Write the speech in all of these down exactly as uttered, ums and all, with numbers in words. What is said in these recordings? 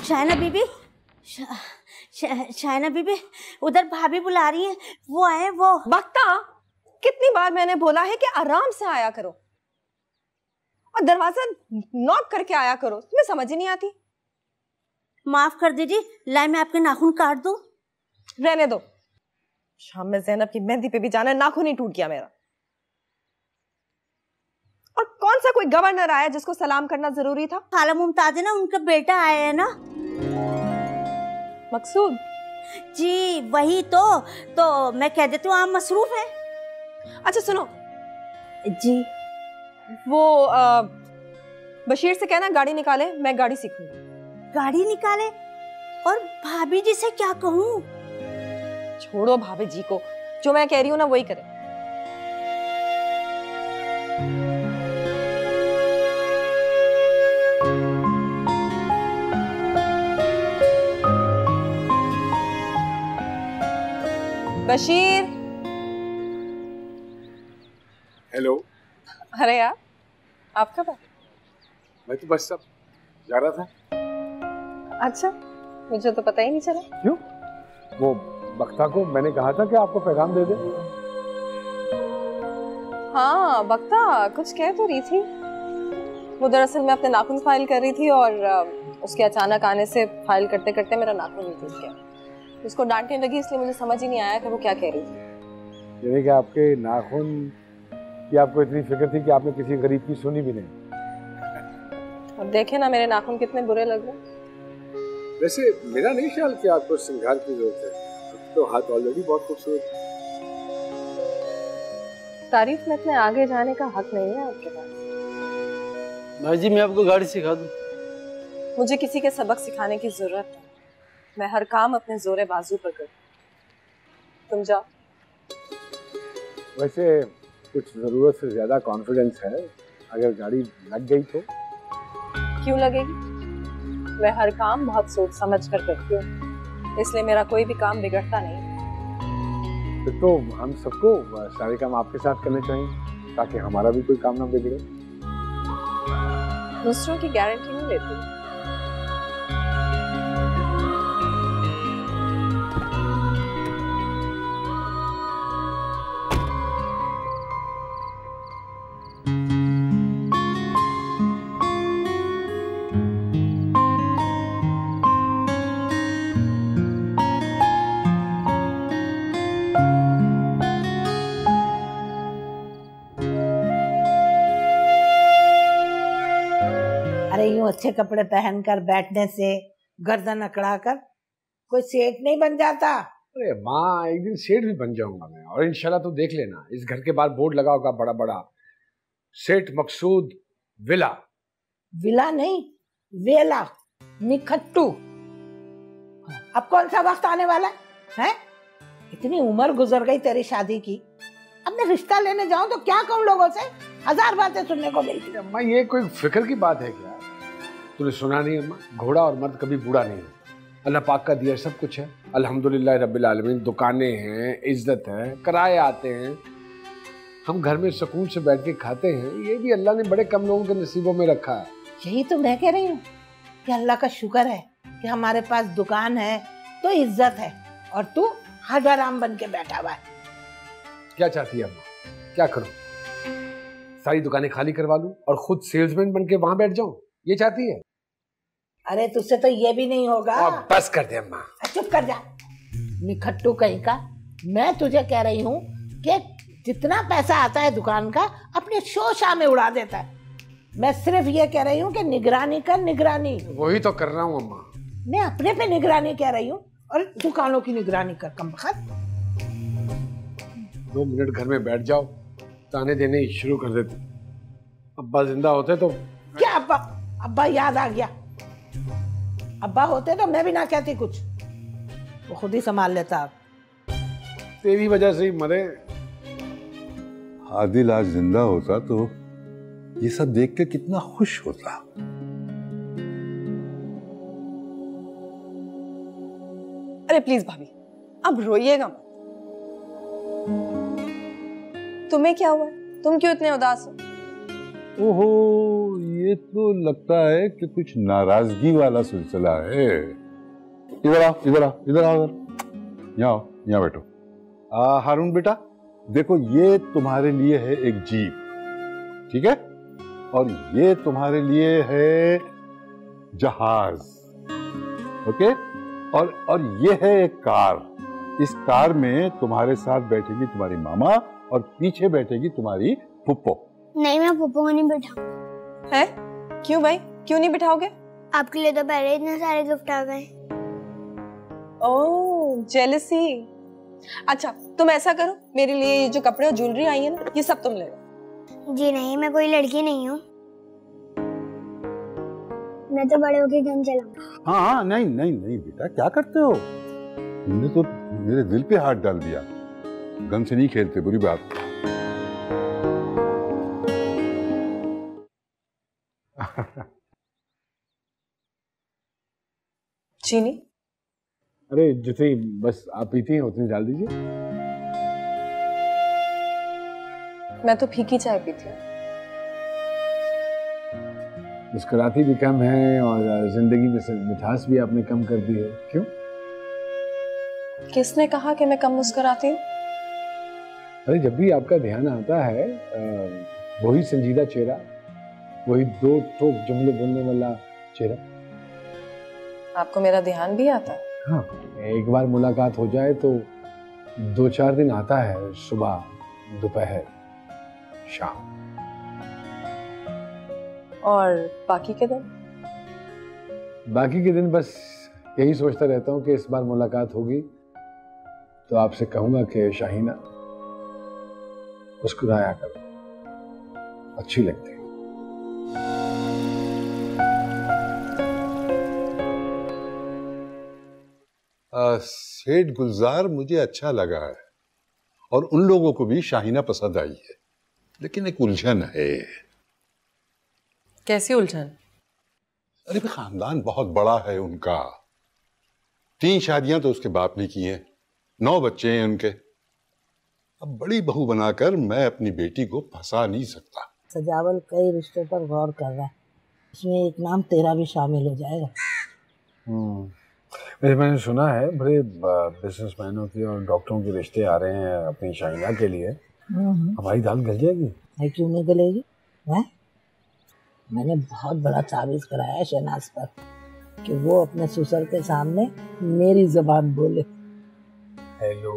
शायना बीबी, शायना बीबी, उधर भाभी बुला रही है, वो आए वो। बख्ता, कितनी बार मैंने बोला है कि आराम से आया करो और दरवाजा नॉक करके आया करो, तुम्हें समझ ही नहीं आती। माफ कर दीजिए, लाई मैं आपके नाखून काट दूं? रहने दो, शाम में ज़ैनब की मेहंदी पे भी जाना, नाखून ही टूट गया मेरा। और कौन सा कोई गवर्नर आया जिसको सलाम करना जरूरी था? खाला मुमताज है ना, उनका बेटा आया है ना। मकसूद जी वही तो तो मैं कह देती हूँ आप मसरूफ हैं। अच्छा सुनो जी, वो आ, बशीर से कहना गाड़ी निकाले, मैं गाड़ी सीखूंगी। गाड़ी निकाले? और भाभी जी से क्या कहूँ? छोड़ो भाभी जी को, जो मैं कह रही हूँ ना वही करे। बशीर। हेलो। अरे यार, आप कब आए? मैं तो बस सब जा रहा था। अच्छा, मुझे तो पता ही नहीं चला। क्यों? वो बख्ता को मैंने कहा था कि आपको पैगाम दे दे। हाँ, बख्ता कुछ कह तो रही थी। वो दरअसल मैं अपने नाखून फाइल कर रही थी और उसके अचानक आने से फाइल करते करते मेरा नाखून ही टूट गया। उसको डांटने लगी, इसलिए मुझे समझ ही नहीं आया कि वो क्या कह रही थी। यानी कि आपके नाखून की आपको इतनी फिक्र थी कि आपने किसी गरीब की सुनी भी नहीं। अब देखे ना मेरे नाखून कितने बुरे लग रहे। वैसे मेरा नहीं ख्याल कि आपको श्रृंगार की जरूरत है, तो हाथ ऑलरेडी बहुत खूबसूरत। तारीफ में इतने आगे जाने का हक नहीं है आपके पास। भाई जी मैं आपको गाड़ी सिखा दूं? मुझे किसी के सबक सिखाने की जरूरत है, मैं हर काम अपने जोरे बाजू पर करूं। तुम जाओ। वैसे कुछ जरूरत से ज्यादा कॉन्फिडेंस है, अगर गाड़ी लग गई तो? क्यों लगेगी? मैं हर काम बहुत सोच समझ कर करती हूँ, इसलिए मेरा कोई भी काम बिगड़ता नहीं। फिर तो हम सबको सारे काम आपके साथ करने चाहिए ताकि हमारा भी कोई काम ना बिगड़े। दूसरों की गारंटी नहीं लेती। अच्छे कपड़े पहनकर बैठने से गर्दन अकड़ाकर कोई सेठ नहीं बन जाता। अरे माँ, एक दिन सेठ भी बन जाऊंगा मैं, और इंशाल्लाह तो देख लेना, इस घर के बाहर बोर्ड लगा होगा बड़ा बड़ा, सेठ मकसूद विला। विला नहीं, वेला, निखट्टू। अब कौन सा वक्त आने वाला है? इतनी उम्र गुजर गई तेरी शादी की, अब मैं रिश्ता लेने जाऊं तो क्या कहूं लोगों से? हजार बातें सुनने को मिलती। अम्मा ये कोई फिक्र की बात है क्या? तूने सुना नहीं अम्मा, घोड़ा और मर्द कभी बूढ़ा नहीं है, अल्लाह पाक का दिया सब कुछ है, अल्हम्दुलिल्लाह रब्बिल आलमीन। दुकानें हैं, इज्जत है, किराए आते हैं, हम घर में सुकून से बैठ के खाते हैं, ये भी अल्लाह ने बड़े कम लोगों के नसीबों में रखा है। यही तो मैं कह रही हूँ कि अल्लाह का शुक्र है कि हमारे पास दुकान है तो इज्जत है, और तू हजाराम बन के बैठा हुआ है। क्या चाहती है अम्मा? क्या करूं? सारी दुकानें खाली करवा लूं और खुद सेल्समैन बन के वहां बैठ जाऊं, ये चाहती है? अरे तुझसे तो ये भी नहीं होगा। अब बस कर दे अम्मा। चुप कर जा निखट्टू कहीं का। मैं तुझे कह रही हूँ कि जितना पैसा आता है दुकान का अपने शोशा में उड़ा देता है। मैं सिर्फ ये कह रही हूँ कि निगरानी कर, निगरानी। वही तो कर रहा हूँ अम्मा। मैं अपने पे निगरानी कह रही हूँ और दुकानों की निगरानी कर। कम बखत दो मिनट घर में बैठ जाओ, ताने देने शुरू कर देते। अब्बा जिंदा होते तो। क्या अब्बा? अब्बा याद आ गया, अब्बा होते तो मैं भी ना कहती कुछ, वो खुद ही संभाल लेता। तेरी वजह से ही मरे। आदिल आज जिंदा होता तो ये सब देख के कितना खुश होता। अरे प्लीज भाभी, अब रोइएगा मत। तुम्हें क्या हुआ? तुम क्यों इतने उदास हो? ओहो, ये तो लगता है कि कुछ नाराजगी वाला सिलसिला है। इधर आओ, इधर आओ, इधर आओ, इधर यहाँ आओ, यहाँ बैठो। आ, हारून बेटा, देखो ये तुम्हारे लिए है एक जीप, ठीक है, और ये तुम्हारे लिए है जहाज, ओके, और और ये है एक कार। इस कार में तुम्हारे साथ बैठेगी तुम्हारी मामा और पीछे बैठेगी तुम्हारी पुप्पो। नहीं, मैं पुप्पो को नहीं बिठाऊंगा। है? क्यों भाई, क्यों नहीं बिठाओगे? आपके लिए तो पहले इतने सारे गिफ्ट आ गए। Oh, jealousy. अच्छा, तुम ऐसा करो, मेरे लिए ये जो कपड़े और ज्वेलरी आई है ना, ये सब तुम ले लो। जी नहीं, मैं कोई लड़की नहीं हूँ। मैं तो बड़े होके गन चलाऊंगा। हाँ हाँ, नहीं नहीं नहीं बेटा, क्या करते हो? तुमने तो मेरे दिल पे हाथ डाल दिया। गन से नहीं खेलते, बुरी बात। चीनी? अरे जितनी बस आप पीती हैं उतनी डाल दीजिए। मैं तो फीकी चाय पीती हूँ। मुस्कुराती भी कम है और जिंदगी में से मिठास भी आपने कम कर दी है। क्यों? किसने कहा कि मैं कम मुस्कुराती हूँ? अरे जब भी आपका ध्यान आता है वही संजीदा चेहरा, वही दो टोक जुमले बोलने वाला चेहरा। आपको मेरा ध्यान भी आता है? हाँ, एक बार मुलाकात हो जाए तो दो चार दिन आता है, सुबह, दोपहर, शाम। और बाकी के दिन? बाकी के दिन बस यही सोचता रहता हूँ कि इस बार मुलाकात होगी तो आपसे कहूंगा कि शाहीना मुस्कुराया करो, अच्छी लगती है। सेठ गुलजार मुझे अच्छा लगा है और उन लोगों को भी शाहीना पसंद आई है, लेकिन एक उलझन है। कैसी उलझन? अरे भाई, खानदान बहुत बड़ा है उनका। तीन शादियां तो उसके बाप ने की हैं, नौ बच्चे हैं उनके। अब बड़ी बहू बनाकर मैं अपनी बेटी को फंसा नहीं सकता। सजावल कई रिश्तों पर गौर कर रहा है, इसमें एक नाम तेरा भी शामिल हो जाएगा। वैसे मैंने सुना है बड़े बिजनेसमैनों की और डॉक्टरों के रिश्ते आ रहे हैं अपनी शाहीना के लिए। हमारी दाल गल जाएगी? नहीं, क्यों नहीं गलेगी? है? मैंने बहुत बड़ा तावीज़ कराया है शहनाज पर कि वो अपने ससुर के सामने मेरी जुबान बोले। हेलो।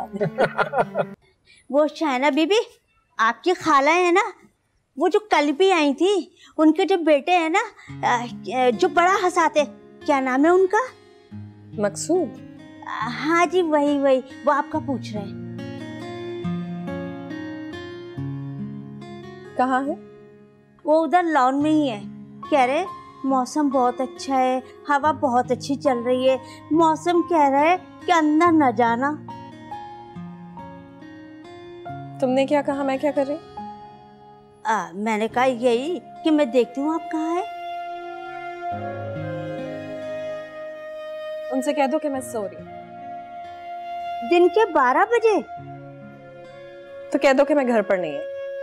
वो शाहीना बीबी, आपकी खाला है ना, वो जो कल भी आई थी, उनके जो बेटे हैं ना, जो बड़ा हंसाते, क्या नाम है उनका? मकसूद? हाँ जी, वही वही, वो आपका पूछ रहे हैं। कहाँ है? वो उधर लॉन में ही है। कह रहे मौसम बहुत अच्छा है, हवा बहुत अच्छी चल रही है, मौसम कह रहा है कि अंदर न जाना। तुमने क्या कहा? मैं क्या कर रही? आ, मैंने कहा यही कि मैं देखती हूँ आप कहाँ है। उनसे कह दो कि मैं सो रही। दिन के बारह बजे? तो कह दो कि मैं घर पर नहीं है।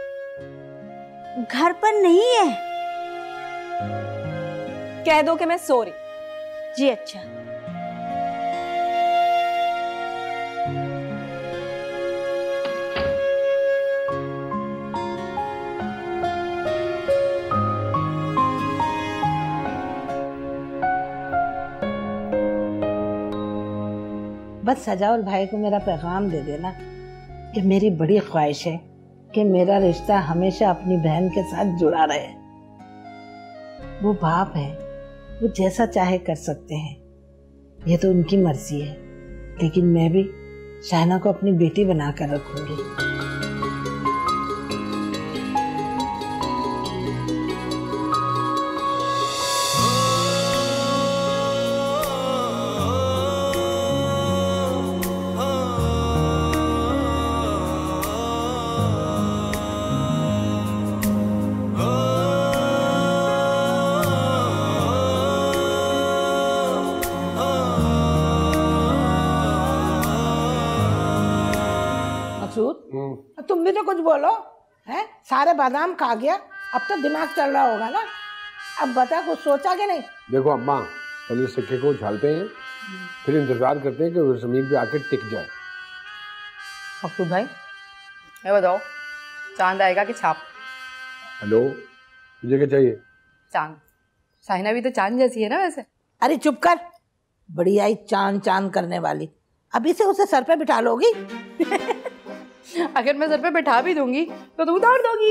घर पर नहीं है? कह दो कि मैं सो रही। जी अच्छा। बस सजावल भाई को मेरा पैगाम दे देना कि मेरी बड़ी ख्वाहिश है कि मेरा रिश्ता हमेशा अपनी बहन के साथ जुड़ा रहे। वो बाप है, वो जैसा चाहे कर सकते हैं, ये तो उनकी मर्जी है, लेकिन मैं भी शाहीना को अपनी बेटी बनाकर रखूंगी। तुम भी तो कुछ बोलो। हैं? सारे बादाम खा गया, अब तो दिमाग चल रहा होगा ना। अब बता, कुछ सोचा कि नहीं? देखो अम्मा, पहले सिक्के को उछालते हैं, फिर इंतजार करते हैं कि वो जमीन पे आके टिक जाए। मकसूद भाई, ये बताओ, चांद आएगा कि छाप? हेलो, मुझे क्या चाहिए? चांद। साहिना भी तो चांद जैसी है ना वैसे। अरे चुप कर, बड़ी आई चांद चांद करने वाली। अभी से उसे सर पे बिठा लोगी? अगर मैं सर पे बैठा भी दूंगी तो तू उतार दोगी।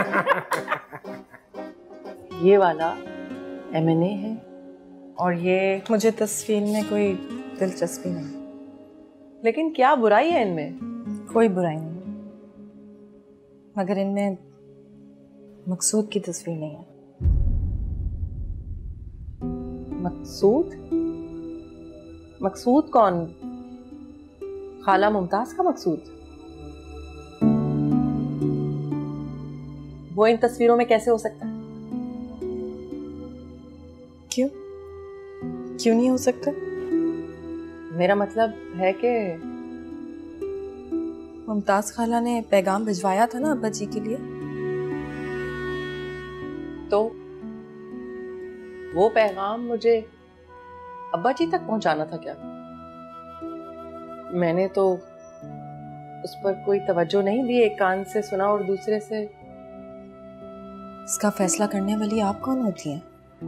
ये वाला एम एन ए है और ये मुझे तस्वीर में कोई दिलचस्पी नहीं। लेकिन क्या बुराई है इनमें? कोई बुराई नहीं, मगर इनमें मकसूद की तस्वीर नहीं है। मकसूद? मकसूद कौन? खाला मुमताज का मकसूद? वो इन तस्वीरों में कैसे हो सकता है? क्यों क्यों नहीं हो सकता? मेरा मतलब है कि मुमताज खाला ने पैगाम भिजवाया था ना अब्बा जी के लिए, तो वो पैगाम मुझे अब्बा जी तक पहुंचाना था क्या? मैंने तो उस पर कोई तवज्जो नहीं दी, एक कान से सुना और दूसरे से। इसका फैसला करने वाली आप कौन होती हैं?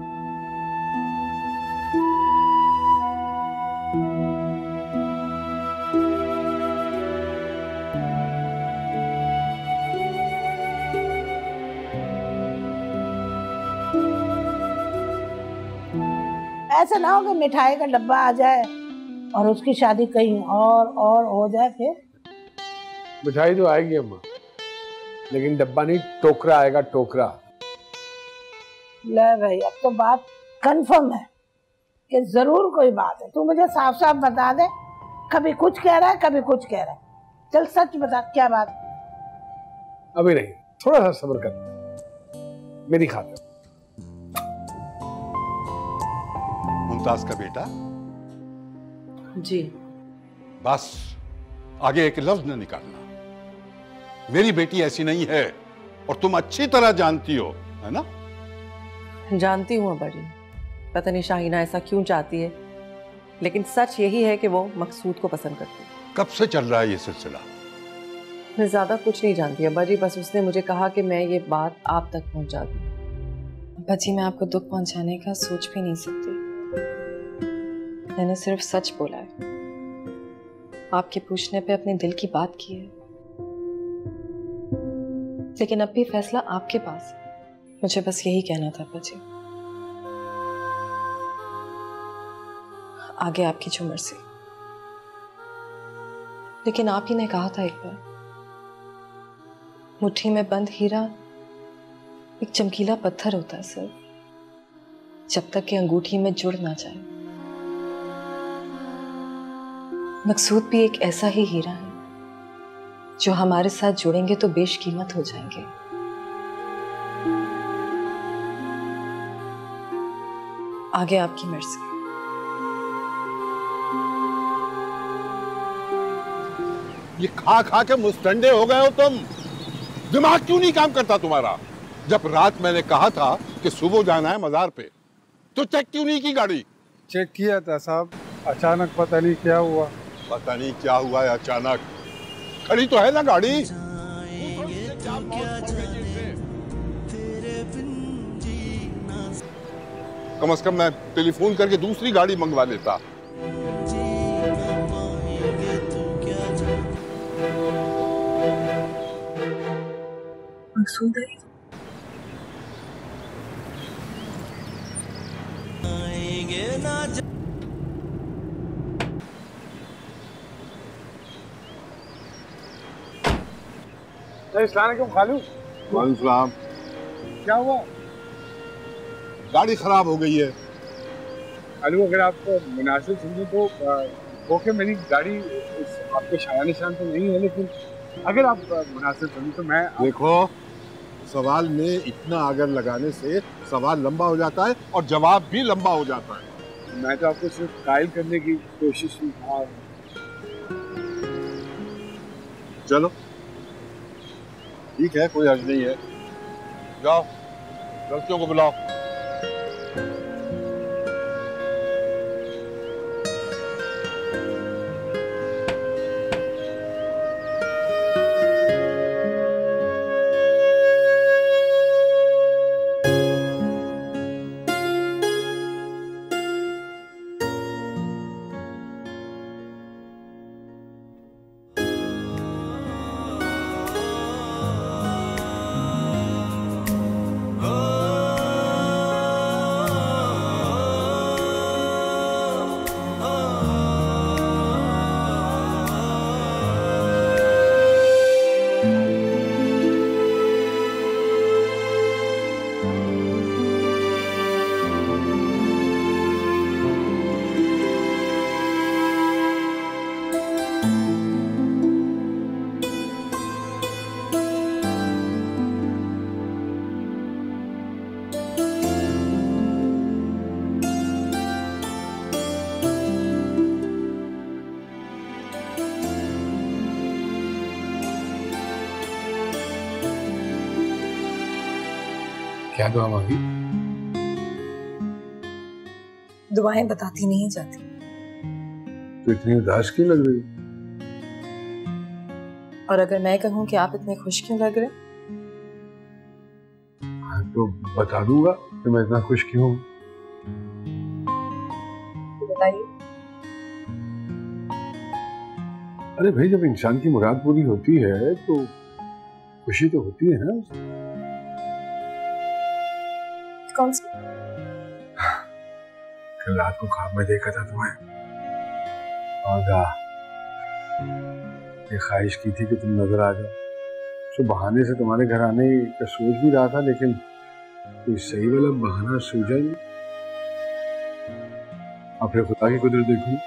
ऐसा ना हो कि मिठाई का डब्बा आ जाए और उसकी शादी कहीं और और हो जाए। फिर मिठाई तो आएगी अम्मा, लेकिन डब्बा नहीं, टोकरा आएगा, टोकरा। ले भाई, अब तो बात कंफर्म है कि जरूर कोई बात है। तू मुझे साफ साफ बता दे, कभी कुछ कह रहा है कभी कुछ कह रहा है। चल सच बता, क्या बात? अभी नहीं, थोड़ा सा सब्र कर मेरी खातिर। मुमताज का बेटा जी। बस आगे एक लफ्ज न निकालना। मेरी बेटी ऐसी नहीं है और तुम अच्छी तरह जानती हो, है ना? जानती हूँ अब्बा जी, पता नहीं शाहीना ऐसा क्यों चाहती है, लेकिन सच यही है कि वो मकसूद को पसंद करती है। कब से चल रहा है ये सिलसिला? मैं ज्यादा कुछ नहीं जानती अब्बा जी, बस उसने मुझे कहा कि मैं ये बात आप तक पहुंचा दूं। अब्बा जी, मैं आपको दुख पहुंचाने का सोच भी नहीं सकती, मैंने सिर्फ सच बोला है। आपके पूछने पे अपने दिल की बात की है, लेकिन अब भी फैसला आपके पास है। मुझे बस यही कहना था अब्बा जी, आगे आपकी जो मर्जी। लेकिन आप ही ने कहा था एक बार, मुट्ठी में बंद हीरा एक चमकीला पत्थर होता है सर, जब तक कि अंगूठी में जुड़ ना जाए। मकसूद भी एक ऐसा ही हीरा है जो हमारे साथ जुड़ेंगे तो बेशकीमत हो जाएंगे। आगे आपकी मर्जी। ये खा खा के मुस्तंडे हो गए हो तुम। दिमाग क्यों नहीं काम करता तुम्हारा? जब रात मैंने कहा था कि सुबह जाना है मजार पे, तो चेक क्यों नहीं की गाड़ी? चेक किया था साहब, अचानक पता नहीं क्या हुआ। पता नहीं क्या हुआ है अचानक। खड़ी तो है ना गाड़ी। कम से कम मैं टेलीफोन करके दूसरी गाड़ी मंगवा लेता। मकसूद है। अस्सलामुअलैकुम खालू। वालेकुम सलाम। क्या हुआ? गाड़ी खराब हो गई है। खालू, अगर आप मुनासिब समझे तो ओके, मेरी गाड़ी इस आपके शाया निशान तो नहीं है, लेकिन अगर आप मुनासिब समझे तो मैं आप... देखो, सवाल में इतना आगर लगाने से सवाल लंबा हो जाता है और जवाब भी लंबा हो जाता है। मैं तो आपको सिर्फ कायल करने की कोशिश की। चलो ठीक है, कोई हर्ज नहीं है। जाओ, लड़कियों को बुलाओ। क्या दुआ मांगी? दुआएं बताती नहीं जाती। तो इतनी उदास क्यों लग रही? और अगर मैं कहूं कि आप इतने खुश क्यों लग रहे? हाँ, तो बता दूंगा कि मैं इतना खुश क्यों हूं। तो बताइए। अरे भाई, जब इंसान की मुराद पूरी होती है तो खुशी तो होती है ना। कौन सी? कल रात को ख्वाब में देखा था तुम्हें और ये ख्वाहिश की थी कि तुम नजर आ जाओ। तो बहाने से तुम्हारे घर आने का सोच भी रहा था, लेकिन कोई सही वाला बहाना सूझा नहीं। और फिर खुदा की कुदरत देखो,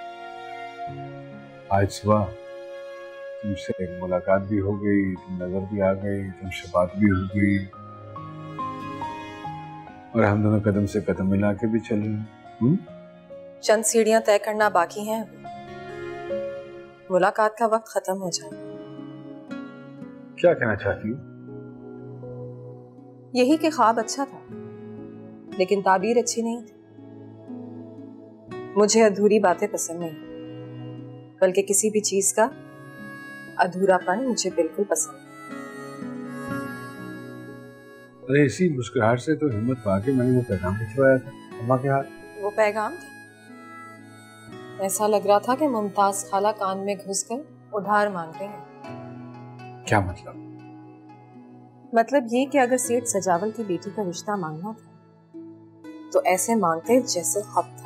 आज सुबह तुमसे एक मुलाकात भी हो गई, तुम नजर भी आ गई, तुमसे बात भी हो गई और हम दोनों कदम से कदम मिला के भी चले। हुँ? चंद सीढ़ियां तय करना बाकी हैं। मुलाकात का वक्त खत्म हो जाए। क्या कहना चाहती हो? यही कि ख्वाब अच्छा था, लेकिन ताबीर अच्छी नहीं थी। मुझे अधूरी बातें पसंद नहीं, बल्कि किसी भी चीज का अधूरापन मुझे बिल्कुल पसंद नहीं। अरे इसी मुस्कुराहट से तो हिम्मत पाके मैंने वो पैगाम भिजवाया था अम्मा के हाथ। वो पैगाम था? ऐसा लग रहा था कि मुमताज खाला कान में घुसकर उधार मांग रहे हैं। क्या मतलब? मतलब ये कि अगर सेठ सजावल की बेटी का रिश्ता मांगना था तो ऐसे मांगते जैसे हक था।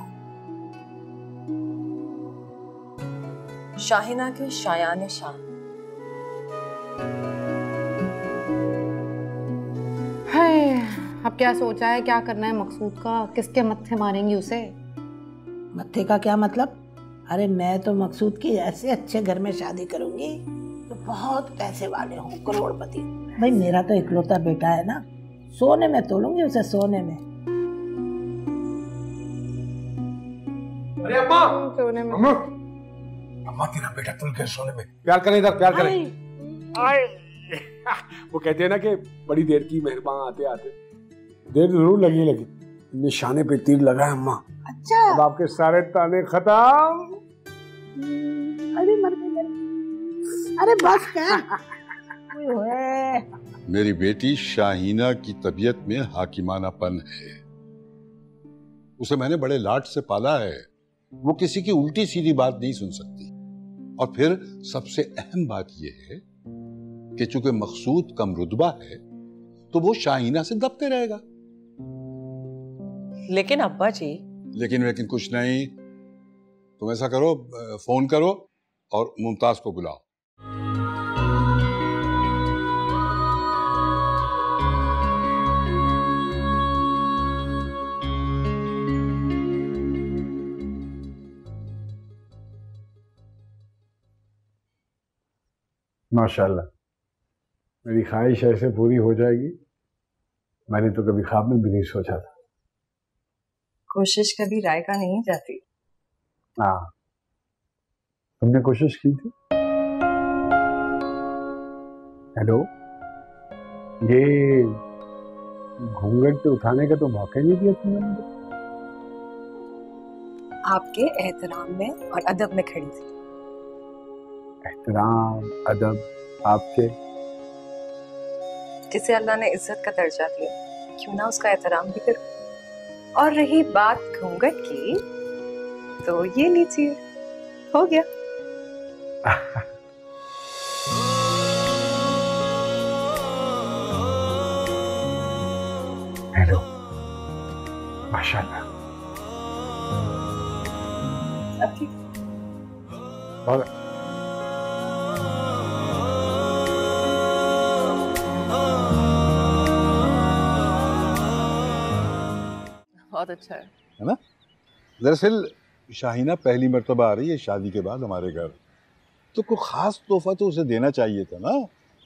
शाहिना के शायान शान। हाय, अब क्या सोचा है, क्या करना है मकसूद का? किसके मत्थे मारेंगी उसे? मत्थे का क्या मतलब? अरे मैं तो मकसूद की ऐसे अच्छे घर में शादी करूंगी तो बहुत पैसे वाले हों, करोड़पति। भाई मेरा तो इकलौता बेटा है ना, सोने में तोलूंगी उसे, सोने में। अरे अम्मा, सोने में। अम्मा, अम्मा तेरा बेटा तुल के सोने में। प्यार करें इधर, प्यार करें। वो कहते हैं ना कि बड़ी देर की मेहरबान आते आते देर जरूर लगी लगी निशाने पे तीर लगा है अम्मा। अच्छा, अब आपके सारे ताने खत्म। अरे मर गई। अरे बस कर। मेरी बेटी शाहीना की तबीयत में हाकिमानापन है। उसे मैंने बड़े लाड से पाला है। वो किसी की उल्टी सीधी बात नहीं सुन सकती। और फिर सबसे अहम बात यह है कि चूंकि मकसूद कम रुतबा है तो वो शाहीना से दबते रहेगा। लेकिन अब्बा जी। लेकिन लेकिन कुछ नहीं। तुम ऐसा करो, फोन करो और मुमताज को बुलाओ। माशाल्लाह, मेरी ख्वाहिश ऐसे पूरी हो जाएगी, मैंने तो कभी ख्वाब में भी नहीं सोचा था। कोशिश कभी राय का नहीं जाती। हाँ, तुमने कोशिश की थी। हेलो, ये घूंघट पे उठाने का तो मौका नहीं दिया तुमने। आपके एहतराम में और अदब में खड़ी थी। एहतराम, अदब, आपके? जिसे अल्लाह ने इज्जत का दर्जा दिया, क्यों ना उसका एहतराम भी करो। और रही बात घूंघट की, तो ये लीजिए, हो गया। हेलो, माशाल्लाह। अब ठीक। बहुत बहुत अच्छा है, है ना? दरअसल शाहीना पहली मर्तबा आ रही है शादी के बाद हमारे घर, तो कोई खास तोहफा तो उसे देना चाहिए था ना।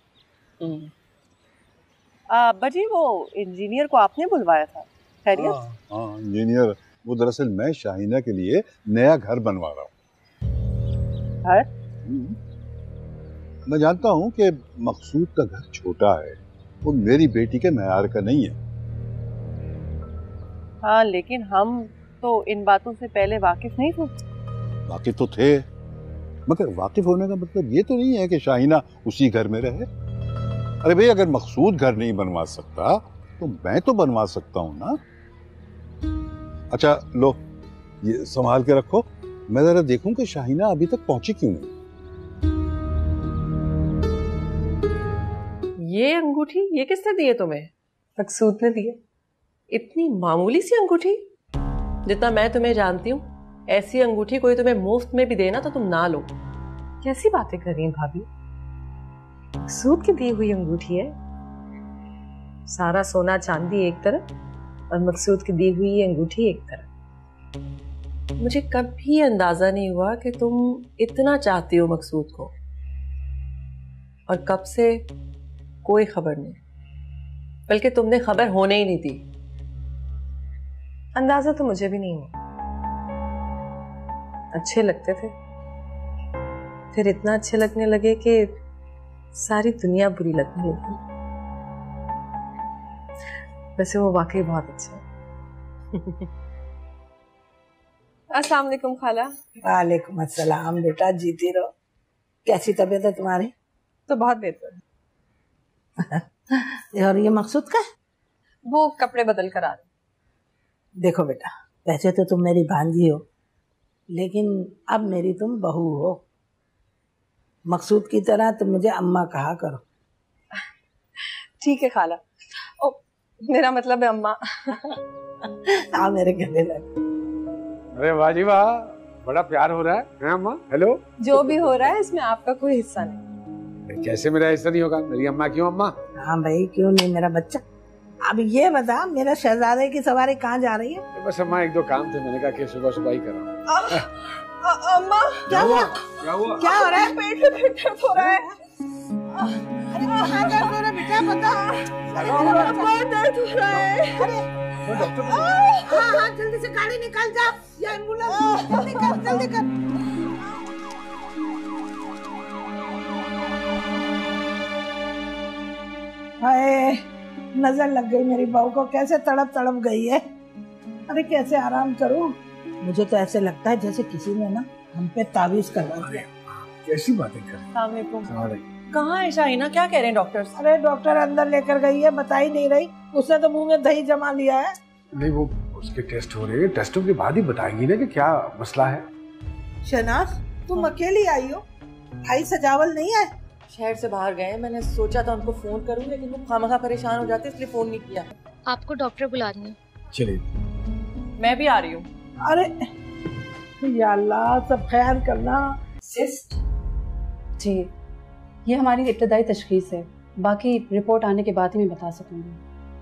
अब्बा जी, वो इंजीनियर को आपने बुलवाया था, खैरियत? हाँ, इंजीनियर। वो दरअसल मैं शाहीना के लिए नया घर बनवा रहा हूँ। घर? मैं जानता हूँ कि मकसूद का घर छोटा है, वो मेरी बेटी के मैयार का नहीं है, हाँ, लेकिन हम तो इन बातों से पहले वाकिफ नहीं थे। वाकिफ तो थे, मगर वाकिफ होने का मतलब ये तो नहीं है कि शाहीना उसी घर में रहे। अरे भाई, अगर मकसूद घर नहीं बनवा सकता तो मैं तो बनवा सकता हूं ना। अच्छा लो, ये संभाल के रखो, मैं जरा देखूं कि शाहीना अभी तक पहुंची क्यों नहीं। ये अंगूठी ये किसने दी है तुम्हें? मकसूद ने दी है। इतनी मामूली सी अंगूठी? जितना मैं तुम्हें जानती हूँ, ऐसी अंगूठी कोई तुम्हें मुफ्त में भी देना तो तुम ना लो। कैसी बातें कर रही हैं भाभी? मकसूद की दी हुई अंगूठी है। सारा सोना चांदी एक तरफ और मकसूद की दी हुई अंगूठी एक तरफ। मुझे कभी अंदाजा नहीं हुआ कि तुम इतना चाहती हो मकसूद को, और कब से कोई खबर नहीं, बल्कि तुमने खबर होने ही नहीं दी। अंदाजा तो मुझे भी नहीं हुआ। अच्छे लगते थे, फिर इतना अच्छे लगने लगे कि सारी दुनिया बुरी लगने लगी। वैसे वो वाकई बहुत अच्छे हैं। अस्सलाम वालेकुम खाला। वालेकुम अस्सलाम बेटा, जीती रहो। कैसी तबीयत है तुम्हारी? तो बहुत बेहतर है। और ये मकसूद का? वो कपड़े बदल कर आ रहे। देखो बेटा, वैसे तो तुम मेरी भांजी हो, लेकिन अब मेरी तुम बहू हो। मकसूद की तरह तुम मुझे अम्मा कहा करो। ठीक है खाला। ओ, मेरा मतलब है अम्मा। हाँ, मेरे गले लग। अरे वाह जी वाह, बड़ा प्यार हो रहा है, है अम्मा? हेलो। जो भी हो रहा है इसमें आपका कोई हिस्सा नहीं। कैसे मेरा हिस्सा नहीं होगा? मेरी अम्मा क्यों अम्मा? हाँ भाई, क्यों नहीं मेरा बच्चा। अब ये बता, मेरा शहजादे की सवारी कहाँ जा रही है? बस अम्मा एक दो काम थे, मैंने कहा कि सुबह सुबह ही करा। अम्मा क्या हुआ? क्या हुआ? क्या हो रहा है? पेट में पेट दर्द हो रहा है। अरे कहाँ दर्द हो रहा है बेटा, बता। बहुत दर्द हो रहा है। अरे डॉक्टर। हाँ हाँ, जल्दी से गाड़ी निकाल जा, या एम्बुलेंस जल्दी कर, जल्दी कर। हाय, नजर लग गई मेरी बहू को, कैसे तड़प तड़प गई है। अरे कैसे आराम करूं? मुझे तो ऐसे लगता है जैसे किसी ने ना हम पे तावीज करवा दिया। कैसी बातें कर रहे हैं? कहाँ है शाहीना? क्या कह रहे हैं डॉक्टर? अरे डॉक्टर अंदर लेकर गई है, बता ही नहीं रही। उसने तो मुंह में दही जमा लिया है। नहीं, वो उसके टेस्ट हो रहे हैं, टेस्टों के बाद ही बताएंगी ना कि क्या मसला है। शहनाज, तुम अकेली आई हो? भाई सजावल नहीं है? शहर से बाहर गए, मैंने सोचा था उनको फोन करूं, लेकिन वो खामखा परेशान हो जाते इसलिए फोन नहीं किया। आपको डॉक्टर बुला रही है। चलिए, मैं भी आ रही हूँ। अरे या अल्लाह, सब ख्याल करना। सिस्ट जी, ये हमारी इब्तदाई तशखीस है, बाकी रिपोर्ट आने के बाद ही मैं बता सकूंगी।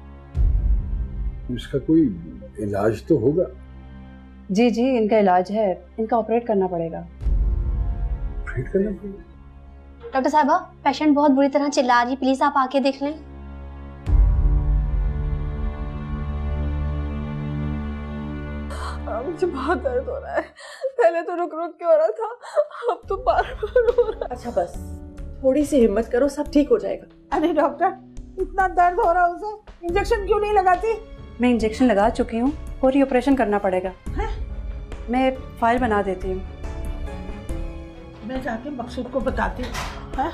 इसका कोई इलाज तो होगा? जी जी, इनका इलाज है, इनका ऑपरेट करना पड़ेगा। ऑपरेट करना पड़ेगा? डॉक्टर साहबा, पेशेंट बहुत बुरी तरह चिल्ला रही, प्लीज आप आके देख लें। मुझे बहुत दर्द हो रहा है। पहले तो रुक रुक के हो रहा था, अब तो बार बार हो रहा है। अच्छा बस, थोड़ी सी हिम्मत करो, सब ठीक हो जाएगा। अरे डॉक्टर, इतना दर्द हो रहा है उसे, इंजेक्शन क्यों नहीं लगाती? मैं इंजेक्शन लगा चुकी हूँ, पूरी ऑपरेशन करना पड़ेगा। है? मैं फाइल बना देती हूँ। मैं जाके मकसूद को बताती हूँ। हाँ?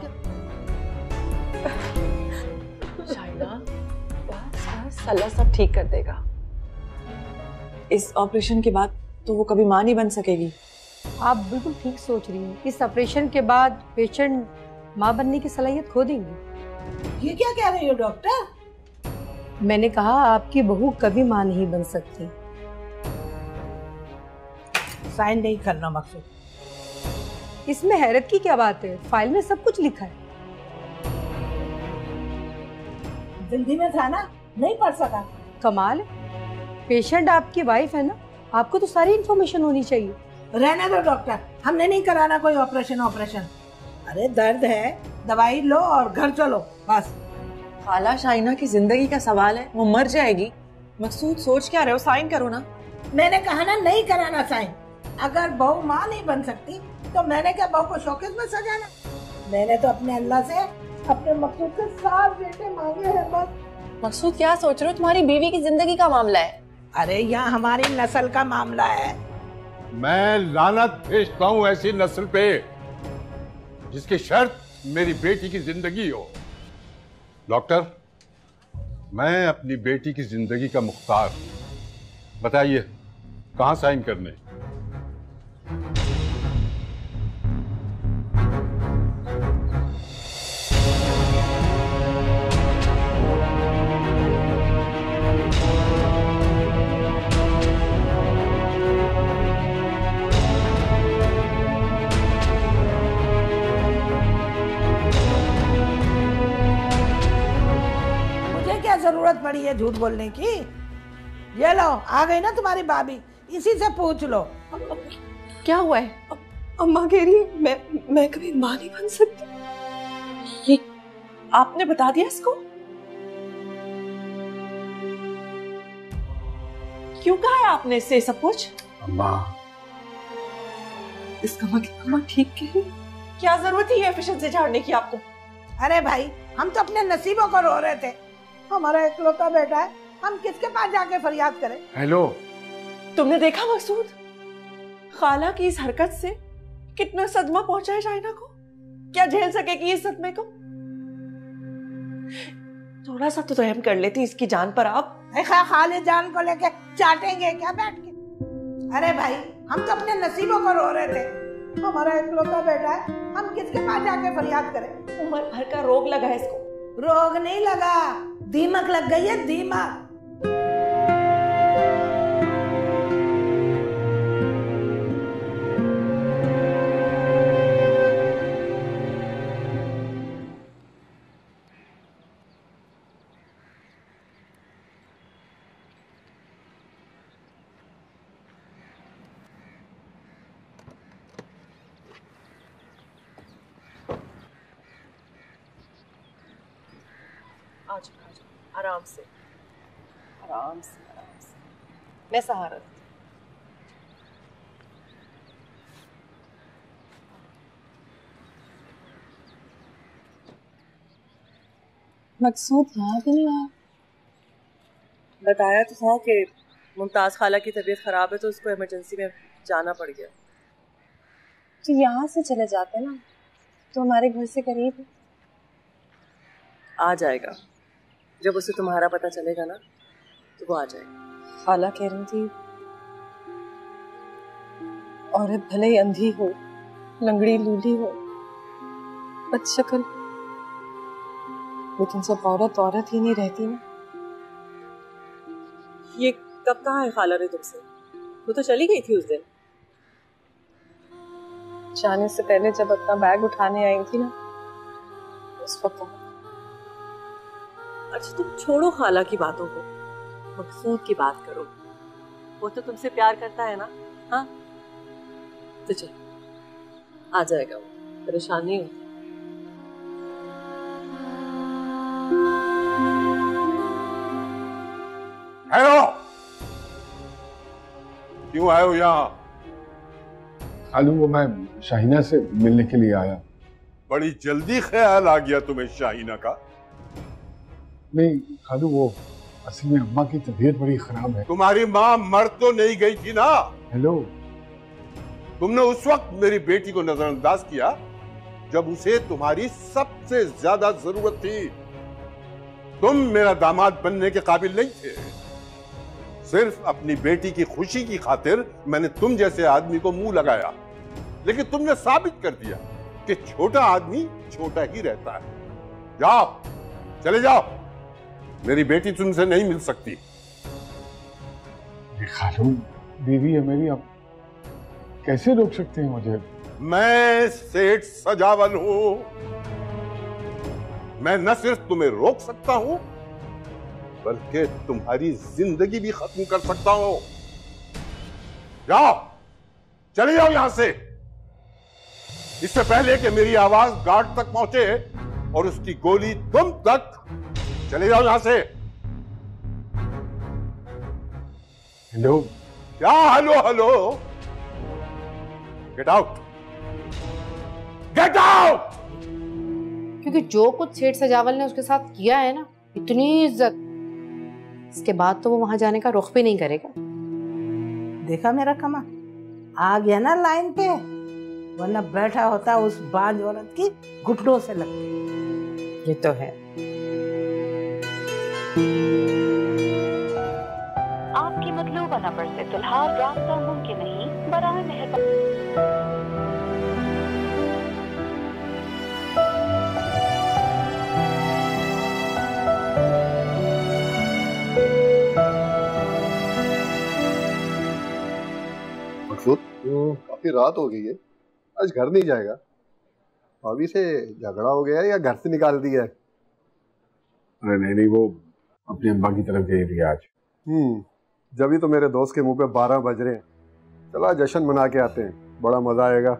शाहीना, बस बस, अल्लाह सब ठीक कर देगा। इस ऑपरेशन के बाद तो वो कभी मां नहीं बन सकेगी। आप बिल्कुल ठीक सोच रही हैं। इस ऑपरेशन के बाद पेशेंट मां बनने की सलाहियत खो देंगी। ये क्या कह रही हो डॉक्टर? मैंने कहा आपकी बहू कभी मां नहीं बन सकती। साइन नहीं करना मकसूद। इसमें हैरत की क्या बात है? फाइल में सब कुछ लिखा है। जल्दी में था ना, नहीं पढ़ सका। कमाल है, पेशेंट आपकी वाइफ है ना, आपको तो सारी इन्फॉर्मेशन होनी चाहिए। रहने दो डॉक्टर, हमने नहीं कराना कोई ऑपरेशन ऑपरेशन। अरे दर्द है, दवाई लो और घर चलो बस। खाला, शाहीना की जिंदगी का सवाल है, वो मर जाएगी। मकसूद सोच क्या रहे हो? साइन करो ना। मैंने कहा ना, नहीं कराना साइन। अगर बहू माँ नहीं बन सकती तो मैंने क्या बहू को शौकेस में सजाना? मैंने तो अपने अल्लाह से अपने मकसूद के सात बेटे मांगे हैं बस। मकसूद क्या सोच रहे हो? तुम्हारी बीवी की जिंदगी का मामला है। अरे यहाँ हमारी नस्ल का मामला है। मैं लानत भेजता हूं ऐसी नस्ल पे जिसकी शर्त मेरी बेटी की जिंदगी हो। डॉक्टर, मैं अपनी बेटी की जिंदगी का मुख्तार हूं। बताइए कहां साइन करने? जरूरत पड़ी है झूठ बोलने की? ये लो, आ गई ना तुम्हारी भाभी, इसी से पूछ लो। क्या हुआ है? अम्मा कह रही है मैं मैं कभी मां नहीं बन सकती। ये आपने बता दिया इसको? क्यों कहा है आपने इससे सब कुछ? अम्मा, इसका मतलब अम्मा ठीक कह रही? क्या जरूरत थी एफिशिएंसी झाड़ने की आपको? अरे भाई, हम तो अपने नसीबों को रो रहे थे। हमारा इकलौता बेटा है, हम किसके पास जाके फरियाद करें? हेलो, तुमने देखा मकसूद, खाला की इस हरकत से कितना सदमा पहुंचा है शाइना को? क्या झेल सकेगी इस सदमे को? थोड़ा सा तो रहम कर लेती इसकी जान पर आप। खाली जान को लेके चाटेंगे क्या बैठ के? अरे भाई, हम तो अपने नसीबों को रो रहे थे। हमारा इकलौता बेटा है, हम किसके पास जाके फरियाद करें? उम्र भर का रोग लगा है इसको। रोग नहीं लगा, दीमक लग गई है, दीमक। आज आराम से आराम से आराम से मैं सहारा देती। मकसूद यहाँ भी नहीं आया। बताया तो था कि मुमताज खाला की तबीयत खराब है तो उसको इमरजेंसी में जाना पड़ गया। तो यहाँ से चले जाते ना तो हमारे घर से करीब है। आ जाएगा, जब उसे तुम्हारा पता चलेगा ना तो वो आ जाएगा। खाला कह रही थी औरत भले ही अंधी हो, लंगड़ी लूली हो, बदशक्ल, लेकिन सब औरत औरत ही नहीं रहती ना। ये कब कहा है खाला ने तुमसे? वो तो चली गई थी उस दिन। जाने से पहले जब अपना बैग उठाने आई थी ना उस वक्त। अच्छा तुम छोड़ो खाला की बातों को, मकसूद की बात करो। वो तो तुमसे प्यार करता है ना? हाँ तो चल, आ जाएगा वो, परेशान नहीं हो। हेलो, क्यों आए हो यहाँ? खालू, वो मैं शाहीना से मिलने के लिए आया। बड़ी जल्दी ख्याल आ गया तुम्हें शाहीना का? नहीं खालू, वो असल में अम्मा की तबीयत बड़ी खराब है। तुम्हारी माँ मर तो नहीं गई थी ना? हेलो, तुमने उस वक्त मेरी बेटी को नजरअंदाज किया जब उसे तुम्हारी सबसे ज्यादा जरूरत थी। तुम मेरा दामाद बनने के काबिल नहीं थे। सिर्फ अपनी बेटी की खुशी की खातिर मैंने तुम जैसे आदमी को मुंह लगाया, लेकिन तुमने साबित कर दिया कि छोटा आदमी छोटा ही रहता है। जाओ, चले जाओ, मेरी बेटी तुमसे नहीं मिल सकती। खालू, बीवी है मेरी, आप कैसे रोक सकते हैं मुझे? मैं सेठ सजावल हूं। मैं न सिर्फ तुम्हें रोक सकता हूं बल्कि तुम्हारी जिंदगी भी खत्म कर सकता हूं। जाओ, चले जाओ यहां से, इससे पहले कि मेरी आवाज गार्ड तक पहुंचे और उसकी गोली तुम तक। चले जाओ यहां से। हेलो, क्या hello hello? Get out, get out. क्योंकि जो कुछ सेठ सजावल ने उसके साथ किया है ना, इतनी इज्जत इसके बाद तो वो वहां जाने का रुख भी नहीं करेगा। देखा मेरा कमा, आ गया ना लाइन पे, वरना बैठा होता उस बांझ औरत की घुटनों से लगती। ये तो है। आपकी मतलूबा नंबर से फिलहाल रास्ता मुमकिन नहीं, बराए मेहरबानी। मकसूद, काफी रात हो गई है, आज घर नहीं जाएगा? भाभी से झगड़ा हो गया है या घर से निकाल दिया है? अरे नहीं नहीं, वो अपनी अम्मा की तरफ गई थी आज। हम्म जब ही तो मेरे दोस्त के मुंह पे बारह बज रहे हैं, चला जश्न मना के आते हैं, बड़ा मजा आएगा।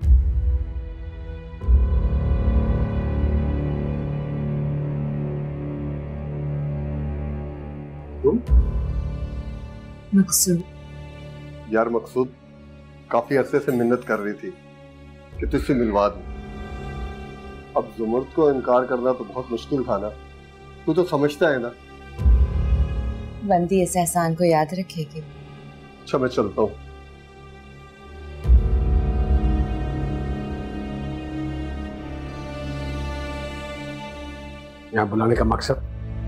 तुम? मकसूद। यार मकसूद, काफी अरसे से मिन्नत कर रही थी कि तुझसे मिलवा दूं। अब जुमर्द को इनकार करना तो बहुत मुश्किल था ना, तू तो समझता है ना। बंदी इस एहसान को याद रखेगी। अच्छा मैं चलता हूँ। यहाँ बुलाने का मकसद?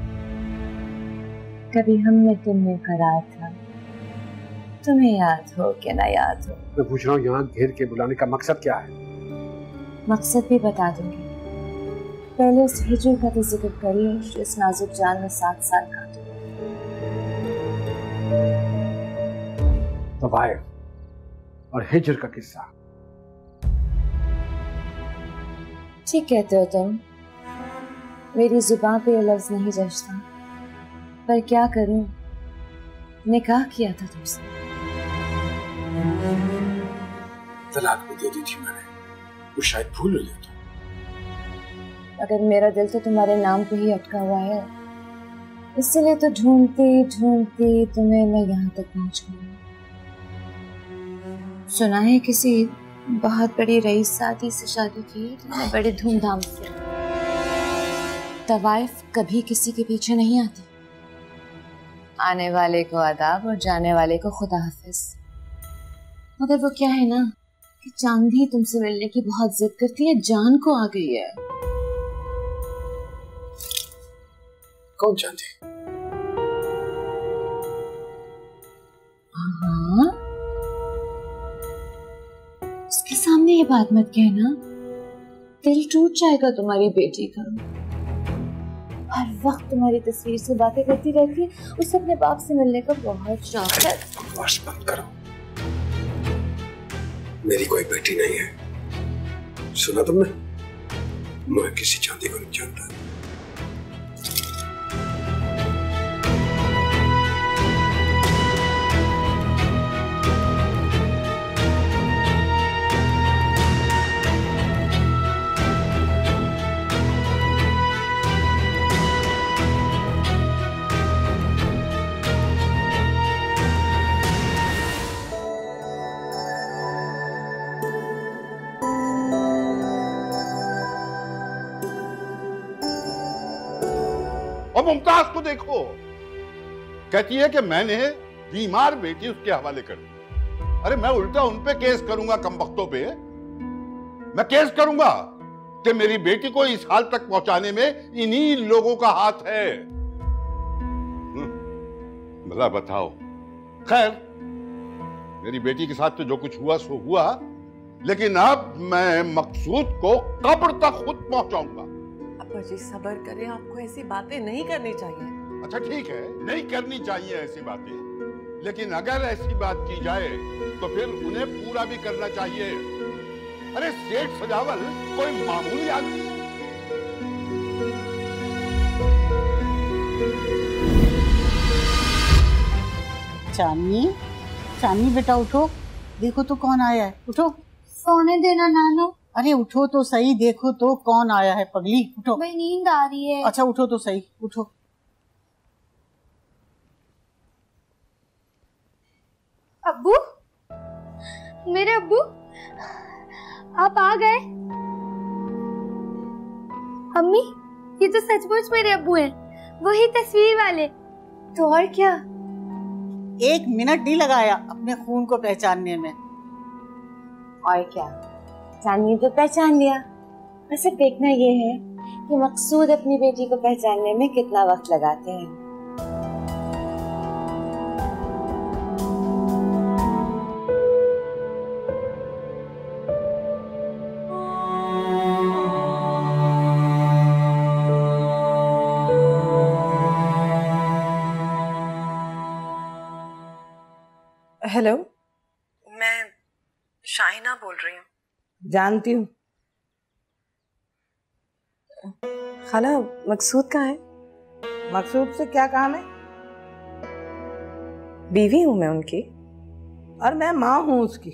कभी हमने तुमने करार था, तुम्हें याद हो कि ना याद हो। मैं पूछ रहा हूँ यहाँ घेर के बुलाने का मकसद क्या है? मकसद भी बता दूंगी, पहले उस हिजर का तो जिक्र करिए जो इस नाजुक जान में सात साल का। तवाइफ और हिजर का किस्सा। ठीक कहते हो तुम, मेरी जुबान पे ये लफ्ज नहीं जचता, पर क्या करूं, निकाह किया था तुमसे। तलाक भी दे दी थी मैंने, वो शायद भूल गई तो। अगर मेरा दिल तो तुम्हारे नाम पे ही अटका हुआ है, इसलिए तो ढूंढती ढूंढती तुम्हें मैं यहाँ तक पहुँच गई। सुना है किसी बहुत बड़ी रईस सादी से शादी की, तुमने बड़े धूमधाम से। तवाइफ कभी किसी के पीछे नहीं आती, आने वाले को आदाब और जाने वाले को खुदा हाफिज। मगर वो क्या है ना कि चांदी तुमसे मिलने की बहुत जिद करती है, जान को आ गई है। कौन चांदी? हाँ, उसके सामने ये बात मत कहना, दिल टूट जाएगा तुम्हारी बेटी का। हर वक्त तुम्हारी तस्वीर से बातें करती रहती है, उसे अपने बाप से मिलने का बहुत शौक है। बकवास बंद करो, मेरी कोई बेटी नहीं है। सुना तुमने? मैं किसी चांदी को नहीं जानता। और मुमताज को देखो, कहती है कि मैंने बीमार बेटी उसके हवाले कर दी। अरे मैं उल्टा उन पे केस करूंगा, कमबख्तों पे मैं केस करूंगा कि मेरी बेटी को इस हाल तक पहुंचाने में इन्हीं लोगों का हाथ है। भला बताओ। खैर, मेरी बेटी के साथ तो जो कुछ हुआ सो हुआ, लेकिन अब मैं मकसूद को कब्र तक खुद पहुंचाऊंगा। अब्बा जी सब्र करें, आपको ऐसी बातें नहीं करनी चाहिए। अच्छा ठीक है, नहीं करनी चाहिए ऐसी बातें, लेकिन अगर ऐसी बात की जाए तो फिर उन्हें पूरा भी करना चाहिए। अरे सेठ सजावल कोई मामूली आदमी है? चांदनी, चांदनी बेटा उठो, देखो तो कौन आया है। उठो। सोने देना नानो। अरे उठो तो सही, देखो तो कौन आया है पगली। उठो। भाई नींद आ रही है। अच्छा उठो तो सही, उठो। अब्बू, मेरे अब्बू, आप आ गए। अम्मी, ये तो सचमुच मेरे अब्बू हैं, वही तस्वीर वाले। तो और क्या, एक मिनट नहीं लगाया अपने खून को पहचानने में। और क्या, चांदनी तो पहचान लिया। बस अब देखना ये है कि मकसूद अपनी बेटी को पहचानने में कितना वक्त लगाते हैं। हेलो, मैं शाहिना बोल रही हूँ। जानती हूँ। खाला, मकसूद कहाँ है? मकसूद से क्या काम है? बीवी हूँ मैं उनकी। और मैं माँ हूँ उसकी।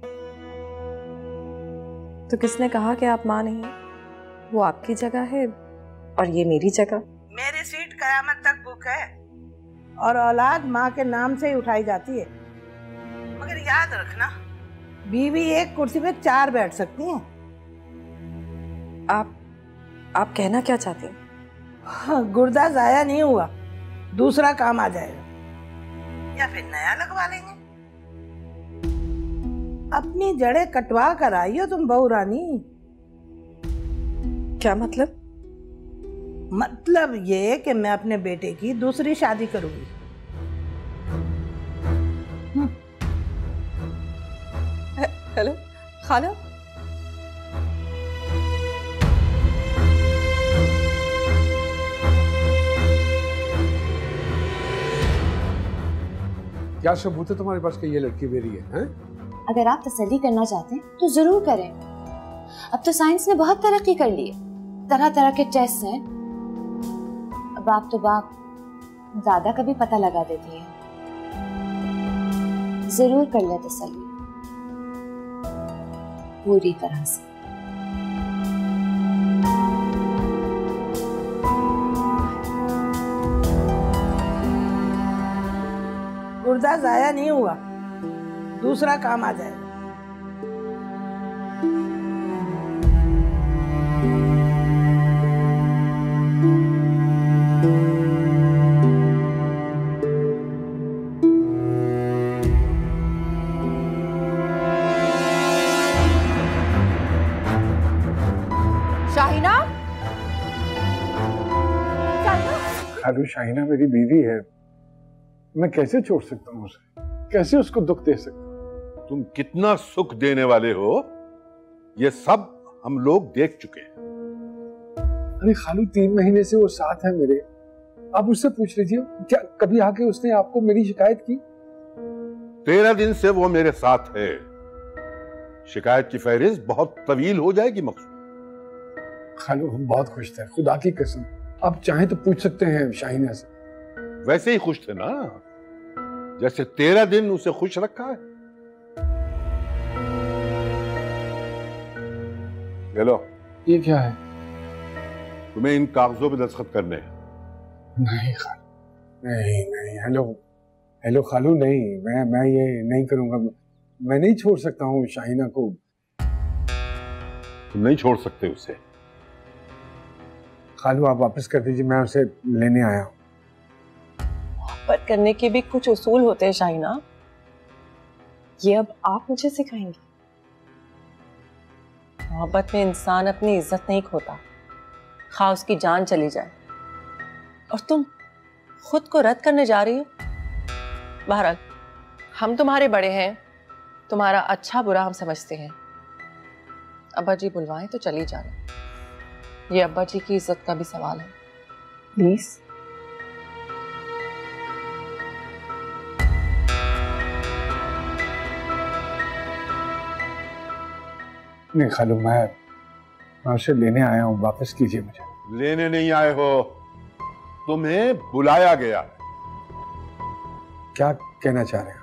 तो किसने कहा कि आप माँ नहीं? वो आपकी जगह है और ये मेरी जगह। मेरी सीट कयामत तक बुक है और औलाद माँ के नाम से ही उठाई जाती है। मगर याद रखना, बीवी एक कुर्सी पे चार बैठ सकती हैं। आप आप कहना क्या चाहते हैं? हाँ, गुर्दा जाया नहीं हुआ, दूसरा काम आ जाएगा या फिर नया लगवा लेंगे। अपनी जड़ें कटवा कर आई हो तुम बहू रानी। क्या मतलब? मतलब ये कि मैं अपने बेटे की दूसरी शादी करूंगी। हेलो खाला, क्या सबूत है तुम्हारे पास कि ये लड़की मेरी है, हैं? अगर आप तसल्ली करना चाहते हैं तो जरूर करें। अब तो साइंस ने बहुत तरक्की कर ली है, तरह तरह के टेस्ट हैं। अब आप तो बाप दादा का भी पता लगा देती है। जरूर कर ले तसल्ली पूरी तरह से। गुर्दा जाया नहीं हुआ, दूसरा काम आ जाएगा। शाहिना, खालू, शाहिना मेरी बीवी है, मैं कैसे छोड़ सकता हूँ उसे? कैसे उसको दुख दे सकता हूँ? तुम कितना सुख देने वाले हो ये सब हम लोग देख चुके हैं। अरे खालू, तीन महीने से वो साथ है मेरे। आप उससे पूछ लीजिए, क्या कभी आके उसने आपको मेरी शिकायत की? तेरह दिन से वो मेरे साथ है। शिकायत की फहरिस्त बहुत तवील हो जाएगी मकसूद। खालू, हम बहुत खुश थे, खुदा की कसम। आप चाहें तो पूछ सकते हैं शाहिना से। वैसे ही खुश थे ना जैसे तेरह दिन उसे खुश रखा है। हेलो, ये क्या है? तुम्हें इन कागजों पे दस्तखत करने हैं। नहीं खालू, नहीं नहीं। हेलो हेलो खालू, नहीं, मैं मैं ये नहीं करूंगा। मैं नहीं छोड़ सकता हूँ शाहिना को। तुम नहीं छोड़ सकते उसे। खालू, आप वापस कर दीजिए, मैं उसे लेने आया हूँ। मोहब्बत करने के भी कुछ उसूल होते हैं शाहिना, ये अब आप मुझे सिखाएंगी। मोहब्बत में इंसान अपनी इज्जत नहीं खोता, खा उसकी जान चली जाए। और तुम खुद को रद्द करने जा रही हो। बहरहाल, हम तुम्हारे बड़े हैं, तुम्हारा अच्छा बुरा हम समझते हैं। अब्बा जी बुलवाएं तो चली जा रहे। ये अब्बा जी की इज्जत का भी सवाल है, प्लीज। नहीं खालू, मैं मैं उसे लेने आया हूँ, वापस कीजिए मुझे। लेने नहीं आए हो, तुम्हें बुलाया गया। क्या कहना चाह रहे हैं?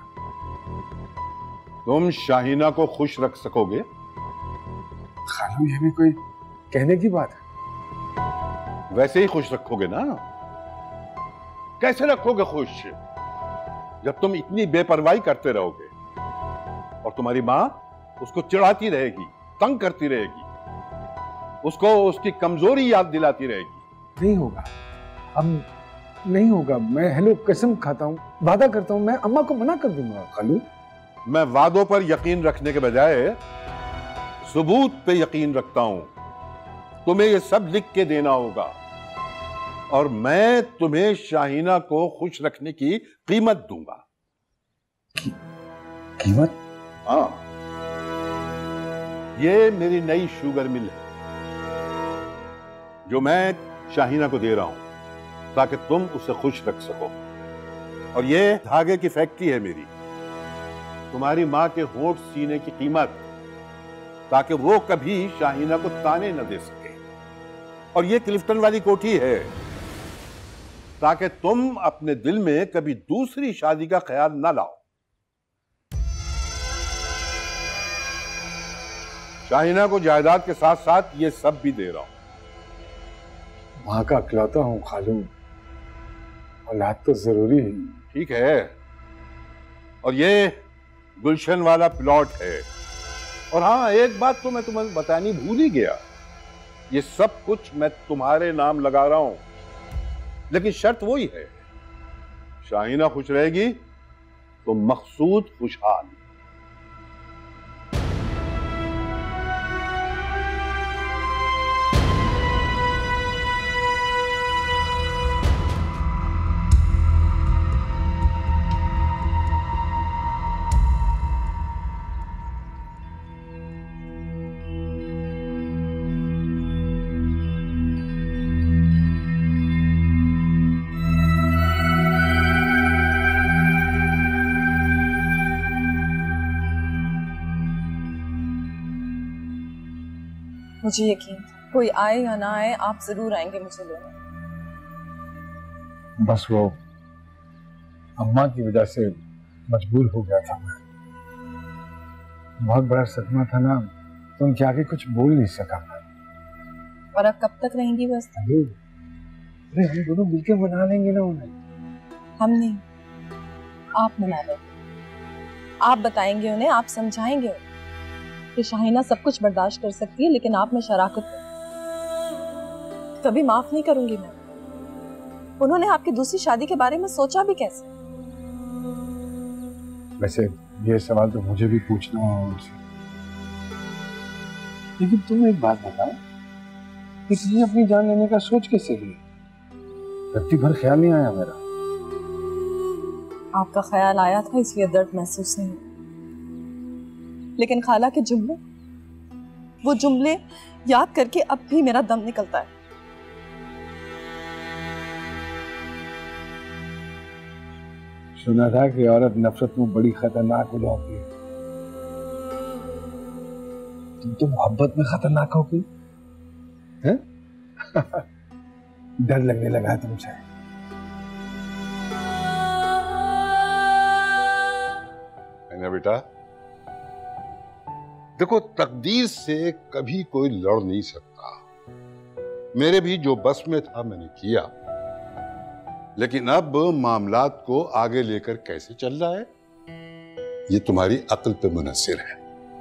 तुम शाहिना को खुश रख सकोगे? खालू, ये भी कोई कहने की बात है? वैसे ही खुश रखोगे ना। कैसे रखोगे खुश जब तुम इतनी बेपरवाही करते रहोगे और तुम्हारी माँ उसको चिढ़ाती रहेगी, तंग करती रहेगी, उसको उसकी कमजोरी याद दिलाती रहेगी। नहीं होगा, हम नहीं होगा। मैं हेलो कसम खाता हूँ, वादा करता हूँ, मैं अम्मा को मना कर दूंगा। खालू, मैं वादों पर यकीन रखने के बजाय सबूत पे यकीन रखता हूं। तुम्हें ये सब लिख के देना होगा और मैं तुम्हें शाहीना को खुश रखने की कीमत दूंगा। की, कीमत? हाँ, ये मेरी नई शुगर मिल है जो मैं शाहीना को दे रहा हूं ताकि तुम उसे खुश रख सको। और ये धागे की फैक्ट्री है मेरी, तुम्हारी मां के होठ सीने की कीमत, ताकि वो कभी शाहीना को ताने न दे सके। और ये क्लिफ्टन वाली कोठी है ताकि तुम अपने दिल में कभी दूसरी शादी का ख्याल ना लाओ। शाहीना को जायदाद के साथ साथ ये सब भी दे रहा हूं। मां का अकलौता हूं खालू, औलाद तो जरूरी है। ठीक है, और ये गुलशन वाला प्लॉट है। और हाँ, एक बात तो मैं तुम्हें बतानी भूल ही गया, ये सब कुछ मैं तुम्हारे नाम लगा रहा हूं, लेकिन शर्त वही है, शाहीना खुश रहेगी तो मकसूद खुशहाल। मुझे यकीन, कोई आए या ना आए, आप जरूर आएंगे मुझे लेने। बस वो अम्मा की वजह से मजबूर हो गया था मैं। बहुत बड़ा सदमा था ना, तो उनके आगे कुछ बोल नहीं सका मैं। और अब कब तक रहेंगी बस? अरे हम दोनों मिलकर मना लेंगे ना उन्हें। हम नहीं, आप मना लेंगे। आप बताएंगे उन्हें, आप समझाएंगे उन्हें कि शाहीना सब कुछ बर्दाश्त कर सकती है, लेकिन आप में शराकत कभी माफ नहीं करूंगी मैं। उन्होंने आपकी दूसरी शादी के बारे में सोचा भी कैसे? वैसे ये सवाल तो मुझे भी पूछना है उनसे, लेकिन तुम एक बात बताओ, इसलिए अपनी जान लेने का सोच कैसे लिया? रत्ती भर ख्याल नहीं आया मेरा। आपका ख्याल आया था इसलिए दर्द महसूस नहीं, लेकिन खाला के जुमले, वो जुमले याद करके अब भी मेरा दम निकलता है। सुना था कि औरत नफरत में बड़ी खतरनाक हो जाती है। तुम तो मोहब्बत में खतरनाक हो गई हैं? डर लगने लगा तुमसे। है ना बेटा? देखो, तकदीर से कभी कोई लड़ नहीं सकता। मेरे भी जो बस में था मैंने किया, लेकिन अब मामलात को आगे लेकर कैसे चल रहा है ये तुम्हारी अक्ल पे मुनहसिर है।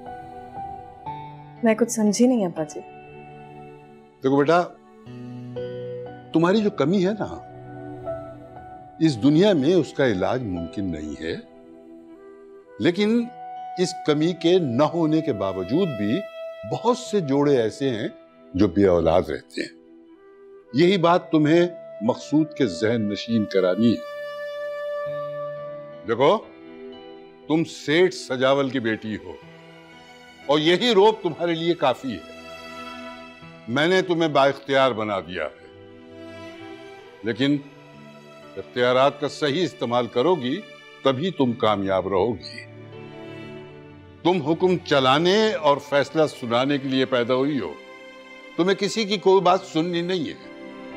मैं कुछ समझी नहीं अब्बा जी। देखो बेटा, तुम्हारी जो कमी है ना, इस दुनिया में उसका इलाज मुमकिन नहीं है, लेकिन इस कमी के न होने के बावजूद भी बहुत से जोड़े ऐसे हैं जो बे औलाद रहते हैं। यही बात तुम्हें मकसूद के जहन नशीन करानी है। देखो, तुम सेठ सजावल की बेटी हो और यही रोब तुम्हारे लिए काफी है। मैंने तुम्हें बाइख्तियार बना दिया है, लेकिन इख्तियारात का सही इस्तेमाल करोगी तभी तुम कामयाब रहोगी। तुम हुक्म चलाने और फैसला सुनाने के लिए पैदा हुई हो, तुम्हें किसी की कोई बात सुननी नहीं है।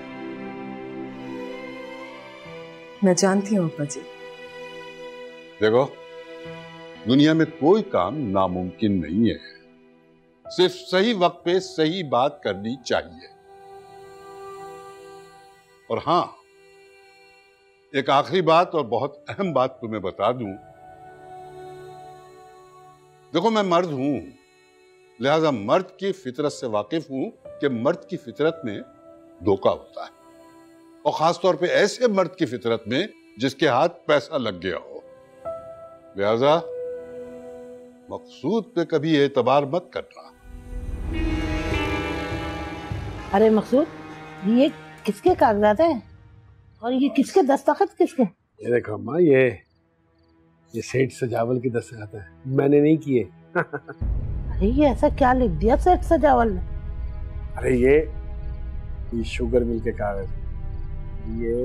मैं जानती हूँ अब्बा जी। देखो, दुनिया में कोई काम नामुमकिन नहीं है, सिर्फ सही वक्त पे सही बात करनी चाहिए। और हां, एक आखिरी बात और बहुत अहम बात तुम्हें बता दूं। देखो, मैं मर्द हूं, लिहाजा मर्द की फितरत से वाकिफ हूं कि मर्द की फितरत में धोखा होता है और खास तौर पे ऐसे मर्द की फितरत में जिसके हाथ पैसा लग गया हो। लिहाजा मकसूद पे कभी एतबार मत करना। अरे मकसूद, ये किसके कागजात हैं और ये किसके दस्तखत किसके? ये देखो अम्मा, ये ये सेठ सजावल की दस्तखत है, मैंने नहीं किए। अरे ये ऐसा क्या लिख दिया सेठ सजावल ने? अरे ये ये शुगर मिल के कागज, ये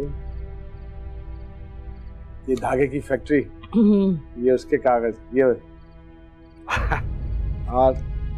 ये धागे की फैक्ट्री, ये उसके कागज, ये और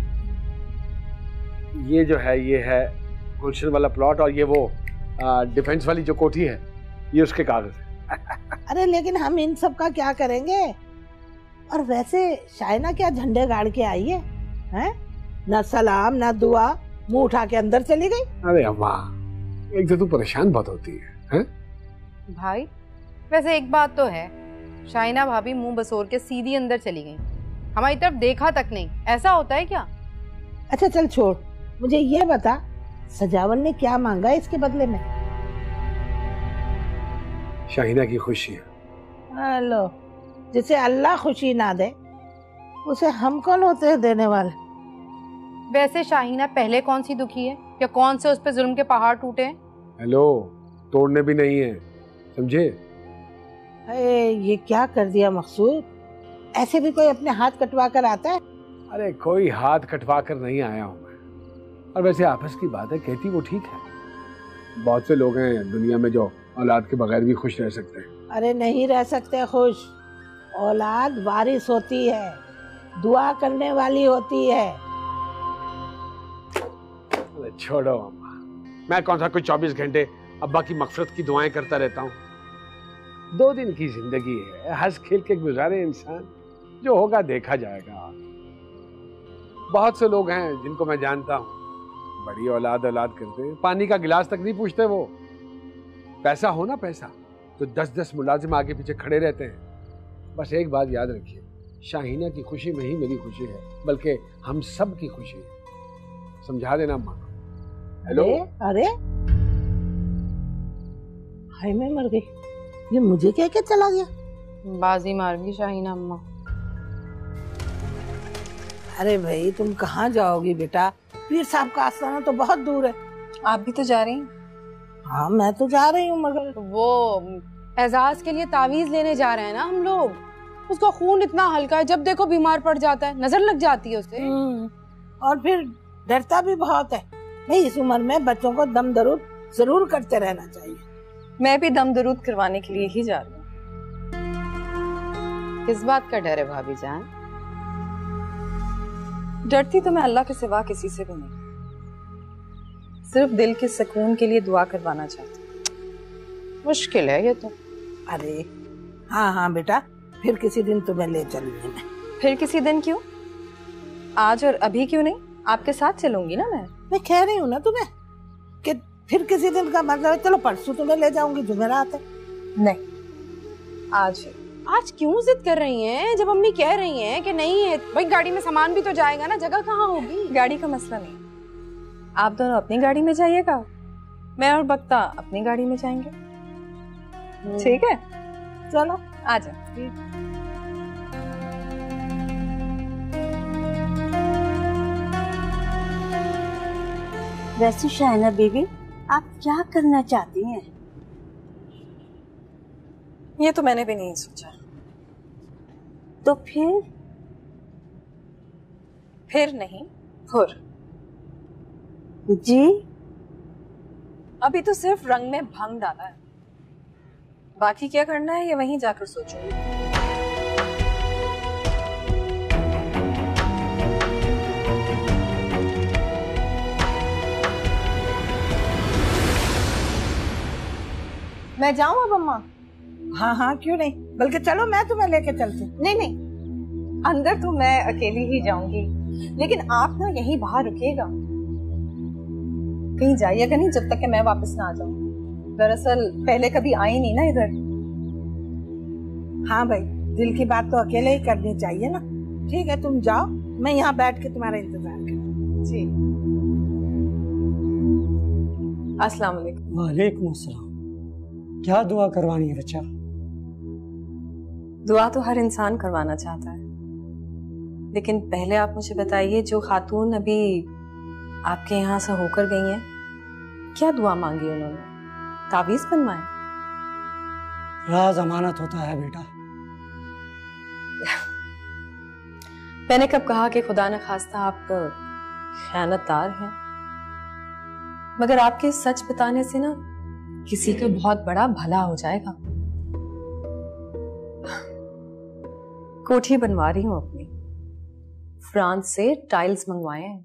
ये जो है ये है गुलशन वाला प्लॉट, और ये वो डिफेंस वाली जो कोठी है ये उसके कागज है। अरे लेकिन हम इन सब का क्या करेंगे? और वैसे शाइना क्या झंडे गाड़ के आई है, हैं? ना सलाम ना दुआ, मुंह उठा के अंदर चली गई। अरे अम्मा, एक तो तू परेशान बहुत होती है, हैं? भाई वैसे एक बात तो है, शाइना भाभी मुंह बसोर के सीधी अंदर चली गई, हमारी तरफ देखा तक नहीं। ऐसा होता है क्या? अच्छा चल छोड़, मुझे ये बता सजावल ने क्या मांगा इसके बदले में? शाहिना की खुशी। हेलो, जिसे अल्लाह खुशी ना दे उसे हम कौन होते हैं देने वाले? वैसे शाहिना पहले कौन सी दुखी है या कौन से उस पे जुल्म के पहाड़ टूटे हैं? हेलो, तोड़ने भी नहीं है, समझे? अरे ये क्या कर दिया मकसूद, ऐसे भी कोई अपने हाथ कटवा कर आता है? अरे कोई हाथ कटवा कर नहीं आया हूँ मैं, और वैसे आपस की बात है, कहती वो ठीक है। बहुत से लोग हैं दुनिया में जो औलाद के बगैर भी खुश रह सकते हैं। अरे नहीं रह सकते खुश, औलाद वारिस होती है, दुआ करने वाली होती है। अरे छोड़ो अम्मा, मैं कौन सा कोई चौबीस घंटे अब्बा की मगफिरत की दुआएं करता रहता हूँ। दो दिन की जिंदगी है, हंस खेल के गुजारे इंसान, जो होगा देखा जाएगा। बहुत से लोग हैं जिनको मैं जानता हूँ, बड़ी औलाद औलाद करते हैं, पानी का गिलास तक नहीं पूछते वो। पैसा हो ना पैसा, तो दस दस मुलाजिम आगे पीछे खड़े रहते हैं। बस एक बात याद रखिए, शाहीना की खुशी में ही मेरी खुशी है, बल्कि हम सब की खुशी है। समझा देना अम्मा। हेलो। अरे हाय, मैं मर गई, ये मुझे क्या क्या चला गया? बाजी मार गई शाहीना अम्मा। अरे भाई तुम कहाँ जाओगी बेटा? पीर साहब का आस्थाना तो बहुत दूर है। आप भी तो जा रही हैं? हाँ मैं तो जा रही हूँ, मगर वो एजाज के लिए तावीज लेने जा रहे हैं ना हम लोग। उसका खून इतना हल्का है, जब देखो बीमार पड़ जाता है, नजर लग जाती है उसे। और फिर डरता भी बहुत है। भाई इस उम्र में बच्चों को दम दरूद जरूर करते रहना चाहिए। मैं भी दम दरूद करवाने के लिए ही जा रही हूँ। किस बात का डर है भाभी जान? डरती तो मैं अल्लाह के सिवा किसी से भी नहीं, सिर्फ दिल के सुकून के लिए दुआ करवाना चाहती हूँ। मुश्किल है ये तो। अरे हाँ हाँ बेटा, फिर किसी दिन तुम्हें ले चलूंगी मैं। फिर किसी दिन क्यों? आज और अभी क्यों नहीं? आपके साथ चलूंगी ना मैं। मैं कह रही हूँ ना तुम्हें कि फिर किसी दिन का मतलब है, चलो परसों तुम्हें ले जाऊंगी, जुमेरात है। नहीं, आज। आज क्यों जिद कर रही हैं जब अम्मी कह रही हैं कि नहीं है? भाई गाड़ी में सामान भी तो जाएगा ना, जगह कहाँ होगी? गाड़ी का मसला नहीं, आप दोनों अपनी गाड़ी में जाइएगा, मैं और बक्ता अपनी गाड़ी में जाएंगे। ठीक है, चलो आ जाओ। वैसे शाइना बीबी, आप क्या करना चाहती हैं? ये तो मैंने भी नहीं सोचा। तो फिर? फिर नहीं, फुर। जी? अभी तो सिर्फ रंग में भंग डाला है, बाकी क्या करना है ये वहीं जाकर सोचूंगी। मैं जाऊं अब अम्मा? हाँ हाँ क्यों नहीं, बल्कि चलो मैं तुम्हें लेके चलती। नहीं नहीं, अंदर तो मैं अकेली ही जाऊंगी, लेकिन आप ना यहीं बाहर रुकिएगा, कहीं जाइएगा नहीं जब तक कि मैं वापस ना आ जाऊं। दरअसल पहले कभी आई नहीं ना इधर। हाँ भाई, दिल की बात तो अकेले ही करनी चाहिए ना। ठीक है तुम जाओ, मैं यहाँ बैठ के तुम्हारा इंतजार करूँ। जी। अस्सलाम वालेकुम। वालेकुम अस्सलाम। क्या दुआ करवानी है बच्चा? दुआ तो हर इंसान करवाना चाहता है, लेकिन पहले आप मुझे बताइए, जो खातून अभी आपके यहाँ से होकर गई हैं, क्या दुआ मांगी उन्होंने? ताबीज बनवाए? राज अमानत होता है बेटा। मैंने कब कहा कि खुदा न खास्ता आप खयानतदार हैं, मगर आपके सच बताने से ना किसी का बहुत बड़ा भला हो जाएगा। कोठी बनवा रही हूं अपनी, फ्रांस से टाइल्स मंगवाए हैं,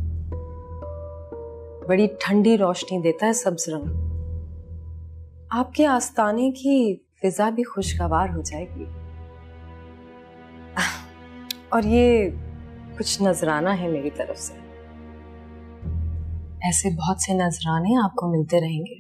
बड़ी ठंडी रोशनी देता है सब्ज रंग। आपके आस्ताने की फिजा भी खुशगवार हो जाएगी। और ये कुछ नजराना है मेरी तरफ से, ऐसे बहुत से नजराने आपको मिलते रहेंगे।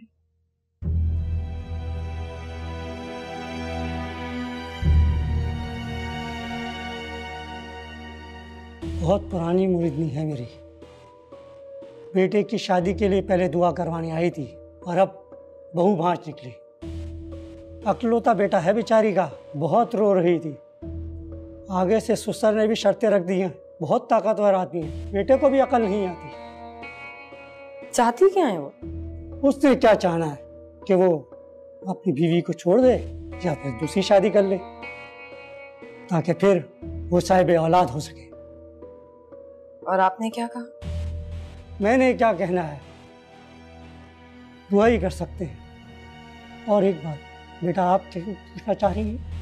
बहुत पुरानी मुरीदनी है मेरी। बेटे की शादी के लिए पहले दुआ करवाने आई थी और अब बहू भांज निकली। अकलौता बेटा है बेचारी का, बहुत रो रही थी। आगे से ससुर ने भी शर्तें रख दी हैं, बहुत ताकतवर आदमी है, बेटे को भी अकल नहीं आती। चाहती क्या है वो? उसने क्या चाहना है कि वो अपनी बीवी को छोड़ दे या फिर दूसरी शादी कर ले, ताकि फिर वो साहिब औलाद हो सके। और आपने क्या कहा? मैंने क्या कहना है, दुआ ही कर सकते हैं। और एक बात बेटा, आप पूछना चाह रही हैं?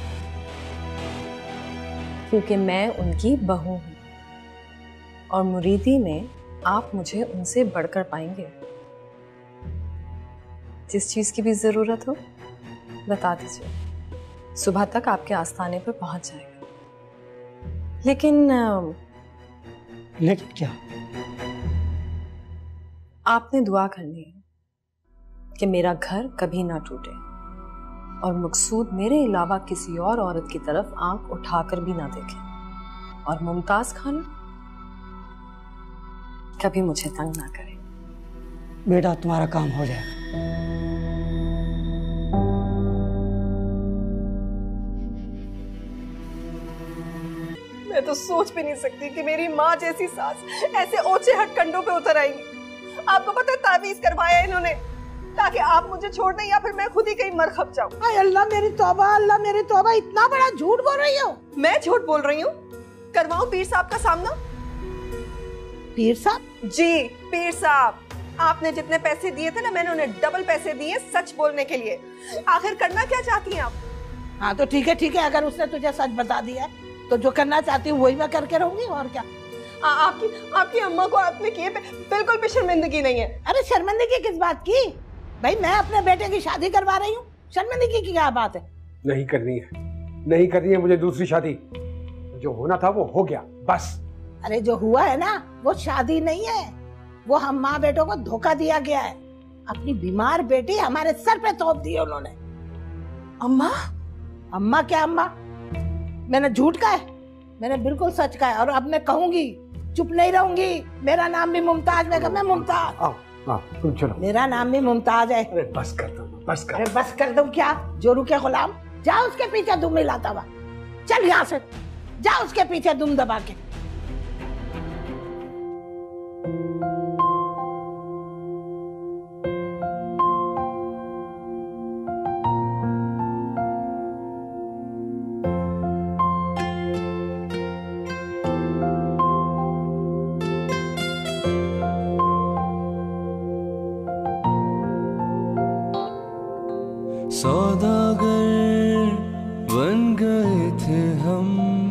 क्योंकि मैं उनकी बहू हूं और मुरीदी में आप मुझे उनसे बढ़कर पाएंगे। जिस चीज की भी जरूरत हो बता दीजिए, सुबह तक आपके आस्थाने पर पहुंच जाएगा। लेकिन लेकिन क्या? आपने दुआ करनी है कि मेरा घर कभी ना टूटे और मकसूद मेरे अलावा किसी और औरत की तरफ आंख उठाकर भी ना देखे, और मुमताज खान कभी मुझे तंग ना करे। बेटा तुम्हारा काम हो जाएगा। मैं तो सोच भी नहीं सकती कि मेरी माँ जैसी सास ऐसे ओछे हटकंडों पे उतर आएंगी। आपको पता है तावीज करवाया इन्होंने ताकि आप मुझे छोड़ दें या फिर मैं खुद ही कहीं मर खप जाऊं। हाय अल्लाह मेरी तौबा, अल्लाह मेरी तौबा, इतना बड़ा झूठ बोल रही हो? मैं झूठ बोल रही हूँ? करवाऊं पीर साहब का सामना? पीर साहब? जी पीर साहब, आपने जितने पैसे दिए थे ना, मैंने उन्हें डबल पैसे दिए सच बोलने के लिए। आखिर करना क्या चाहती हैं आप? हाँ तो ठीक है ठीक है, अगर उसने तुझे सच बता दिया तो जो करना चाहती हूँ वही मैं करके रहूंगी, और क्या। आ, आपकी आपकी अम्मा को आपने किए पे बिल्कुल भी शर्मिंदगी नहीं है। अरे शर्मिंदगी किस बात की भाई, मैं अपने बेटे की शादी करवा रही हूँ, शर्मिंदगी की क्या बात है? नहीं करनी है, नहीं करनी है मुझे दूसरी शादी। जो होना था वो हो गया बस। अरे जो हुआ है ना वो शादी नहीं है, वो हम माँ बेटों को धोखा दिया गया है। अपनी बीमार बेटी हमारे सर पे थोप दी है उन्होंने। अम्मा? अम्मा क्या अम्मा? मैंने झूठ कहा है? मैंने बिल्कुल सच कहा है, और अब मैं कहूंगी, चुप नहीं रहूंगी। मेरा नाम भी मुमताज बेगम है, मुमताज। आओ आओ तुम चलो। मेरा नाम भी मुमताज है। अरे बस कर दो, बस कर। अरे बस कर दूं क्या? जोरू के गुलाम, जा उसके पीछे दुम मिलाता हुआ, चल यहाँ से, जा उसके पीछे दुम दबा के। सौदागर बन गए थे हम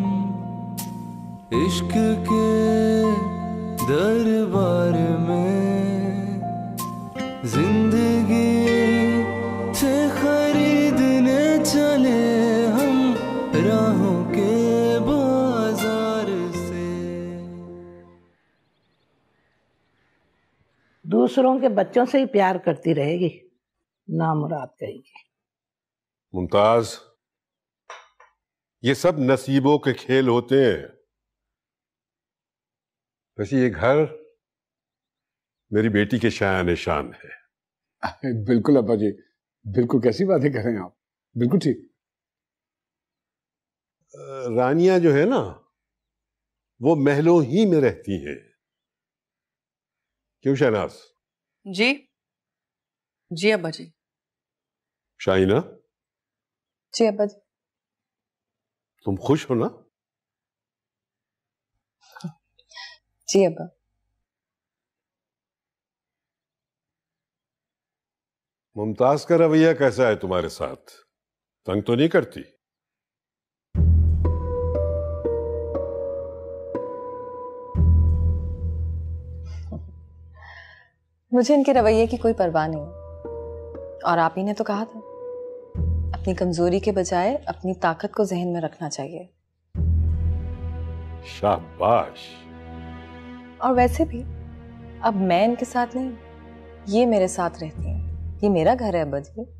इश्क के दरबार में, जिंदगी से खरीदने चले हम राहों के बाजार से। दूसरों के बच्चों से ही प्यार करती रहेगी, नामुराद कहेगी। मुमताज, ये सब नसीबों के खेल होते हैं। वैसे ये घर मेरी बेटी के शान शान है। बिल्कुल अब्बा जी, बिल्कुल, कैसी बातें कर रहे हैं आप, बिल्कुल ठीक। रानियां जो है ना वो महलों ही में रहती हैं। क्यों शहनाज? जी जी अब्बा जी। शाइना जी अब्बा जी। तुम खुश हो ना? जी अब्बा। मुमताज का रवैया कैसा है तुम्हारे साथ? तंग तो नहीं करती? मुझे इनके रवैये की कोई परवाह नहीं, और आप ही ने तो कहा था अपनी कमजोरी के बजाय अपनी ताकत को जहन में रखना चाहिए। शाबाश। और वैसे भी अब मैं इनके साथ नहीं, ये मेरे साथ रहती हैं। ये मेरा घर है अब्बा जी।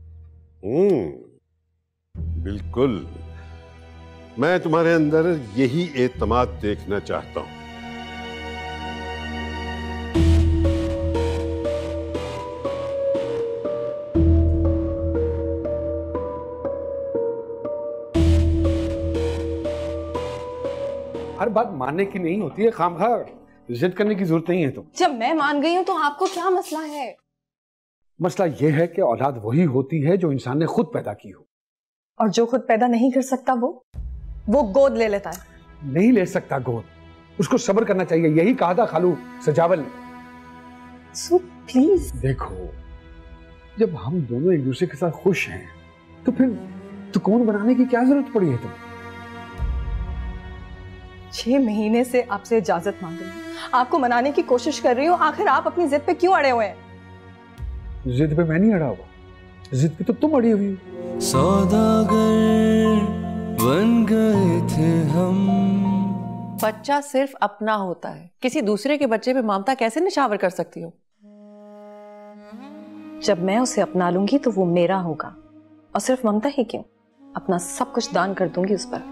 हम्म, बिल्कुल। मैं तुम्हारे अंदर यही एतमाद देखना चाहता हूं। हर बात मानने की नहीं होती है, खामखा जिद करने की जरूरत नहीं है। तो जब मैं मान गई हूं तो आपको क्या मसला है? मसला यह है कि औलाद वही होती है जो इंसान ने खुद पैदा की हो, और जो खुद पैदा नहीं कर सकता वो वो गोद ले लेता है। नहीं ले सकता गोद, उसको सब्र करना चाहिए। यही कहा था खालू सजावल ने। सो प्लीज देखो, जब हम दोनों एक दूसरे के साथ खुश हैं तो फिर तो कौन बनाने की क्या जरूरत पड़ी है? तुम छह महीने से आपसे इजाजत मांग रही हूँ, आपको मनाने की कोशिश कर रही हूँ, आखिर आप अपनी जिद पे क्यों अड़े हुए हैं? जिद पे मैं नहीं अड़ा हुआ, जिद पे तो तुम अड़ी हुई हो। सौदागर बन गए थे हम। बच्चा सिर्फ अपना होता है, किसी दूसरे के बच्चे पे ममता कैसे निछावर कर सकती हो? जब मैं उसे अपना लूंगी तो वो मेरा होगा, और सिर्फ ममता ही क्यों, अपना सब कुछ दान कर दूंगी उस पर।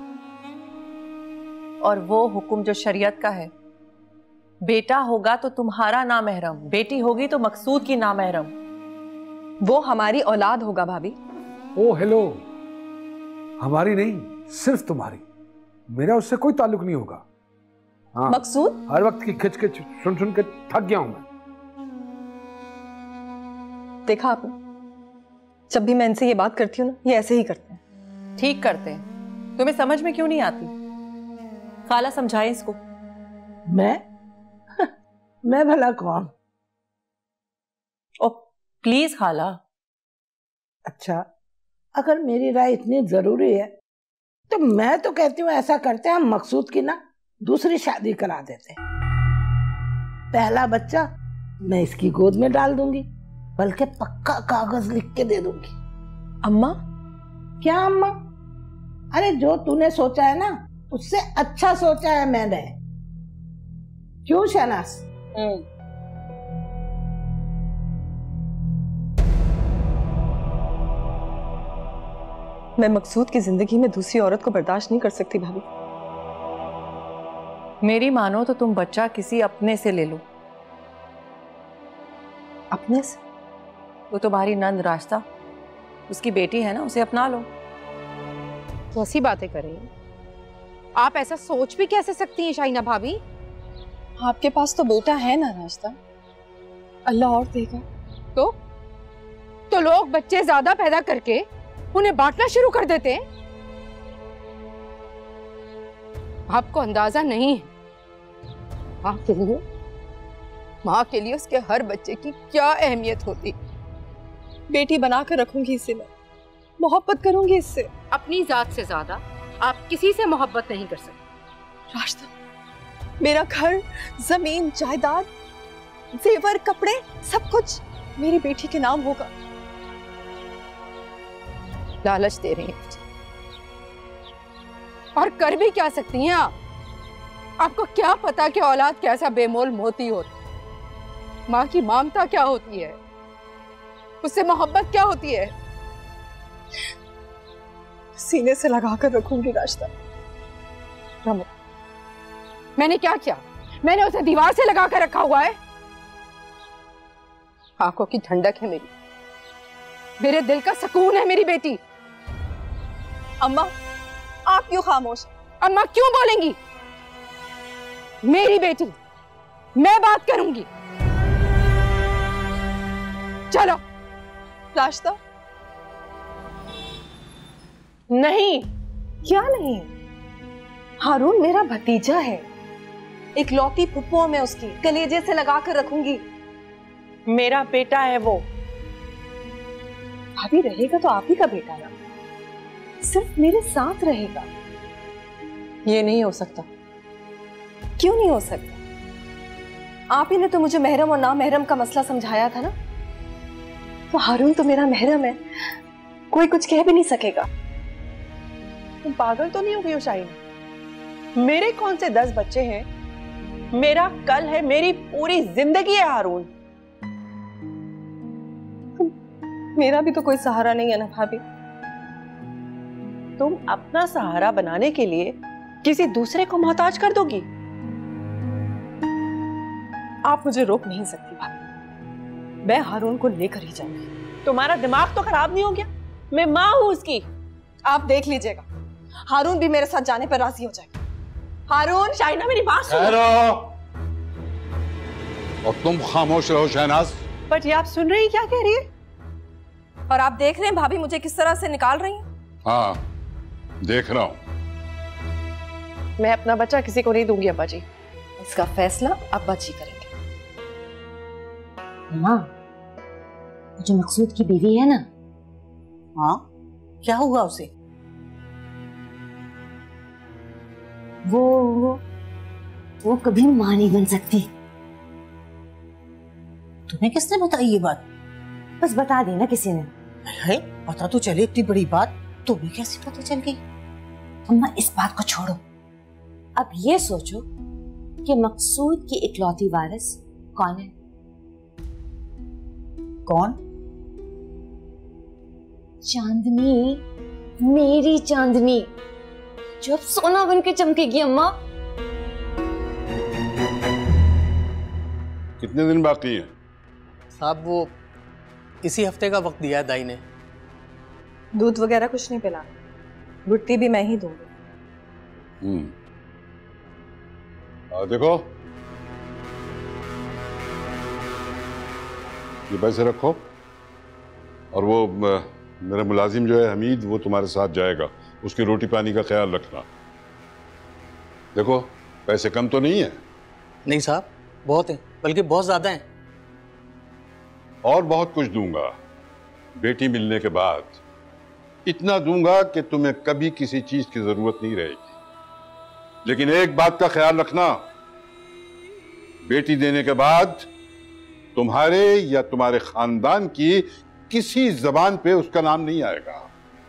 और वो हुक्म जो शरीयत का है, बेटा होगा तो तुम्हारा नामहरम, बेटी होगी तो मकसूद की नामहरम। वो हमारी औलाद होगा भाभी। ओ हेलो, हमारी नहीं, सिर्फ तुम्हारी। मेरा उससे कोई ताल्लुक नहीं होगा। हाँ, मकसूद हर वक्त की खिच खिच सुन सुन के थक गया हूं मैं। देखा आपने, जब भी मैं इनसे ये बात करती हूँ ना, ये ऐसे ही करते हैं। ठीक करते हैं। तुम्हें समझ में क्यों नहीं आती? खाला समझाए इसको। मैं मैं भला कौन? ओ प्लीज खाला। अच्छा, अगर मेरी राय इतनी जरूरी है तो मैं तो कहती हूँ ऐसा करते हैं, हम मकसूद की ना दूसरी शादी करा देते हैं। पहला बच्चा मैं इसकी गोद में डाल दूंगी, बल्कि पक्का कागज लिख के दे दूंगी। अम्मा? क्या अम्मा? अरे जो तूने सोचा है ना, उससे अच्छा सोचा है मैंने। क्यों शहनाज? मैं मकसूद की जिंदगी में दूसरी औरत को बर्दाश्त नहीं कर सकती भाभी। मेरी मानो तो तुम बच्चा किसी अपने से ले लो। अपने से? वो तुम्हारी नंद रास्ता, उसकी बेटी है ना, उसे अपना लो। कैसी बातें कर रही हैं आप? ऐसा सोच भी कैसे सकती हैं शाइना भाभी? आपके पास तो बेटा है ना रास्ता, अल्लाह और देगा। तो तो लोग बच्चे ज्यादा पैदा करके उन्हें बांटना शुरू कर देते हैं। आपको अंदाजा नहीं है माँ के लिए माँ के लिए उसके हर बच्चे की क्या अहमियत होती। बेटी बनाकर रखूंगी इसे, मैं मोहब्बत करूंगी इससे। अपनी जात से ज्यादा आप किसी से मोहब्बत नहीं कर सकते। रास्ता, मेरा घर, जमीन, जायदाद, जेवर, कपड़े, सब कुछ मेरी बेटी के नाम होगा। लालच दे रही हैं मुझे, और कर भी क्या सकती हैं आप? आपको क्या पता कि औलाद कैसा बेमोल मोती होती, माँ की ममता क्या होती है, उससे मोहब्बत क्या होती है। सीने से लगाकर रखूंगी रास्ता। रमो, मैंने क्या किया? मैंने उसे दीवार से लगा कर रखा हुआ है। आंखों की ठंडक है मेरी, मेरे दिल का सुकून है मेरी बेटी। अम्मा आप क्यों खामोश? अम्मा क्यों बोलेंगी? मेरी बेटी, मैं बात करूंगी। चलो। रास्ता नहीं। क्या नहीं? हारून मेरा भतीजा है, एक लौती फुप्पो मैं उसकी कलेजे से लगा कर रखूंगी। मेरा बेटा है वो। भाभी रहेगा तो आप ही का बेटा ना, सिर्फ मेरे साथ रहेगा। ये नहीं हो सकता। क्यों नहीं हो सकता? आप ही ने तो मुझे महरम और ना महरम का मसला समझाया था ना। तो हारून तो मेरा महरम है, कोई कुछ कह भी नहीं सकेगा। तुम पागल तो नहीं हो गई हो शाहीन? मेरे कौन से दस बच्चे हैं? मेरा कल है, मेरी पूरी जिंदगी है हारून। मेरा भी तो कोई सहारा नहीं है ना भाभी। तुम अपना सहारा बनाने के लिए किसी दूसरे को मोहताज कर दोगी? आप मुझे रोक नहीं सकती भाभी, मैं हारून को लेकर ही जाऊंगी। तुम्हारा दिमाग तो खराब नहीं हो गया? मैं माँ हूं उसकी। आप देख लीजिएगा, हारून भी मेरे साथ जाने पर राजी हो जाएगा। हारून, शाइना मेरी बात सुनो। और तुम खामोश रहो शहनाज। बट ये आप सुन रही क्या कह रही है? और आप देख रहे हैं भाभी मुझे किस तरह से निकाल रही हैं? हाँ देख रहा हूं। मैं अपना बच्चा किसी को नहीं दूंगी अब्बा जी। इसका फैसला अब्बा जी करेंगे। माँ, जो मकसूद की बीवी है ना। हाँ, क्या हुआ उसे? वो वो वो कभी मां नहीं बन सकती। तुम्हें किसने बताई ये बात? बस बता दी ना किसी ने। है, पता तो चले इतनी बड़ी बात, तुम्हें कैसे पता चल गई? अम्मा इस बात को छोड़ो, अब ये सोचो कि मकसूद की इकलौती वारिस कौन है? कौन? चांदनी, मेरी चांदनी, जो अब सोना बन के चमकेगी। अम्मा कितने दिन बाकी हैं? साहब वो इसी हफ्ते का वक्त दिया है दाई ने। दूध वगैरह कुछ नहीं पिला, गुट्टी भी मैं ही दूंगी। हम्म, देखो ये पैसे रखो, और वो मेरा मुलाजिम जो है हमीद, वो तुम्हारे साथ जाएगा, उसकी रोटी पानी का ख्याल रखना। देखो पैसे कम तो नहीं है? नहीं साहब, बहुत हैं, बल्कि बहुत ज्यादा हैं। और बहुत कुछ दूंगा बेटी मिलने के बाद, इतना दूंगा कि तुम्हें कभी किसी चीज की जरूरत नहीं रहेगी। लेकिन एक बात का ख्याल रखना, बेटी देने के बाद तुम्हारे या तुम्हारे खानदान की किसी जबान पे उसका नाम नहीं आएगा।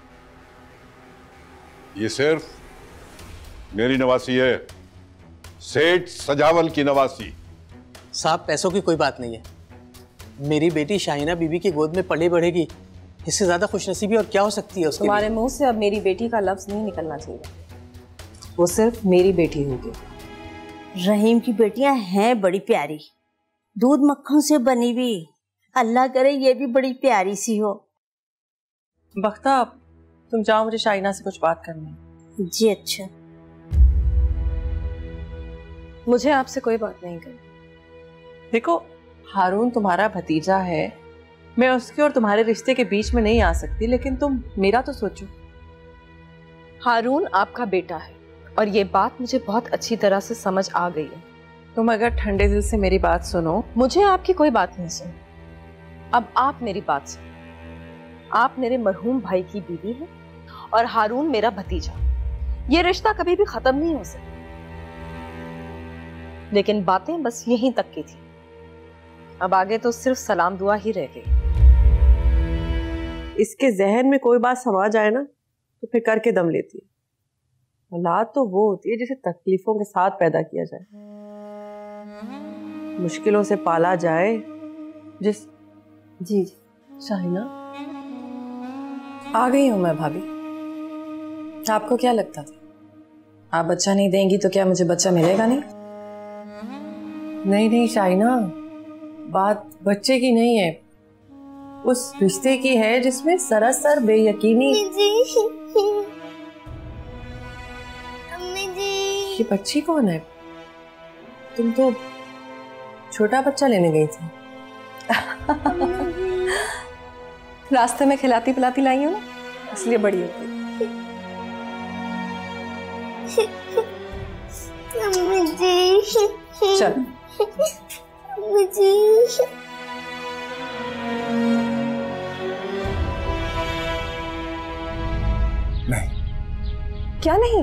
ये सिर्फ मेरी नवासी है, सेठ सजावल की नवासी। साहब पैसों की कोई बात नहीं है, मेरी बेटी शाहीना बीबी की गोद में पले बढ़ेगी, इससे ज्यादा खुशनसीबी और क्या हो सकती है उसके लिए? तुम्हारे मुंह से अब मेरी बेटी का लफ्ज नहीं निकलना चाहिए, वो सिर्फ मेरी बेटी होगी। रहीम की बेटियां हैं बड़ी प्यारी, दूध मक्खन से बनी हुई, अल्लाह करे ये भी बड़ी प्यारी सी हो। बख्ता तुम जाओ, मुझे शाहीना से कुछ बात करनी है। जी अच्छा। मुझे आपसे कोई बात नहीं करनी। देखो हारून तुम्हारा भतीजा है, मैं उसके और तुम्हारे रिश्ते के बीच में नहीं आ सकती, लेकिन तुम मेरा तो सोचो। हारून आपका बेटा है और ये बात मुझे बहुत अच्छी तरह से समझ आ गई है। तुम अगर ठंडे दिल से मेरी बात सुनो। मुझे आपकी कोई बात नहीं सुनी, अब आप मेरी बात सुनो। आप मेरे मरहूम भाई की बीवी हैं और हारून मेरा भतीजा। ये रिश्ता कभी भी खत्म नहीं हो सकता, लेकिन बातें बस यहीं तक की थी। अब आगे तो सिर्फ सलाम दुआ ही रह गई। इसके जहन में कोई बात समा जाए ना तो फिर करके दम लेती है। औलाद तो वो होती है जिसे तकलीफों के साथ पैदा किया जाए, मुश्किलों से पाला जाए। जिस जी शाहीना आ गई हूं मैं भाभी। आपको क्या लगता था आप बच्चा नहीं देंगी तो क्या मुझे बच्चा मिलेगा नहीं? नहीं नहीं शाहीना, बात बच्चे की नहीं है, उस रिश्ते की है जिसमें सरासर बेयकीनी। ये बच्ची कौन है? तुम तो छोटा बच्चा लेने गई थी। रास्ते में खिलाती पिलाती लाई हो ना, इसलिए बड़ी होती। चल नहीं। क्या नहीं?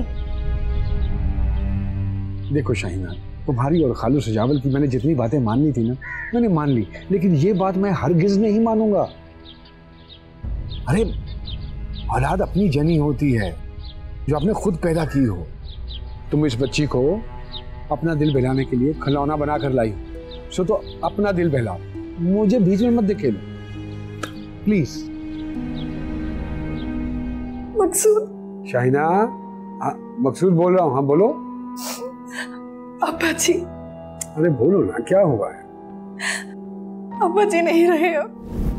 देखो शाहीना, तुम्हारी और खालू सजावल की मैंने जितनी बातें माननी थी ना, मैंने मान ली, लेकिन ये बात मैं हरगिज नहीं मानूंगा। अरे औलाद अपनी जनी होती है जो आपने खुद पैदा की हो। तुम इस बच्ची को अपना दिल बहलाने के लिए खिलौना बना कर लाई, सो तो अपना दिल बहलाओ, मुझे बीच में मत धकेलो प्लीज। मकसूद। शाहीना, मकसूद बोल रहा हूँ। हाँ बोलो। अब्बा जी। अरे बोलो ना, क्या हुआ है? अब्बा जी नहीं रहे हो।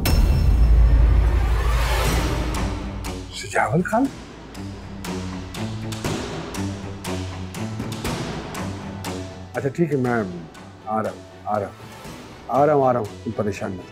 सजावल खान? अच्छा ठीक है, मैं आ रहा हूँ आ रहा हूँ आ रहा हूँ आ रहा हूँ तुम परेशान मत।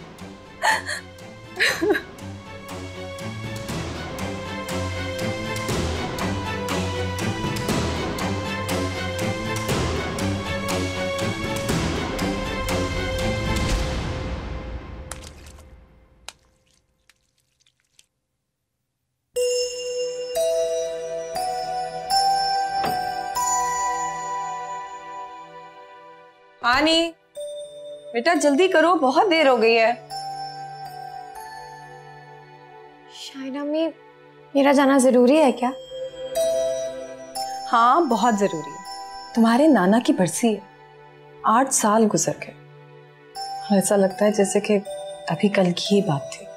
आनी, बेटा जल्दी करो, बहुत देर हो गई है। शाहीना अम्मी, मेरा जाना जरूरी है क्या? हाँ बहुत जरूरी है। तुम्हारे नाना की बरसी है। आठ साल गुजर गए। ऐसा लगता है जैसे कि अभी कल की ही बात थी।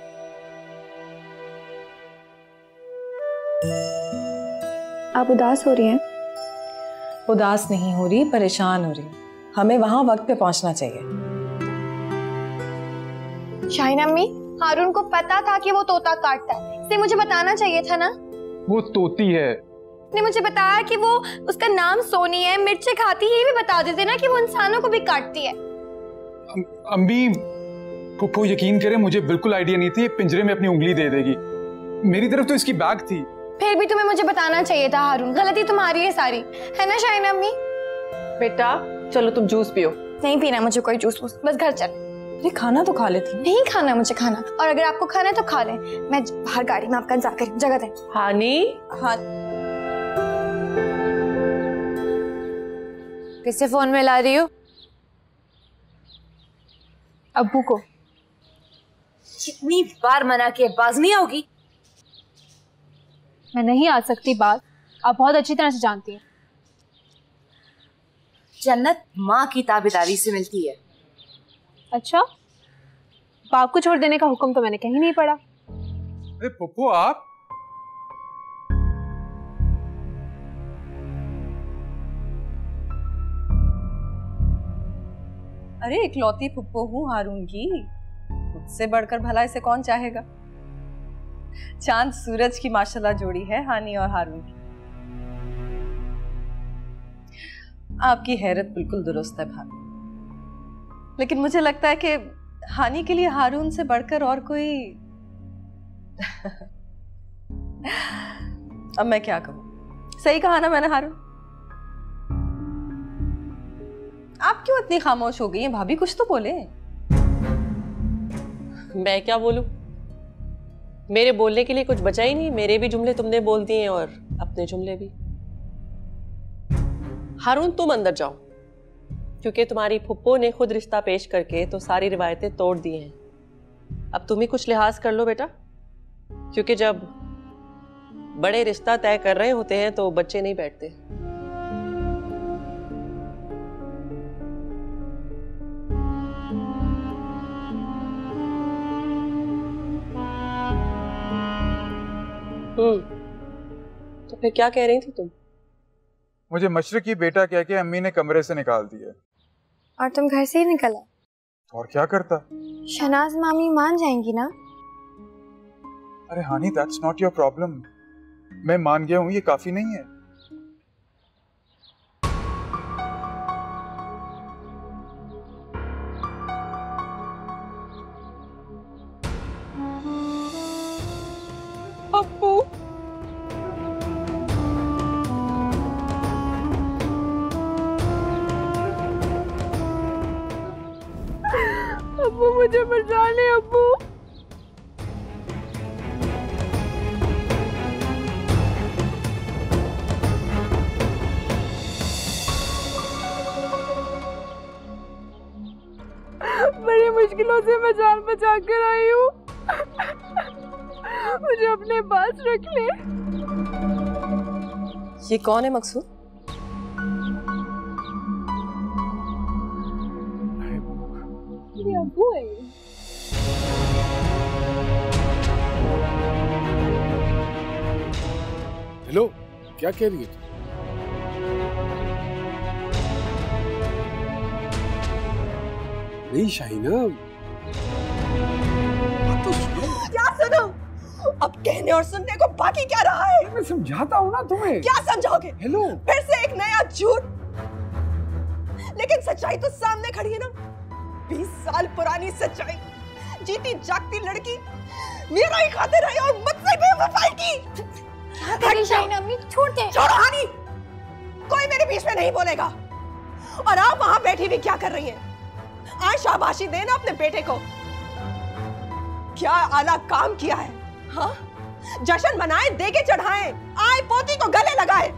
आप उदास हो रही हैं? उदास नहीं हो रही, परेशान हो रही। हमें वहां वक्त पे पहुंचना चाहिए। शाहीना अम्मी, हारून को पता था कि वो तोता काटता है, इसलिए मुझे बताना चाहिए था ना। वो तोती है। ने मुझे बताया कि वो उसका नाम सोनी है, मिर्चे खाती है, ये भी बता देते ना कि वो इंसानों को भी काटती है। अम्मी, फुप्पो यकीन करे, मुझे बिल्कुल आइडिया नहीं थी, पिंजरे में अपनी उंगली दे देगी। मेरी तरफ तो इसकी बैग थी। फिर भी तुम्हें मुझे बताना चाहिए था हारून, गलती तुम्हारी है सारी, है ना शाहीना अम्मी? बेटा चलो तुम जूस पियो। नहीं पीना मुझे कोई जूस, बस घर चल। अरे खाना तो खा लेती। नहीं खाना मुझे खाना, और अगर आपको खाना है तो खा लें, मैं बाहर गाड़ी में आपका इंतजार करूं, जगह दें। हानी। हाँ। किससे फोन में ला रही हो? अब्बू को। कितनी बार मना किया, बाज नहीं आओगी? मैं नहीं आ सकती बात, आप बहुत अच्छी तरह से जानती हैं। जन्नत माँ की ताबेदारी से मिलती है। अच्छा, बाप को छोड़ देने का हुक्म तो मैंने कहीं नहीं पढ़ा। अरे पप्पू आप? अरे इकलौती फुप्पो हूँ हारून की, खुद से बढ़कर भला इसे कौन चाहेगा। चांद सूरज की माशाल्लाह जोड़ी है हानी और हारून की। आपकी हैरत बिल्कुल दुरुस्त है भाभी, लेकिन मुझे लगता है कि हानी के लिए हारून से बढ़कर और कोई अब मैं क्या कहूं। सही कहा ना मैंने हारून? आप क्यों इतनी खामोश हो गई हैं भाभी, कुछ तो बोले। मैं क्या बोलूं? मेरे बोलने के लिए कुछ बचा ही नहीं। मेरे भी जुमले तुमने बोल दिए और अपने जुमले भी। हारून तुम अंदर जाओ, क्योंकि तुम्हारी फुप्पो ने खुद रिश्ता पेश करके तो सारी रिवायतें तोड़ दी हैं। अब तुम ही कुछ लिहाज कर लो बेटा, क्योंकि जब बड़े रिश्ता तय कर रहे होते हैं तो बच्चे नहीं बैठते। हम्म, तो फिर क्या कह रही थी तुम? मुझे मशरकी बेटा कह के अम्मी ने कमरे से निकाल दिया। और तुम घर से ही निकला? तो और क्या करता? शहनाज मामी मान जाएंगी ना? अरे honey, that's not your problem. मैं मान गया हूं, ये काफी नहीं है। अब्बू, अब्बू मुझे बचा ले अब्बू। बड़ी मुश्किलों से मैं जान बचा कर आई हूँ, मुझे अपने पास रख ले। ये कौन है मकसूद? मेरी अब्बू है। हेलो, क्या कह रही है तू? नहीं शाहीना, तो सुनो। क्या सुनो? अब कहने और सुनने को बाकी क्या रहा है? मैं समझाता हूँ ना तुम्हें। क्या समझाओगे? हेलो, फिर से एक नया झूठ। लेकिन सच्चाई तो सामने खड़ी है ना। बीस साल पुरानी सच्चाई, जीती जागती लड़की मेरा ही खाते रहे और मुझसे बेवफाई की। क्या करी शाहीना अम्मी, छोड़ दे। छोड़ो हानी, कोई मेरे बीच में नहीं बोलेगा। और आप वहां बैठी भी क्या कर रही हैं? आज शाबाशी देना अपने बेटे को। क्या आला काम किया है? हाँ? जश्न मनाए, देके चढ़ाए, आए पोती को गले लगाए।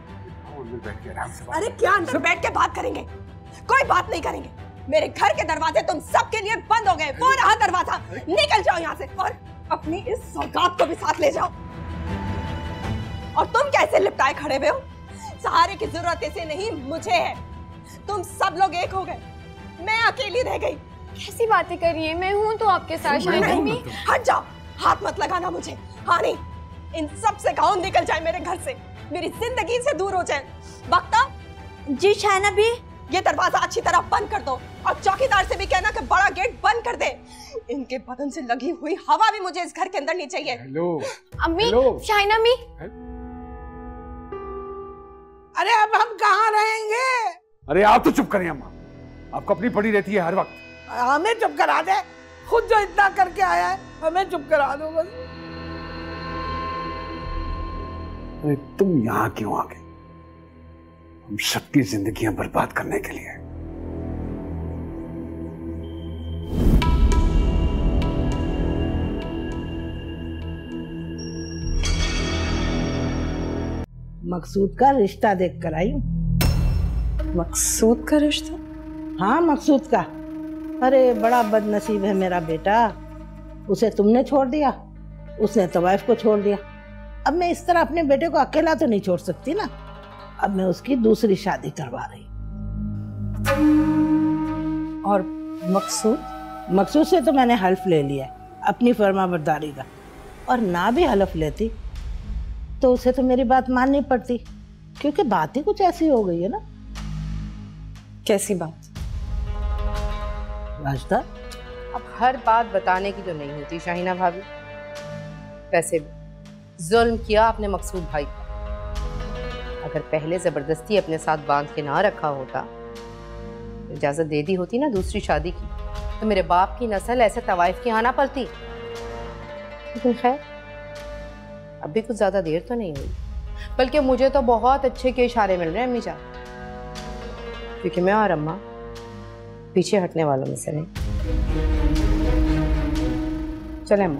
अरे क्या अंदर बैठ के बात करेंगे? कोई बात नहीं करेंगे। मेरे घर के दरवाजे तुम सबके लिए बंद हो गए। वो रहा दरवाजा, निकल जाओ यहाँ से और अपनी इस सौगात को भी साथ ले जाओ। और तुम कैसे लिपटाए खड़े हुए हो? सहारे की जरूरत इसे नहीं, मुझे है। तुम सब लोग एक हो गए, मैं अकेली रह गई। कैसी बातें कर रही है? मैं हूं तो आपके साथ शाहीना अम्मी। हट जाओ, हाथ मत लगाना मुझे। हाँ नहीं, इन सब से कहो निकल जाए मेरे घर से, मेरी जिंदगी से दूर हो जाए। बख्ता जी शाहीना भी, ये दरवाजा अच्छी तरह बंद कर दो और चौकीदार से भी कहना कि बड़ा गेट बंद कर दे। इनके बदन से लगी हुई हवा भी मुझे इस घर के अंदर नहीं चाहिए। हेलो अम्मी, शाहीना अम्मी। अरे अब हम कहाँ रहेंगे? अरे आप तो चुप करें अम्मा, आपको अपनी पड़ी रहती है हर वक्त। हमें चुप करा दे, खुद जो इतना करके आया है हमें चुप करा दो बस। अरे तुम यहाँ क्यों आ गए? हम सबकी जिंदगियां बर्बाद करने के लिए। मकसूद का रिश्ता देख कर आई हूँ। मकसूद का रिश्ता? हाँ मकसूद का। अरे बड़ा बदनसीब है मेरा बेटा, उसे तुमने छोड़ दिया, उसने तवाइफ को छोड़ दिया। अब मैं इस तरह अपने बेटे को अकेला तो नहीं छोड़ सकती ना। अब मैं उसकी दूसरी शादी करवा रही। और मकसूद? मकसूद से तो मैंने हल्फ ले लिया अपनी फर्माबरदारी का, और ना भी हल्फ लेती तो उसे तो मेरी बात माननी पड़ती, क्योंकि बात ही कुछ ऐसी हो गई है ना। कैसी बात? राजदा, अब हर बात बताने की तो नहीं होती शाहीना भाभी। वैसे भी जुल्म किया आपने मकसूद भाई का। अगर पहले जबरदस्ती अपने साथ बांध के ना रखा होता, इजाजत दे दी होती ना दूसरी शादी की, तो मेरे बाप की नस्ल ऐसे तवाइफ की आना पड़ती। लेकिन खैर, अब भी कुछ ज्यादा देर तो नहीं हुई, बल्कि मुझे तो बहुत अच्छे के इशारे मिल रहे हैं अम्मी जान, क्योंकि मैं और अम्मा पीछे हटने वालों में से नहीं। चले अम्मा।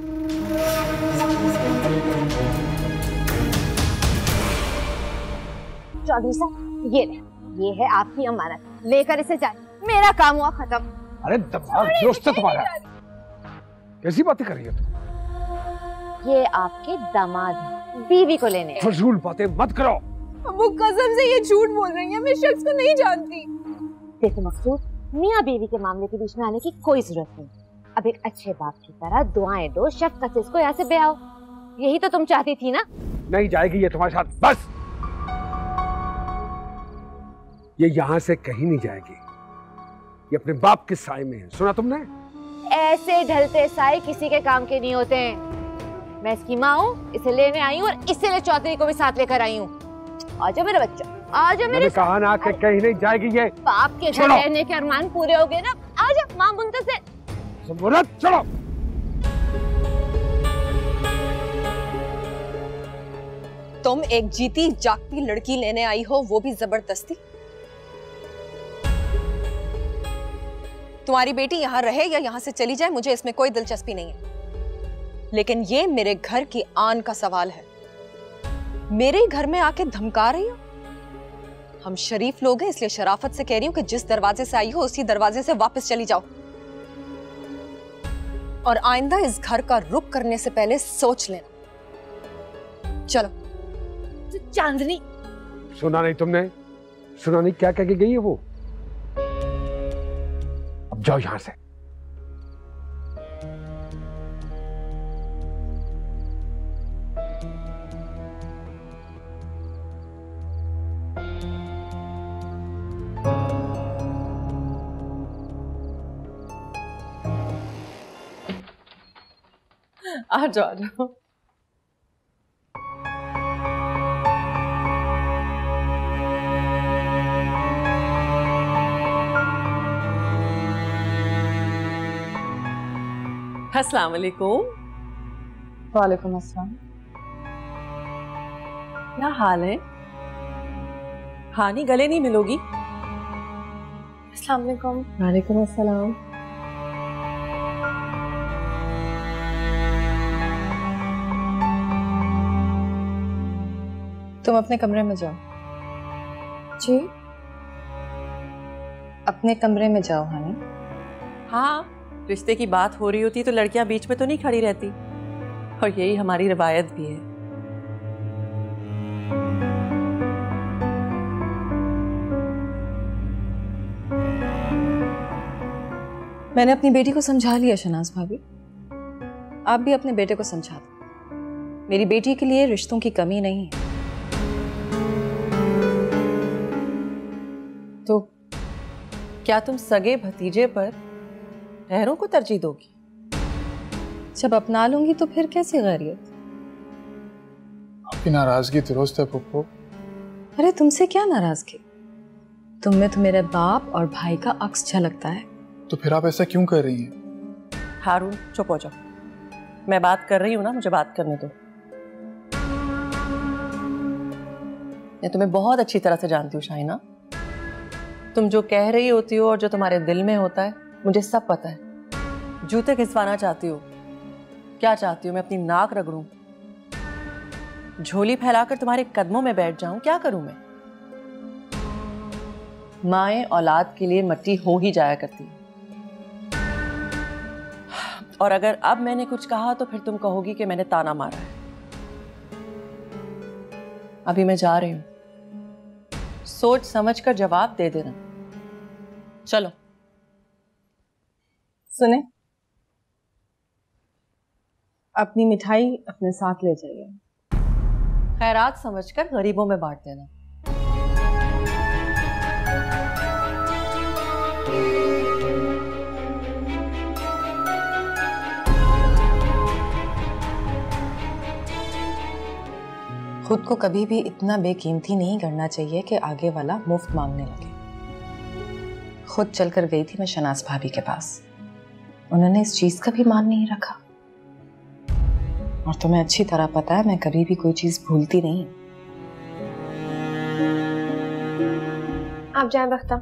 चौधरी साहब, ये ले, ये है आपकी अमानत, लेकर इसे जाए, मेरा काम हुआ खत्म। अरे दिमाग दुरुस्त है तुम्हारा, कैसी बातें कर रही हो तुम? ये आपके दामाद हैं, बीवी को लेने। फजूल बातें मत करो। वो कसम से ये झूठ बोल रही है, मैं शख्स को नहीं जानती। देखो मकसूद, मियाँ बीवी के मामले के बीच में आने की कोई जरूरत नहीं। अब एक अच्छे बाप की तरह दुआएं दो, शफ़क़त से इसको यहाँ से ब्याह। यही तो तुम चाहती थी ना? नहीं जाएगी ये तुम्हारे साथ, बस। ये यहाँ से कहीं नहीं जाएगी। ये अपने बाप के साए में है, सुना तुमने? ऐसे ढलते साए किसी के काम के नहीं होते हैं। मैं इसकी माँ हूँ, इसे लेने आई हूँ और इसीलिए चौधरी को भी साथ लेकर आई हूँ। आजा मेरा बच्चा, आजा मेरे। मैंने कहा ना कि कहीं नहीं जाएगी ये। बाप के घर रहने के अरमान पूरे हो गए ना, आजा माँ मुंतज़िर। चलो। तुम एक जीती जागती लड़की लेने आई हो, वो भी जबरदस्ती। तुम्हारी बेटी यहाँ रहे या यहाँ से चली जाए, मुझे इसमें कोई दिलचस्पी नहीं है, लेकिन ये मेरे घर की आन का सवाल है। मेरे घर में आके धमका रही हो? हम शरीफ लोग हैं, इसलिए शराफत से कह रही हूँ कि जिस दरवाजे से आई हो उसी दरवाजे से वापस चली जाओ, और आइंदा इस घर का रुख करने से पहले सोच लेना। चलो। चांदनी, सुना नहीं तुमने? सुना नहीं क्या कह के गई है वो? अब जाओ यहां से। आ जाओ आ जाओ। अस्सलाम वालेकुम। वालेकुम अस्सलाम। क्या हाल है? हानी, गले नहीं मिलोगी? अस्सलाम वालेकुम। वालेकुम अस्सलाम। तुम अपने कमरे में जाओ। जी? अपने कमरे में जाओ हानी। हाँ, रिश्ते की बात हो रही होती तो लड़कियां बीच में तो नहीं खड़ी रहती, और यही हमारी रिवायत भी है। मैंने अपनी बेटी को समझा लिया शनाज भाभी, आप भी अपने बेटे को समझा दो। मेरी बेटी के लिए रिश्तों की कमी नहीं है। तो क्या तुम सगे भतीजे पर ठहरों को तरजीह दोगी? जब अपना लूंगी तो फिर कैसी गैरियत? आपकी नाराजगी दुरुस्त है पुप्पो। अरे तुमसे क्या नाराजगी? तुम में तो मेरे बाप और भाई का अक्स झलकता है। तो फिर आप ऐसा क्यों कर रही हैं? हारून, चुप हो जाओ। मैं बात कर रही हूँ ना, मुझे बात करने दो। मैं तुम्हें बहुत अच्छी तरह से जानती हूँ शाहिना। तुम जो कह रही होती हो और जो तुम्हारे दिल में होता है मुझे सब पता है। जूते खिसवाना चाहती हो? क्या चाहती हो मैं अपनी नाक रगड़ूं? झोली फैलाकर तुम्हारे कदमों में बैठ जाऊं? क्या करूं मैं? माएं औलाद के लिए मट्टी हो ही जाया करती है, और अगर अब मैंने कुछ कहा तो फिर तुम कहोगी कि मैंने ताना मारा है। अभी मैं जा रही हूं, सोच समझकर जवाब दे देना। चलो। सुने, अपनी मिठाई अपने साथ ले जाइए। खैरात समझकर गरीबों में बांट देना। खुद को कभी भी इतना बेकीमती नहीं करना चाहिए कि आगे वाला मुफ्त मांगने लगे। खुद चलकर गई थी मैं शनाज भाभी के पास, उन्होंने इस चीज का भी मान नहीं रखा। और तुम्हें अच्छी तरह पता है मैं कभी भी कोई चीज भूलती नहीं। आप जाएं बख्ता।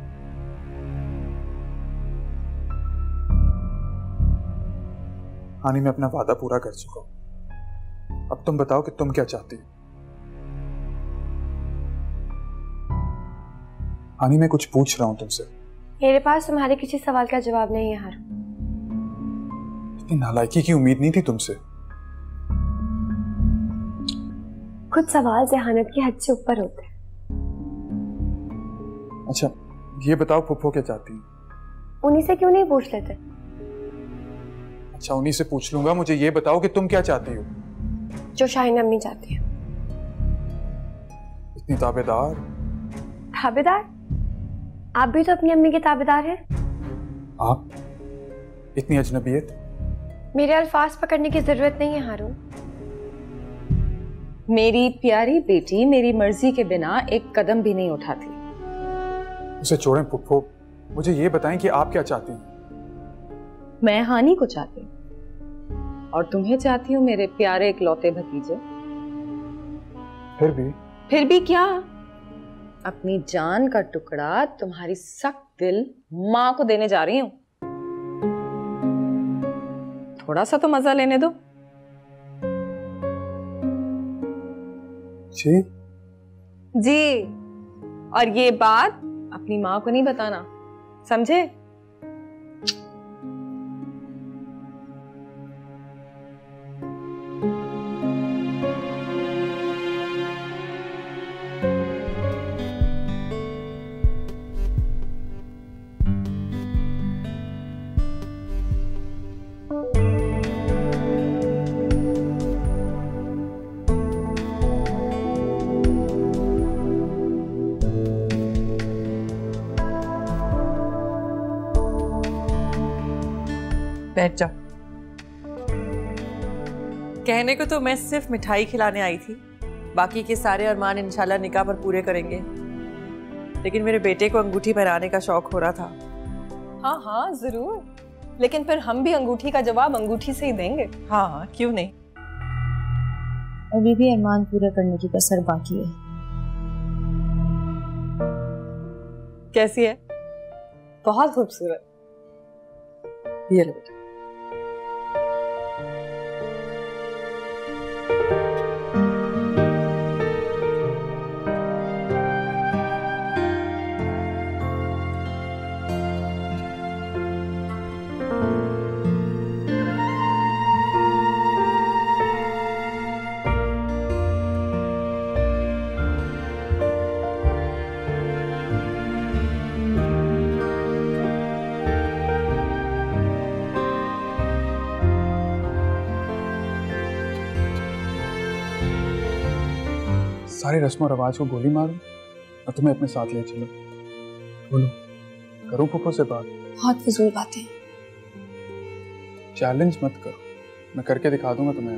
हानी, मैं अपना वादा पूरा कर चुका हूं। अब तुम बताओ कि तुम क्या चाहती हो। हानी, मैं कुछ पूछ रहा हूं तुमसे। मेरे पास तुम्हारे किसी सवाल का जवाब नहीं है हार। इतनी नालायकी की उम्मीद नहीं थी तुमसे। कुछ सवाल जहानत की हद से ऊपर होते हैं। अच्छा, ये बताओ फुफ्फो क्या चाहती है? उन्हीं से क्यों नहीं पूछ लेते? अच्छा, उन्हीं से पूछ लूंगा। मुझे ये बताओ कि तुम क्या चाहती हो? जो शाहीन अम्मी चाहती है। इतनी ताबेदार? ताबेदार? आप भी तो अपनी अम्मी के ताबेदार हैं। आप इतनी अजनबियत? मेरे अल्फाज पकड़ने की जरूरत नहीं है हारून। मेरी प्यारी बेटी मेरी मर्जी के बिना एक कदम भी नहीं उठाती। उसे छोड़ें फुप्पो, मुझे ये बताएं कि आप क्या चाहती हैं? मैं हानि को चाहती हूँ और तुम्हें चाहती हूँ मेरे प्यारे इकलौते भतीजे। फिर भी फिर भी क्या? अपनी जान का टुकड़ा तुम्हारी सख्त दिल माँ को देने जा रही हूँ। थोड़ा सा तो मजा लेने दो। जी जी, और ये बात अपनी माँ को नहीं बताना, समझे? बैठ जाओ। कहने को तो मैं सिर्फ मिठाई खिलाने आई थी, बाकी के सारे अरमान इंशाल्लाह निकाह पर पूरे करेंगे, लेकिन मेरे बेटे को अंगूठी पहनाने का शौक हो रहा था। हाँ हाँ जरूर, लेकिन फिर हम भी अंगूठी का जवाब अंगूठी से ही देंगे। हाँ हाँ क्यों नहीं। अभी भी अरमान पूरा करने की कसर बाकी है। कैसी है? बहुत खूबसूरत। ये लो बेटा। सारे रस्म और रवाज को गोली मारूं और तुम्हें अपने साथ ले चलो? बोलो, करूं फुफो से बात? बहुत फिजूल बातें। चैलेंज मत करो, मैं करके दिखा दूंगा तुम्हें।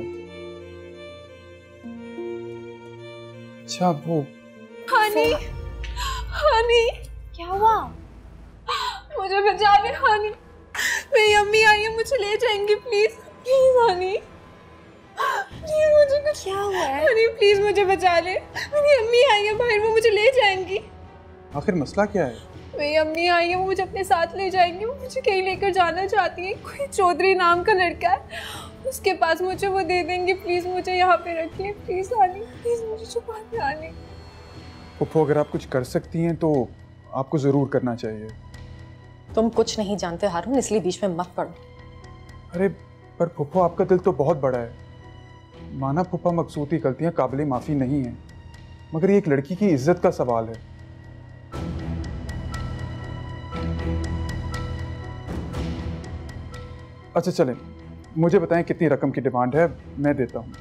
अच्छा वो हानी, हानी क्या हुआ? मुझे बचा ले हानी, मेरी अम्मी आई है, मुझे ले जाएंगी प्लीज प्लीज हानी, प्लीज मुझे कुछ क्या हुआ है? हानी प्लीज मुझे बचा ले, मेरी अम्मी आई है बाहर, वो मुझे ले जाएंगी। आखिर मसला क्या है? मेरी अम्मी आई है, वो मुझे अपने साथ ले जाएंगी, वो मुझे कहीं लेकर जाना चाहती है। कोई चौधरी नाम का लड़का है, उसके पास मुझे वो दे देंगे। प्लीज मुझे यहाँ पे रखिए प्लीज हानी, प्लीज मुझे छुपा के आने। फुफो अगर आप कुछ कर सकती हैं तो आपको जरूर करना चाहिए। तुम कुछ नहीं जानते हारून, इसलिए बीच में मत पड़ो। अरे पर फुफो आपका दिल तो बहुत बड़ा है। माना फुफा मकसूद की गलतियां काबिल माफ़ी नहीं है, मगर ये एक लड़की की इज्जत का सवाल है। अच्छा चलें, मुझे बताएं कितनी रकम की डिमांड है, मैं देता हूँ।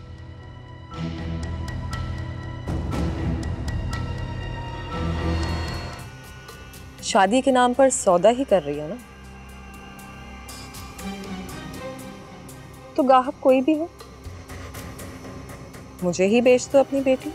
शादी के नाम पर सौदा ही कर रही हो ना? तो गाहक कोई भी हो, मुझे ही बेच दो अपनी बेटी।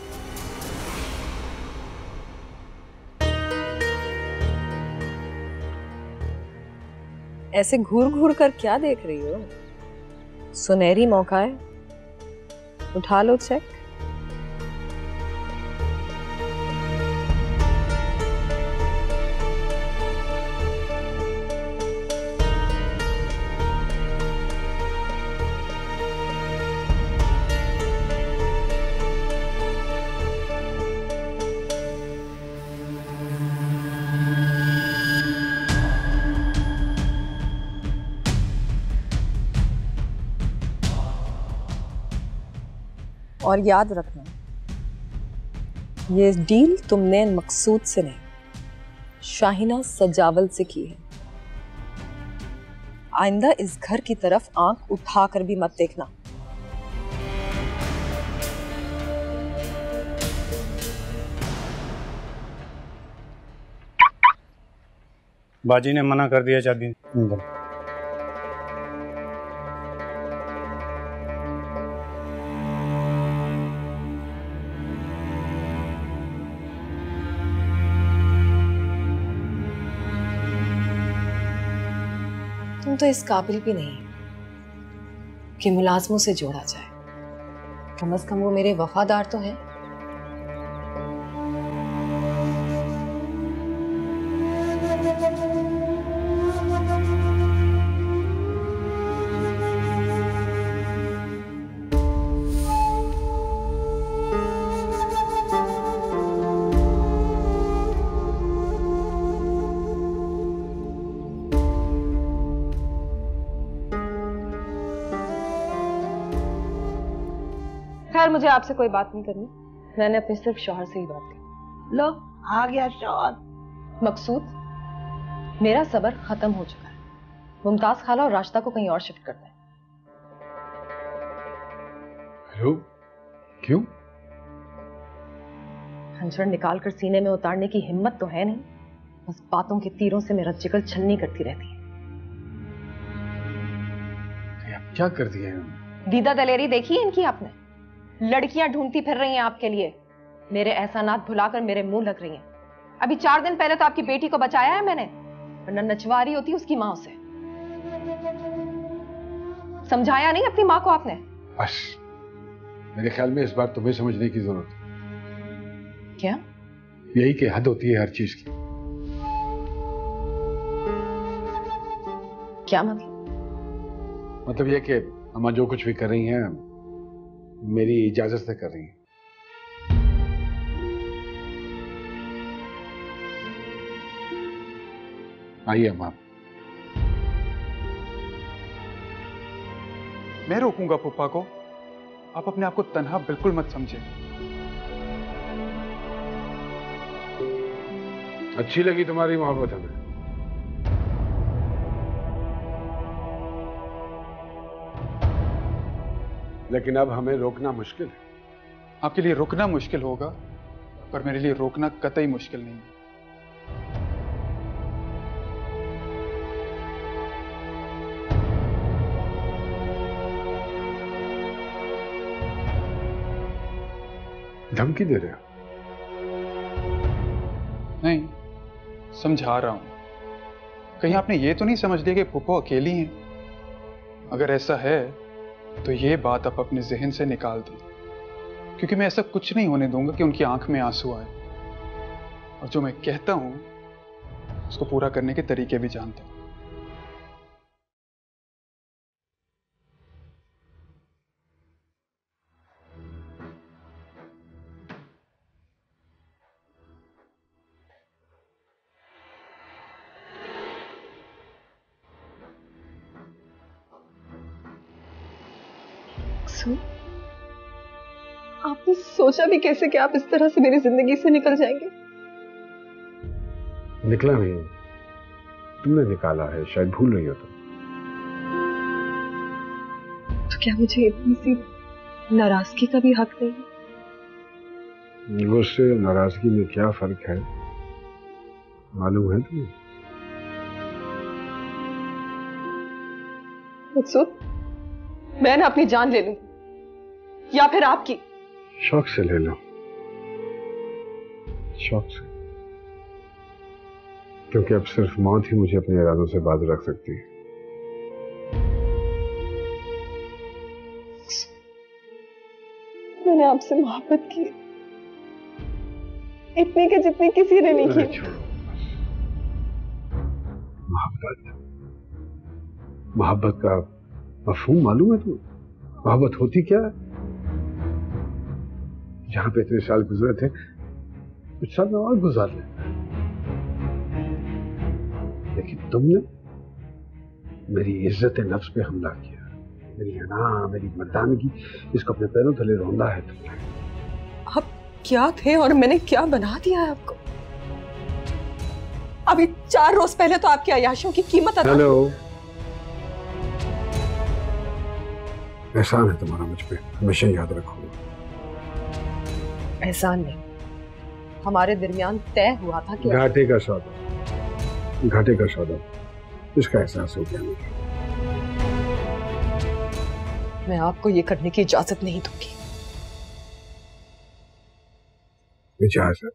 ऐसे घूर घूर कर क्या देख रही हो? सुनहरी मौका है, उठा लो चेक। और याद रखना, ये डील तुमने मकसूद से नहीं, शाहिना सजावल से की है। आइंदा इस घर की तरफ आंख उठाकर भी मत देखना। बाजी ने मना कर दिया चाबी अंदर। तुम तो इस काबिल भी नहीं कि मुलाजमों से जोड़ा जाए। कम से कम वो मेरे वफादार तो है। खैर, मुझे आपसे कोई बात नहीं करनी। मैंने अपने सिर्फ शौहर से ही बात की। लो आ गया शौहर। मकसूद, मेरा सब्र खत्म हो चुका है। मुमताज खाला और राशिदा को कहीं और शिफ्ट करना है। हेलो, क्यों? खंजर निकाल कर सीने में उतारने की हिम्मत तो है नहीं, बस बातों के तीरों से मेरा जिगर छलनी करती रहती है। अब क्या कर दिया है? दीदा दलेरी देखी है इनकी आपने? लड़कियां ढूंढती फिर रही हैं आपके लिए। मेरे एहसानात भुलाकर मेरे मुंह लग रही हैं। अभी चार दिन पहले तो आपकी बेटी को बचाया है मैंने, वरना नचवा रही होती उसकी माँ से। समझाया नहीं अपनी माँ को आपने? बस, मेरे ख्याल में इस बार तुम्हें समझने की जरूरत है। क्या? यही कि हद होती है हर चीज की। क्या मतलब? मतलब यह कि अम्मा जो कुछ भी कर रही हैं मेरी इजाजत से कर रही हैं। आइए अम्मा। मैं रोकूंगा पुप्पा को? आप अपने आप को तन्हा बिल्कुल मत समझे। अच्छी लगी तुम्हारी मोहब्बत हमें। लेकिन अब हमें रोकना मुश्किल है। आपके लिए रुकना मुश्किल होगा, पर मेरे लिए रोकना कतई मुश्किल नहीं है। धमकी दे रहे हो? नहीं, समझा रहा हूं। कहीं आपने ये तो नहीं समझ लिया कि फूफो अकेली हैं? अगर ऐसा है तो ये बात आप अपने जहन से निकाल दें, क्योंकि मैं ऐसा कुछ नहीं होने दूंगा कि उनकी आंख में आंसू आए। और जो मैं कहता हूं उसको पूरा करने के तरीके भी जानता हूं। आपने सोचा भी कैसे कि आप इस तरह से मेरी जिंदगी से निकल जाएंगे? निकला नहीं, तुमने निकाला है। शायद भूल रही हो तुम। तो क्या मुझे इतनी सी नाराजगी का भी हक नहीं है? गुस्से और नाराजगी में क्या फर्क है मालूम है तुम्हें? मकसूद, मैं ना अपनी जान ले लूं या फिर आपकी? शौक से ले लो, शौक से, क्योंकि अब सिर्फ मौत ही मुझे अपने इरादों से बाज रख सकती है। मैंने आपसे मोहब्बत की, इतनी के जितनी किसी ने नहीं की। मोहब्बत, मोहब्बत का मफहूम मालूम है तुम्हें? मोहब्बत होती क्या है? जहां पे इतने साल गुजरे थे कुछ साल में और गुजार ले, लेकिन तुमने मेरी इज्जत नफ्स पे हमला किया। मेरी अना, मेरी मर्दानगी, इसको अपने पैरों तले रौंदा है तुमने। आप क्या थे और मैंने क्या बना दिया है आपको? अभी चार रोज पहले तो आपकी अयाशियों की कीमत अदा। हेलो, एहसान है तुम्हारा मुझ पे, हमेशा याद रखो। एहसान नहीं, हमारे दरमियान तय हुआ था कि घाटे का सौदा। घाटे का सौदा, इसका एहसास हो गया मुझे। मैं आपको ये करने की इजाजत नहीं दूंगी। इजाजत?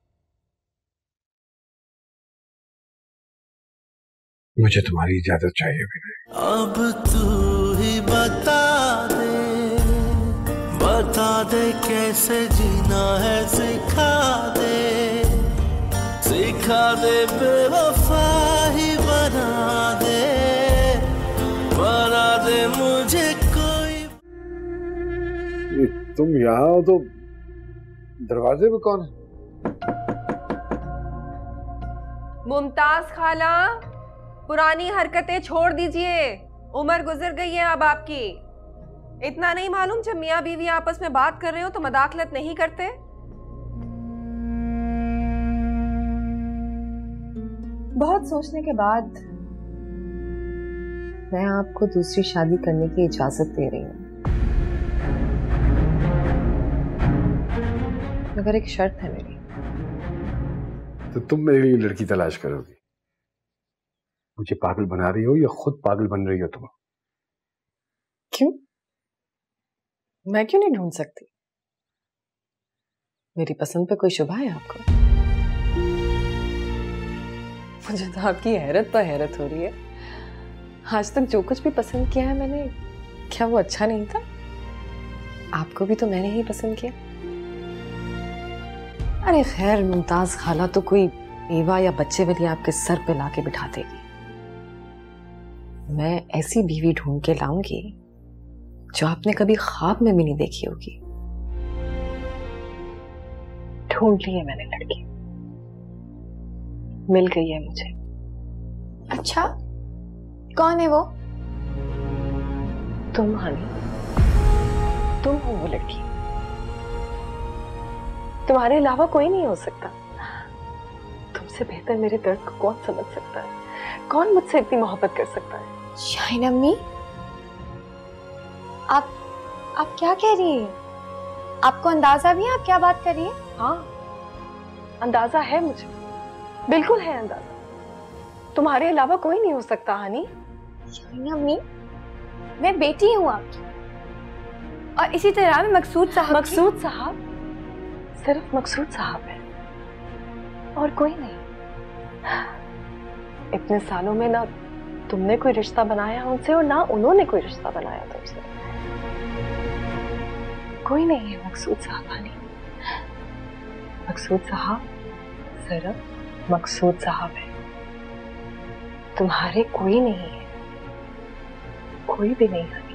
मुझे तुम्हारी इजाजत चाहिए भी नहीं। अब तू ही बता दे, बता दे कैसे जीना है, सिखा दे, सिखा दे, बेवफा ही बना दे, बना दे मुझे कोई। ये तुम यहाँ हो तो दरवाजे पे कौन है? मुमताज खाला, पुरानी हरकतें छोड़ दीजिए, उम्र गुजर गई है अब आपकी। इतना नहीं मालूम जब मियाँ बीवी आपस में बात कर रहे हो तो मदाखलत नहीं करते? बहुत सोचने के बाद मैं आपको दूसरी शादी करने की इजाजत दे रही हूँ, मगर एक शर्त है मेरी। तो तुम मेरे लिए लड़की तलाश करोगी? मुझे पागल बना रही हो या खुद पागल बन रही हो तुम? क्यों? मैं क्यों नहीं ढूंढ सकती? मेरी पसंद पे कोई शुबा है आपको? मुझे तो आपकी हैरत पर हैरत हो रही है। आज तक जो कुछ भी पसंद किया है मैंने, क्या वो अच्छा नहीं था? आपको भी तो मैंने ही पसंद किया। अरे खैर, मुमताज खाला तो कोई बेवा या बच्चे वाली आपके सर पे लाके बिठा देगी। मैं ऐसी बीवी ढूंढ के लाऊंगी जो आपने कभी ख्वाब में भी नहीं देखी होगी। ढूंढ ली है मैंने लड़की, मिल गई है मुझे। अच्छा, कौन है वो? तुम हनी, तुम हो वो लड़की। तुम्हारे अलावा कोई नहीं हो सकता। तुमसे बेहतर मेरे दर्द को कौन समझ सकता है? कौन मुझसे इतनी मोहब्बत कर सकता है? शाहीन अम्मी, आप आप क्या कह रही हैं? आपको अंदाजा भी है आप क्या बात कर रही हैं? हाँ, अंदाजा है मुझे, बिल्कुल है अंदाजा। तुम्हारे अलावा कोई नहीं हो सकता हनी। शाहीन अम्मी, मैं बेटी हूँ आपकी, और इसी तरह मैं मकसूद साहब। मकसूद साहब? सिर्फ मकसूद साहब है और कोई नहीं। इतने सालों में ना तुमने कोई रिश्ता बनाया उनसे और ना उन्होंने कोई रिश्ता बनाया तुमसे। कोई नहीं है मकसूद साहब हनी। मकसूद साहब सिर्फ मकसूद साहब है, तुम्हारे कोई नहीं है, कोई भी नहीं है।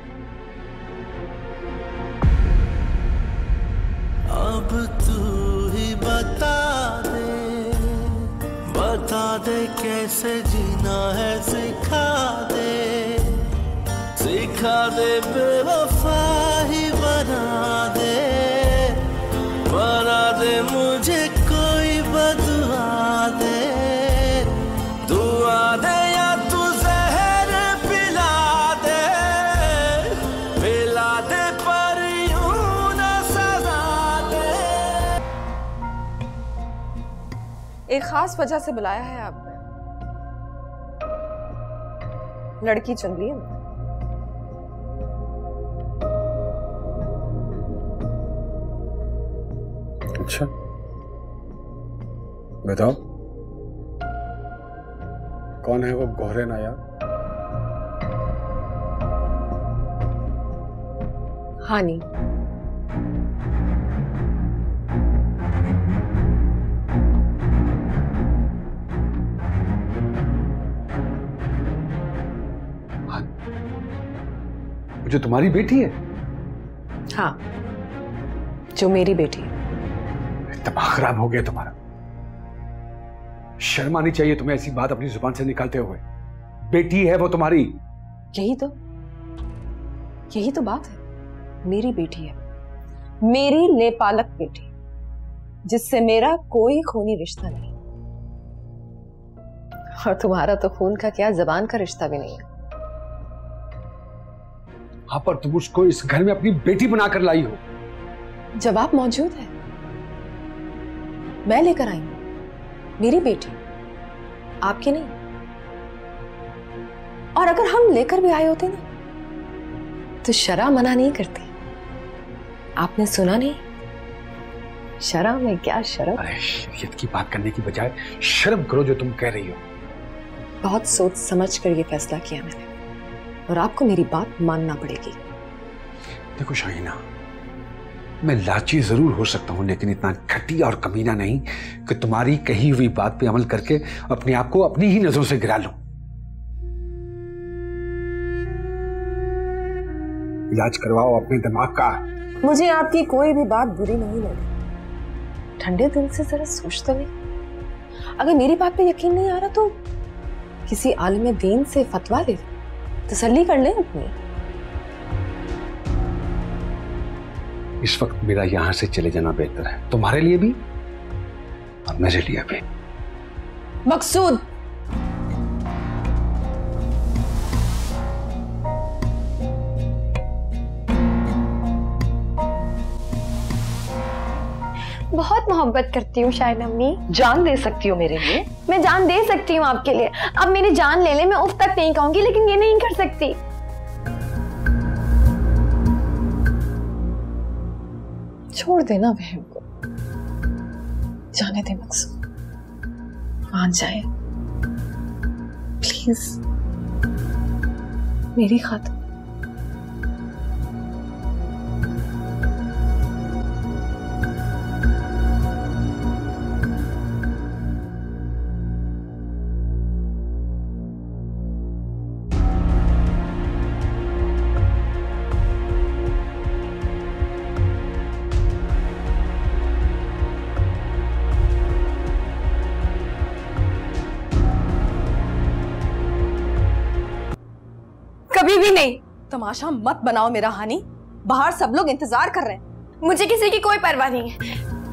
अब तू ही बता दे, बता दे कैसे जीना है, सिखा दे, सिखा दे, बेवफा ही बना दे, बना दे मुझे कोई बदुआ दे, दुआ दे या तू जहर पिला दे, पिला दे पर यूं न सजा दे। एक खास वजह से बुलाया है आपने। लड़की चुन ली है। अच्छा, बताओ कौन है वो गोहरे नायाब? हानी। जो तुम्हारी बेटी है? हाँ, जो मेरी बेटी है। दिमाग खराब हो गया तुम्हारा। शर्म आनी चाहिए तुम्हें ऐसी बात अपनी जुबान से निकालते हुए। बेटी है वो तुम्हारी। यही तो यही तो बात है, मेरी बेटी है, मेरी नेपालक बेटी, जिससे मेरा कोई खूनी रिश्ता नहीं। और तुम्हारा तो खून का क्या, जबान का रिश्ता भी नहीं है। हाँ, पर तुम उसको इस घर में अपनी बेटी बनाकर लाई हो। जवाब मौजूद है, मैं लेकर आई हूं, मेरी बेटी। आपके नहीं। और अगर हम लेकर भी आए होते ना तो शरा मना नहीं करती। आपने सुना नहीं? शरा में क्या शर्म। अरे शरीयत की बात करने की बजाय शर्म करो जो तुम कह रही हो। बहुत सोच समझ कर ये फैसला किया मैंने, और आपको मेरी बात मानना पड़ेगी। देखो शाहीना, मैं लाची जरूर हो सकता हूं, लेकिन इतना घटिया और कमीना नहीं कि तुम्हारी कही हुई बात पे अमल करके अपने आप को अपनी ही नजरों से गिरा लूं। इलाज करवाओ अपने दिमाग का। मुझे आपकी कोई भी बात बुरी नहीं लगी। ठंडे दिल से जरा सोच तो नहीं। अगर मेरी बात पे यकीन नहीं आ रहा तो किसी आलिम दीन से फतवा ले, तसल्ली कर लें अपनी। इस वक्त मेरा यहां से चले जाना बेहतर है, तुम्हारे लिए भी और मेरे लिए भी। मकसूद, बहुत मोहब्बत करती हूँ शायद अम्मी। जान दे सकती हो मेरे लिए? मैं जान दे सकती हूँ आपके लिए। अब मेरी जान ले ले, मैं उफ तक नहीं कहूंगी, लेकिन ये नहीं कर सकती। छोड़ देना वहम को, जाने दे मकसूद, मान जाए प्लीज मेरी खातिर। कभी भी नहीं। तमाशा मत बनाओ मेरा हानी, बाहर सब लोग इंतजार कर रहे हैं। मुझे किसी की कोई परवाह नहीं है,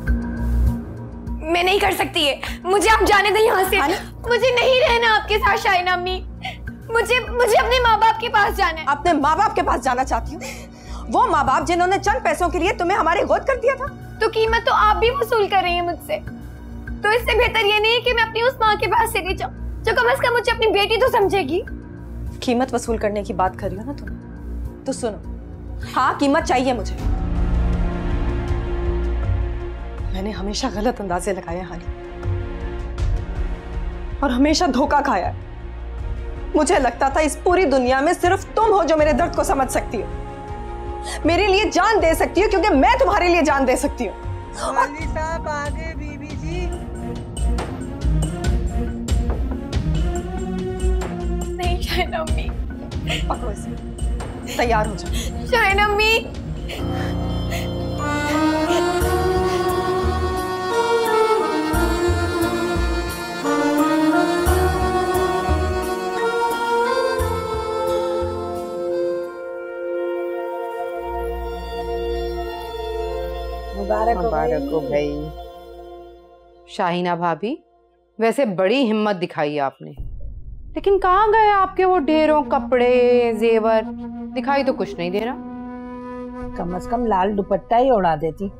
मैं नहीं कर सकती है। मुझे आप जाने दें यहाँ से। मुझे नहीं रहना आपके साथ शाहीना अम्मी। मुझे मुझे अपने माँ बाप के पास जाना है। अपने माँ बाप के पास जाना चाहती हूँ? वो माँ बाप जिन्होंने चंद पैसों के लिए तुम्हें हमारे गोद कर दिया था। तो कीमत तो आप भी वसूल कर रही हैं मुझसे। तो इससे बेहतर ये नहीं है कि मैं अपनी उस माँ के पास चली जाऊँ जो कम से कम मुझे अपनी बेटी तो समझेगी। कीमत वसूल करने की बात कर रही हो ना तुम, तो सुनो, हाँ कीमत चाहिए मुझे। मैंने हमेशा गलत अंदाजे लगाए हानी, और हमेशा धोखा खाया है। मुझे लगता था इस पूरी दुनिया में सिर्फ तुम हो जो मेरे दर्द को समझ सकती हो, मेरे लिए जान दे सकती हो, क्योंकि मैं तुम्हारे लिए जान दे सकती हूँ। साहब आगे बीबी जी। नहीं शाहीना अम्मी। पकड़ो इसे, तैयार हो जाओ। शाहीना अम्मी। मुबारक हो मुबारक हो भाई। शाहीना भाभी, वैसे बड़ी हिम्मत दिखाई आपने, लेकिन कहाँ गए आपके वो ढेरों कपड़े जेवर? दिखाई तो कुछ नहीं दे रहा। कम से कम लाल दुपट्टा ही उड़ा देती।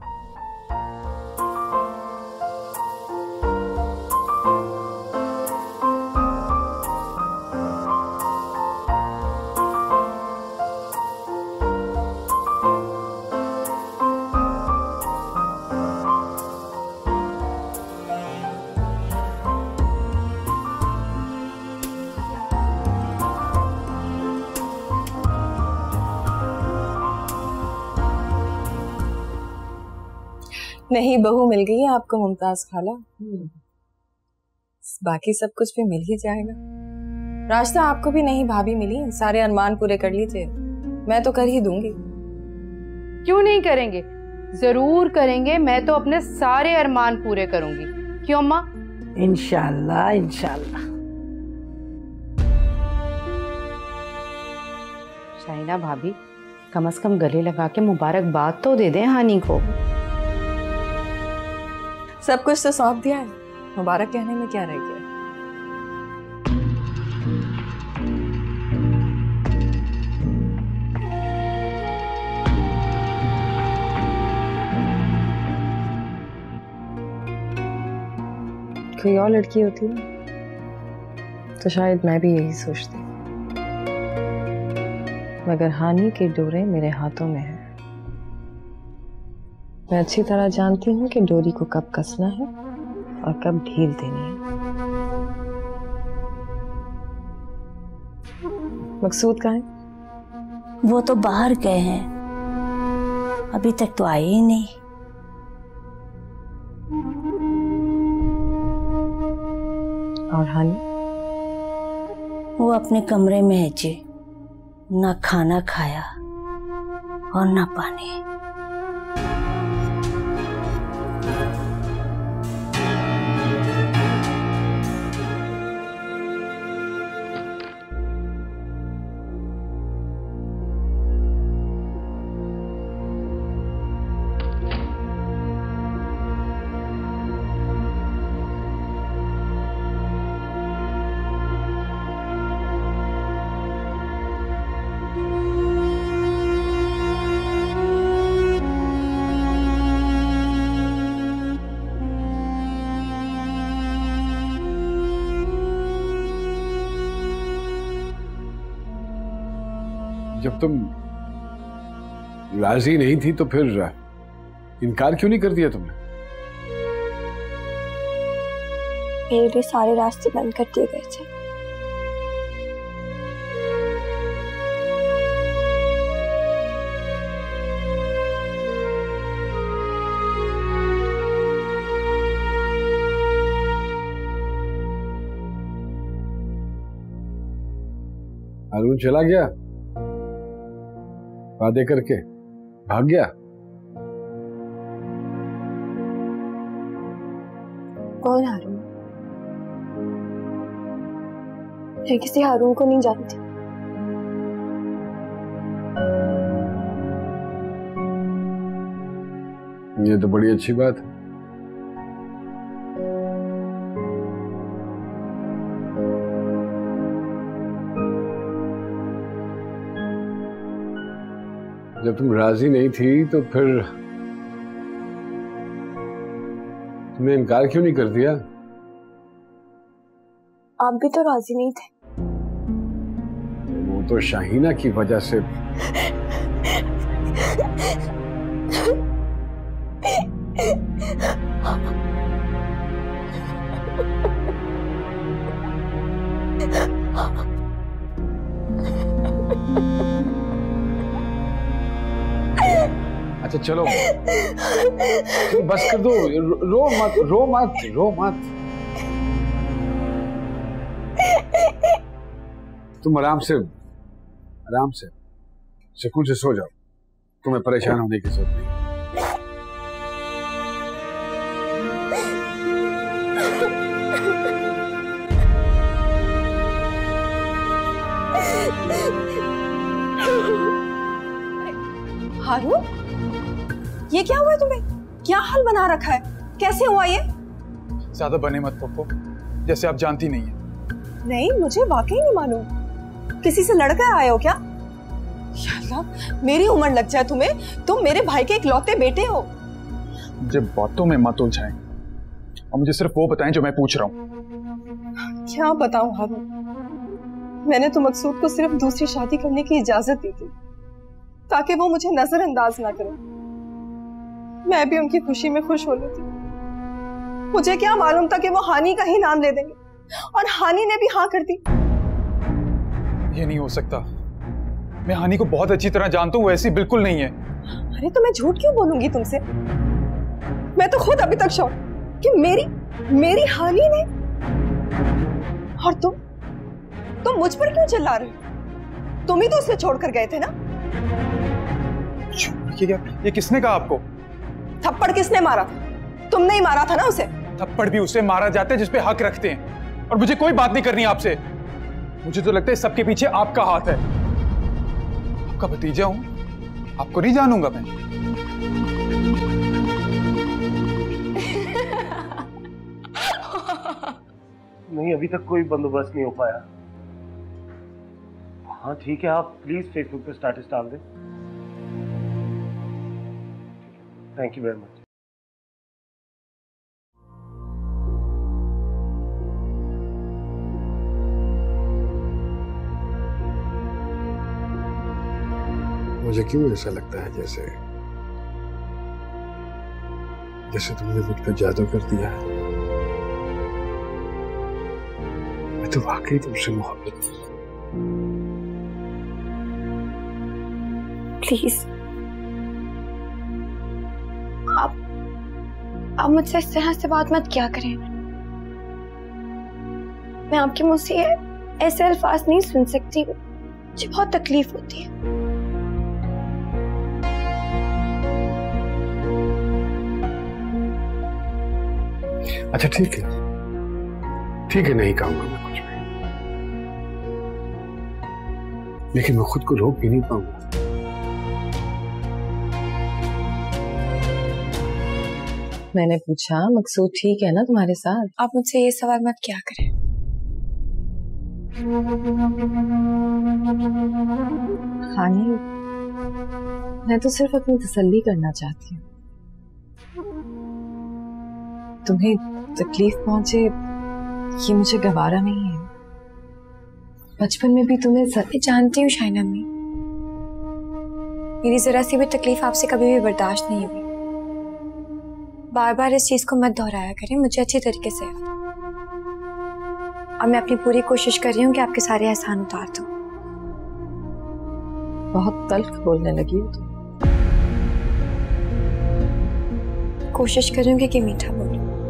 नहीं बहू मिल गई है आपको मुमताज खाला। बाकी सब कुछ भी मिल ही जाएगा। रास्ता आपको भी नहीं भाभी मिली, सारे अरमान पूरे कर लीजिए। मैं तो कर ही दूंगी। क्यों नहीं करेंगे? जरूर करेंगे। मैं तो अपने सारे अरमान पूरे करूंगी। क्यों अम्मा? इंशाल्लाह इंशाल्लाह। शाहीना भाभी, कम से कम गले लगा के मुबारकबाद तो दे दें हानी को। सब कुछ तो सौंप दिया है, मुबारक कहने में क्या रह गया? कोई और लड़की होती है तो शायद मैं भी यही सोचती, मगर हानि के डोरे मेरे हाथों में है। मैं अच्छी तरह जानती हूँ कि डोरी को कब कसना है और कब ढील देनी है। मकसूद कहाँ है? वो तो बाहर गए हैं, अभी तक तो आए ही नहीं। और हानि? वो अपने कमरे में है जी, ना खाना खाया और ना पानी। जब तुम राजी नहीं थी तो फिर इनकार क्यों नहीं कर दिया तुमने? मेरे लिए सारे रास्ते बंद कर दिए गए थे। हारून चला गया, वादे करके भाग गया। कौन हारून? मैं किसी हारून को नहीं जानती। ये तो बड़ी अच्छी बात है। जब तुम राजी नहीं थी तो फिर तुमने इनकार क्यों नहीं कर दिया? आप भी तो राजी नहीं थे। वो तो शाहीना की वजह से। अच्छा चलो, चलो बस कर दो, रो, रो मत रो मत रो मत। तुम आराम से आराम से सुकून से सो जाओ, तुम्हें परेशान होने की जरूरत नहीं। हारून, ये क्या हुआ तुम्हें? क्या हाल बना रखा है? कैसे हुआ ये? ज्यादा बने मत पप्पो, जैसे आप जानती नहीं है। नहीं, मुझे वाकई नहीं मालूम। किसी से लड़कर आए हो क्या? या अल्लाह, मेरी उम्र लग जाए तुम्हें। तुम मेरे भाई के इकलौते बेटे हो। मुझे बातों में मत उलझाएं और मुझे सिर्फ वो बताएं जो मैं पूछ रहा हूँ। क्या बताऊं हारून, मैंने तो मकसूद को सिर्फ दूसरी शादी करने की इजाजत दी थी ताकि वो मुझे नजरअंदाज ना करे। मैं भी उनकी खुशी में खुश हो लेती। मुझे क्या मालूम था कि वो हानि का ही नाम ले देंगे, और हानि ने भी हाँ कर दी। ये नहीं हो सकता। मैं हानि को बहुत अच्छी तरह जानता हूँ, वो ऐसी बिल्कुल नहीं है। अरे तो मैं झूठ क्यों बोलूंगी तुमसे? मैं तो खुद अभी तक शौक कि मेरी मेरी हानि ने। और तुम तुम मुझ पर क्यों चिल्ला रहे हो? तुम ही तो उसे छोड़कर गए थे ना? ये क्या? ये किसने कहा आपको? थप्पड़ किसने मारा? तुमने ही मारा था ना उसे। थप्पड़ भी उसे मारा जाता है जिस पे हक रखते हैं, और मुझे कोई बात नहीं करनी आपसे। मुझे तो लगता है सबके पीछे आपका हाथ है। आपका भतीजा हूं, आपको नहीं जानूंगा मैं। नहीं, अभी तक कोई बंदोबस्त नहीं हो पाया। हाँ ठीक है, आप प्लीज फेसबुक पे स्टेटस डाल दें। Thank you very much. मुझे क्यों ऐसा लगता है जैसे जैसे तुमने मुझ पर जादू कर दिया है। मैं तो वाकई तुमसे मोहब्बत। प्लीज आप आप मुझसे इस तरह से बात मत किया करें। मैं आपके मुंह से ऐसे अल्फाज नहीं सुन सकती, मुझे बहुत तकलीफ होती है। अच्छा ठीक है, ठीक है, नहीं कहूंगा मैं कुछ भी, लेकिन मैं खुद को रोक भी नहीं पाऊंगा। मैंने पूछा मकसूद ठीक है ना तुम्हारे साथ? आप मुझसे ये सवाल मत किया करें। हानी, मैं तो सिर्फ अपनी तसल्ली करना चाहती हूँ। तुम्हें तकलीफ पहुंचे ये मुझे गवारा नहीं है। बचपन में भी तुम्हें सर... मैं जानती हूँ शाइना अम्मी, मेरी जरा सी भी तकलीफ आपसे कभी भी बर्दाश्त नहीं हुई। बार बार इस चीज को मत दोहराया करें, मुझे अच्छी तरीके से। अब मैं अपनी पूरी कोशिश कर रही हूँ कि आपके सारे एहसान उतार दूं। बहुत तल्ख बोलने लगी हो तुम। कोशिश करूंगी कि मीठा बोलूं।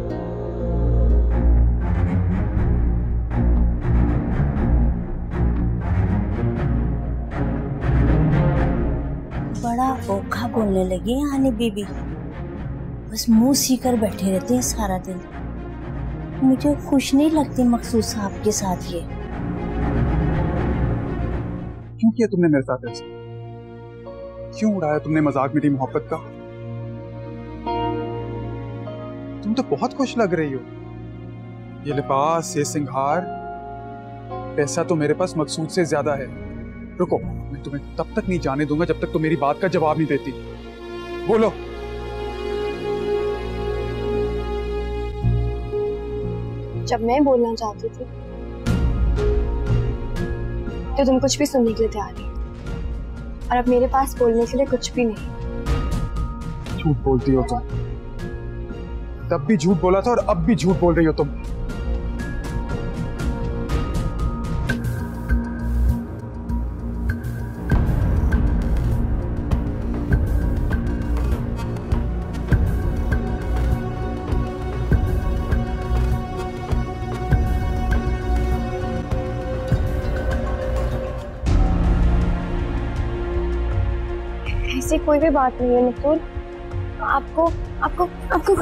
बड़ा ओखा बोलने लगी हैं हानी बीबी, बस मुंह सीकर बैठे रहते हैं सारा दिन। मुझे खुश नहीं लगती मकसूद साहब के साथ। ये क्यों किया तुमने मेरे साथ ऐसा? क्यों उड़ाया तुमने मजाक मेरी मोहब्बत का? तुम तो बहुत खुश लग रही हो। ये लिबास, ये सिंगार, पैसा तो मेरे पास मकसूद से ज्यादा है। रुको, मैं तुम्हें तब तक नहीं जाने दूंगा जब तक तुम मेरी बात का जवाब नहीं देती। बोलो। जब मैं बोलना चाहती थी तो तुम कुछ भी सुनने के लिए तैयार नहीं, और अब मेरे पास बोलने के लिए कुछ भी नहीं। झूठ बोलती हो तुम। तब भी झूठ बोला था और अब भी झूठ बोल रही हो तुम। ऐसी कोई भी बात नहीं है नितुल। आपको आपको आपको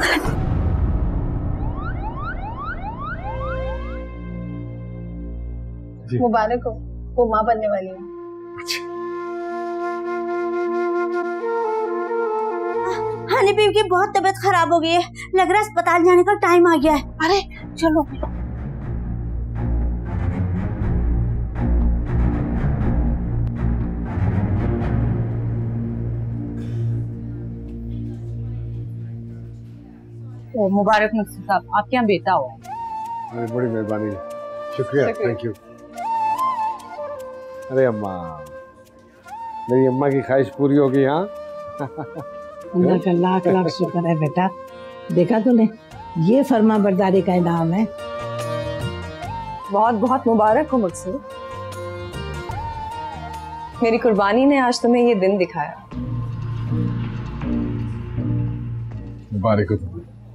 मुबारक हो, वो माँ बनने वाली है। हानी बीबी की बहुत तबीयत खराब हो गई है, लग रहा है अस्पताल जाने का टाइम आ गया है। अरे चलो ओ, मुबारक मकसूद साहब, आपके यहाँ बेटा हुआ है। अरे बड़ी मेहरबानी, शुक्रिया, थैंक यू। अरे अम्मा, मेरी अम्मा की ख्वाहिश पूरी होगी। हाँ, अल्लाह का लाख लाख शुक्र है बेटा। देखा तूने, ये फर्मा बरदारी का इनाम है। बहुत बहुत मुबारक हो मकसूद। मेरी कुर्बानी ने आज तुम्हें ये दिन दिखाया। मुबारक हो तुम्हें।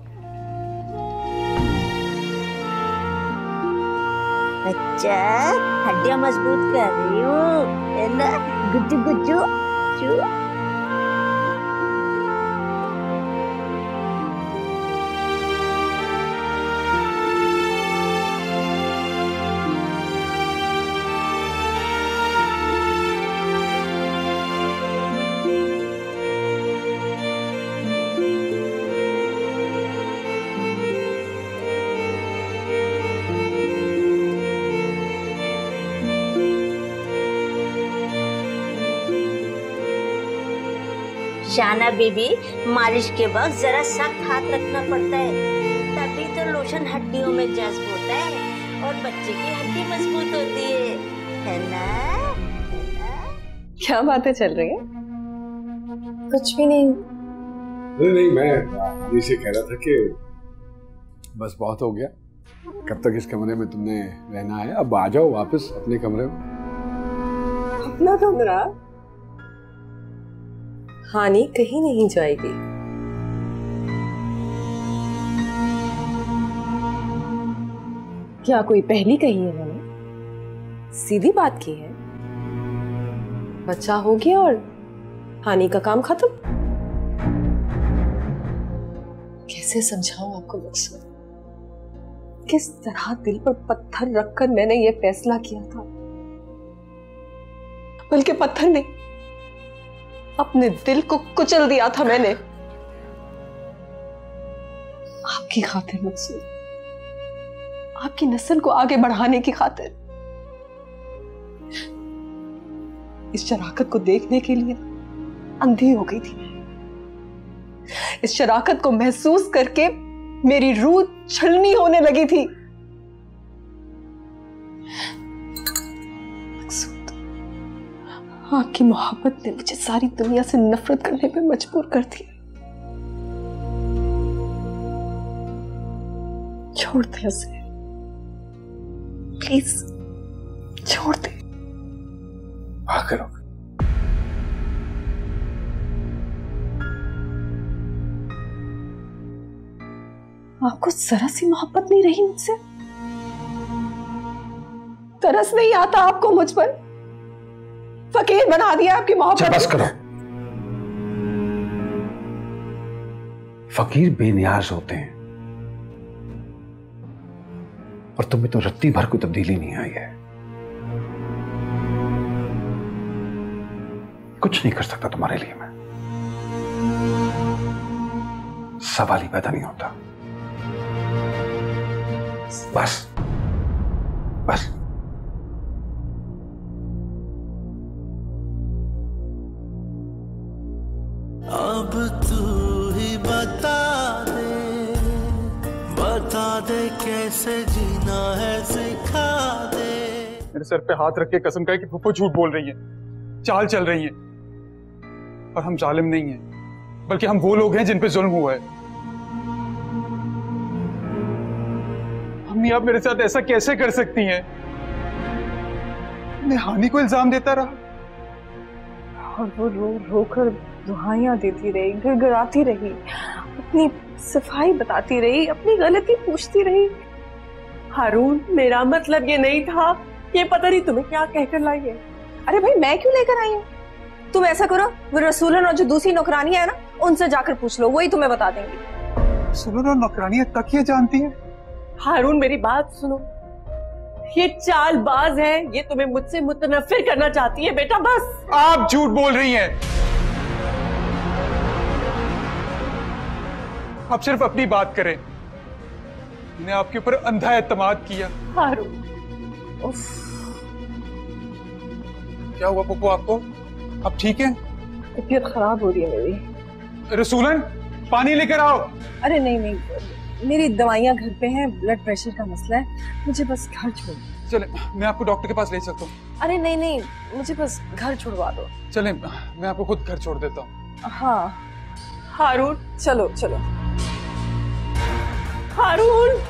अच्छा, हड्डियां मजबूत कर रही हूँ, है ना? गुज्जू गुज्जू चू। शाना बीबी, मालिश के वक्त जरा सख्त हाथ रखना पड़ता है, तभी तो लोशन हड्डियों में जज्ब होता है और बच्चे की हड्डी मजबूत होती है, है ना? क्या बातें चल रही हैं? कुछ भी नहीं। नहीं नहीं, मैं अभी से कह रहा था कि बस बहुत हो गया। कब तक इस कमरे में तुमने रहना है? अब आ जाओ वापस अपने कमरे में। अपना कमरा? हानि कहीं नहीं जाएगी। क्या कोई पहली कही है मैंने? सीधी बात की है। बच्चा हो गया और हानि का काम खत्म। कैसे समझाऊं आपको मकसूद? किस तरह दिल पर पत्थर रखकर मैंने ये फैसला किया था। बल्कि पत्थर नहीं, अपने दिल को कुचल दिया था मैंने आपकी खातिर मकसूद, आपकी नस्ल को आगे बढ़ाने की खातिर। इस शराकत को देखने के लिए अंधी हो गई थी मैं। इस शराकत को महसूस करके मेरी रूह छलनी होने लगी थी। मकसूद, आपकी मोहब्बत ने मुझे सारी दुनिया से नफरत करने पे मजबूर कर दिया। छोड़ दे उसे प्लीज, छोड़ दे। आकर आपको जरा सी मोहब्बत नहीं रही मुझसे? तरस नहीं आता आपको मुझ पर? फकीर बना दिया आपकी मोहब्बत। बस करो। फकीर बेनियाज होते हैं और तुम्हें तो रत्ती भर कोई तब्दीली नहीं आई है। कुछ नहीं कर सकता तुम्हारे लिए मैं। सवाल ही पैदा नहीं होता। बस बस अब तू ही बता दे, बता दे कैसे जीना है, सिखा दे। मेरे सर पे हाथ रख के कसम खाए कि फूफो झूठ बोल रही है, चाल चल रही है। और हम जालिम नहीं हैं, बल्कि हम वो लोग हैं जिन पे जुल्म हुआ है। अम्मी, आप मेरे साथ ऐसा कैसे कर सकती हैं? मैं हानि को इल्जाम देता रहा और वो रो रो कर दुहाइयां देती रही, गिड़गिड़ाती रही, अपनी सफाई बताती रही, अपनी गलती पूछती रही। हारून, मेरा मतलब ये नहीं था। ये पता नहीं तुम्हें क्या कहकर लाई है। अरे भाई, मैं क्यों लेकर आई हूँ? तुम ऐसा करो, वो रसूलन और जो दूसरी नौकरानियां है ना, उनसे जाकर पूछ लो, वही तुम्हें बता देंगी। रसूलन और नौकरानियां तक ये जानती है? हारून, मेरी बात सुनो। ये चालबाज है, ये तुम्हें मुझसे मुतनफिर करना चाहती है बेटा, बस। आप झूठ बोल रही हैं। आप सिर्फ अपनी बात करें। मैंने आपके ऊपर अंधा एतमाद किया। हारून, क्या हुआ पप्पू आपको? आप ठीक हैं? तबीयत खराब हो रही है मेरी। रसूलन, पानी लेकर आओ। अरे नहीं नहीं, मेरी दवाइयाँ घर पे हैं, ब्लड प्रेशर का मसला है, मुझे बस घर छोड़। चले, मैं आपको डॉक्टर के पास ले सकता हूँ। अरे नहीं नहीं, मुझे बस घर छुड़वा दो। चले, मैं आपको खुद घर छोड़ देता हूँ। हाँ हारून, चलो चलो। हारून,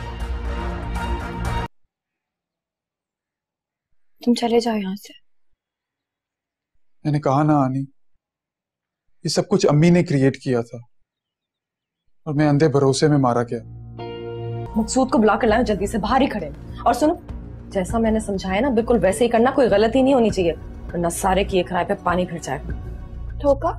तुम चले जाओ यहाँ से। मैंने कहा ना आनी, ये सब कुछ अम्मी ने क्रिएट किया था और मैं अंधे भरोसे में मारा गया। मकसूद को बुला कर लाओ जल्दी से, बाहर ही खड़े। और सुनो, जैसा मैंने समझाया ना, बिल्कुल वैसे ही करना, कोई गलती नहीं होनी चाहिए, वरना सारे किए किराए पे पानी फिर जाएगा। धोखा?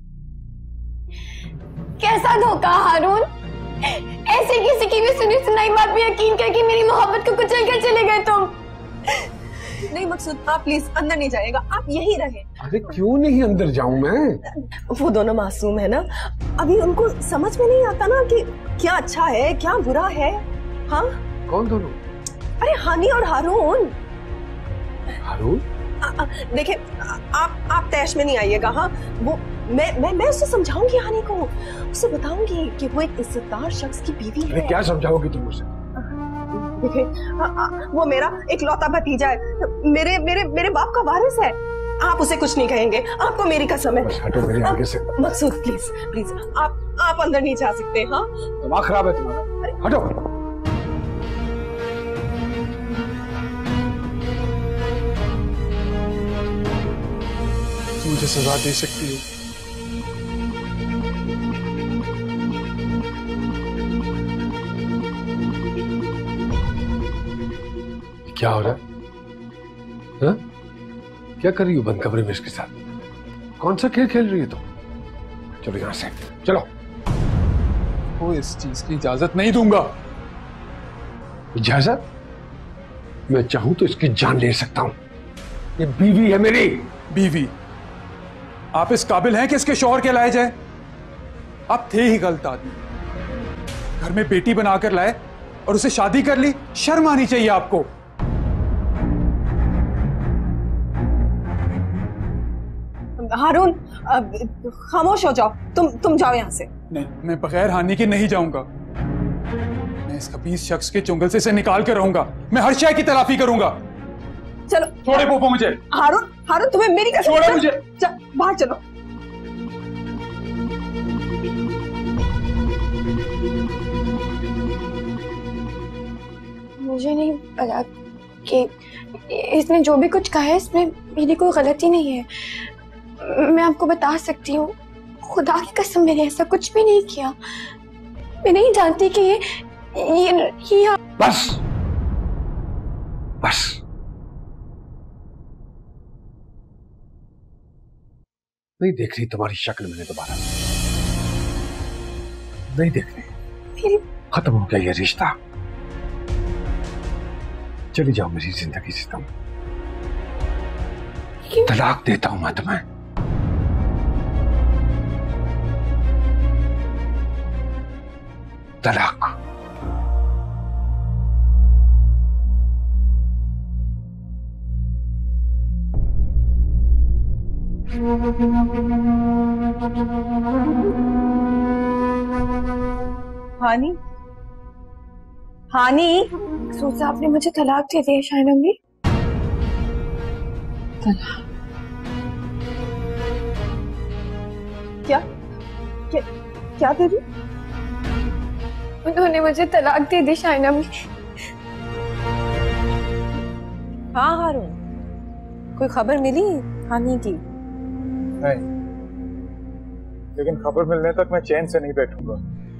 कैसा धोखा हारून? ऐसे किसी की भी सुनी सुनाई बात पे यकीन करके मेरी मोहब्बत को कुचल कर चले गए तुम। नहीं मकसूद, आप प्लीज अंदर नहीं जाइएगा, आप यहीं रहे। अरे क्यों नहीं अंदर जाऊं मैं? वो दोनों मासूम है ना, अभी उनको समझ में नहीं आता ना कि क्या अच्छा है क्या बुरा है। हाँ, कौन दोनों? अरे हानि और हारून। हारून? देखिए, आप आप तैश में नहीं आइएगा। हाँ, वो मैं मैं मैं उसे समझाऊंगी, हानि को उसे बताऊंगी कि वो एक इज्जतदार शख्स की बीवी है। क्या समझाओगी तुम उसे? देखिए, वो मेरा इकलौता भतीजा है, मेरे मेरे मेरे बाप का वारिस है। आप उसे कुछ नहीं कहेंगे, आपको मेरी कसम है। बस हटो मेरे आगे से। मकसूद प्लीज प्लीज, आप आप अंदर नहीं जा सकते। हाँ दिमाग खराब है तुम्हारा, हटो। तुम मुझे सजा दे सकती हो। क्या हो रहा है? हा? क्या कर रही हो बंद कमरे में इसके साथ? कौन सा खेल खेल रही है तुम? चलो यहां से चलो। वो इस चीज की इजाजत नहीं दूंगा। इजाजत? मैं चाहूं तो इसकी जान ले सकता हूं। ये बीवी है मेरी। बीवी? आप इस काबिल हैं कि इसके शौहर कहलाए जाए? आप थे ही गलत आदमी। घर में बेटी बनाकर लाए और उसे शादी कर ली। शर्म आनी चाहिए आपको। हारून, खामोश हो जाओ। तुम तुम जाओ यहाँ से। नहीं, मैं बगैर हानि के नहीं जाऊंगा। मैं इस खबीस शख्स के चुंगल से इसे निकाल कर रहूंगा। मैं हर शय की तलाफी करूंगा। चलो छोड़े पोपो मुझे। हारून, हारून तुम्हें मेरी कसम। छोड़े मुझे। चल, बाहर चलो। मुझे नहीं पता कि इसने जो भी कुछ कहा है इसमें मेरी कोई गलती नहीं है। मैं आपको बता सकती हूँ, खुदा की कसम मैंने ऐसा कुछ भी नहीं किया। मैं नहीं जानती कि ये ये, ये बस बस नहीं देख रही तुम्हारी शक्ल मैंने दोबारा, नहीं देख रही। खत्म हो गया ये रिश्ता। चली जाओ मेरी जिंदगी से तुम। तलाक देता हूं मैं तुम्हें। तलाक। हानी, हानी, सोचा आपने मुझे तलाक दे दिया शायद अम्मी। तलाक? क्या क्या क्या दे दी? उन्होंने मुझे तलाक दे दी शायद अम्मी। हाँ हारून, कोई खबर मिली हानी की? नहीं, लेकिन खबर मिलने तक मैं चैन से नहीं बैठूंगा।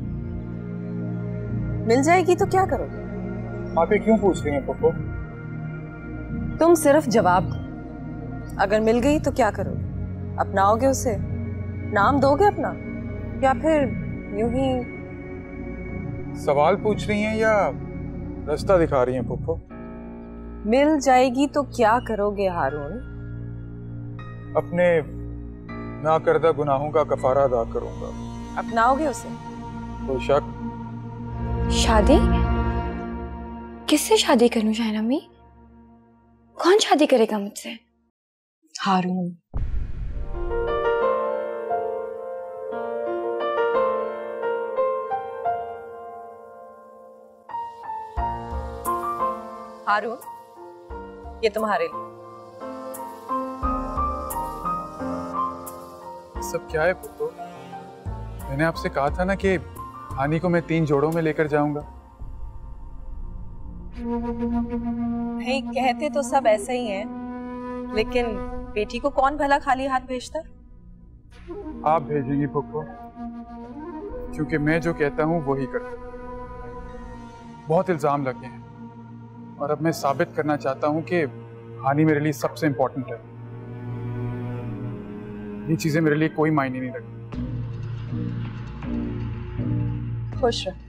मिल जाएगी तो क्या करोगे? आप ये क्यों पूछ रही हैं पप्पू? तुम सिर्फ जवाब दो। अगर मिल गई तो क्या करोगे? अपनाओगे उसे? नाम दोगे अपना, या फिर यूं ही? सवाल पूछ रही हैं या रास्ता दिखा रही हैं पप्पू? मिल जाएगी तो क्या करोगे हारून? अपने ना करदा गुनाहों का कफारा अदा करूंगा। अपनाओगे उसे? कोई शक? शादी? किससे शादी करूं शायद अम्मी? कौन शादी करेगा मुझसे? हारून। हारून, ये तुम्हारे लिए। सब क्या है पुप्पो? मैंने आपसे कहा था ना कि हानी को मैं तीन जोड़ों में लेकर जाऊंगा। नहीं, कहते तो सब ऐसे ही हैं, लेकिन बेटी को कौन भला खाली हाथ भेजता? आप भेजेंगी पुप्पो, क्योंकि मैं जो कहता हूँ वही करता हूँ। बहुत इल्जाम लगे हैं और अब मैं साबित करना चाहता हूँ कि हानी मेरे लिए सबसे इंपॉर्टेंट है। ये चीजें मेरे लिए कोई मायने नहीं रखती। खुश रहो।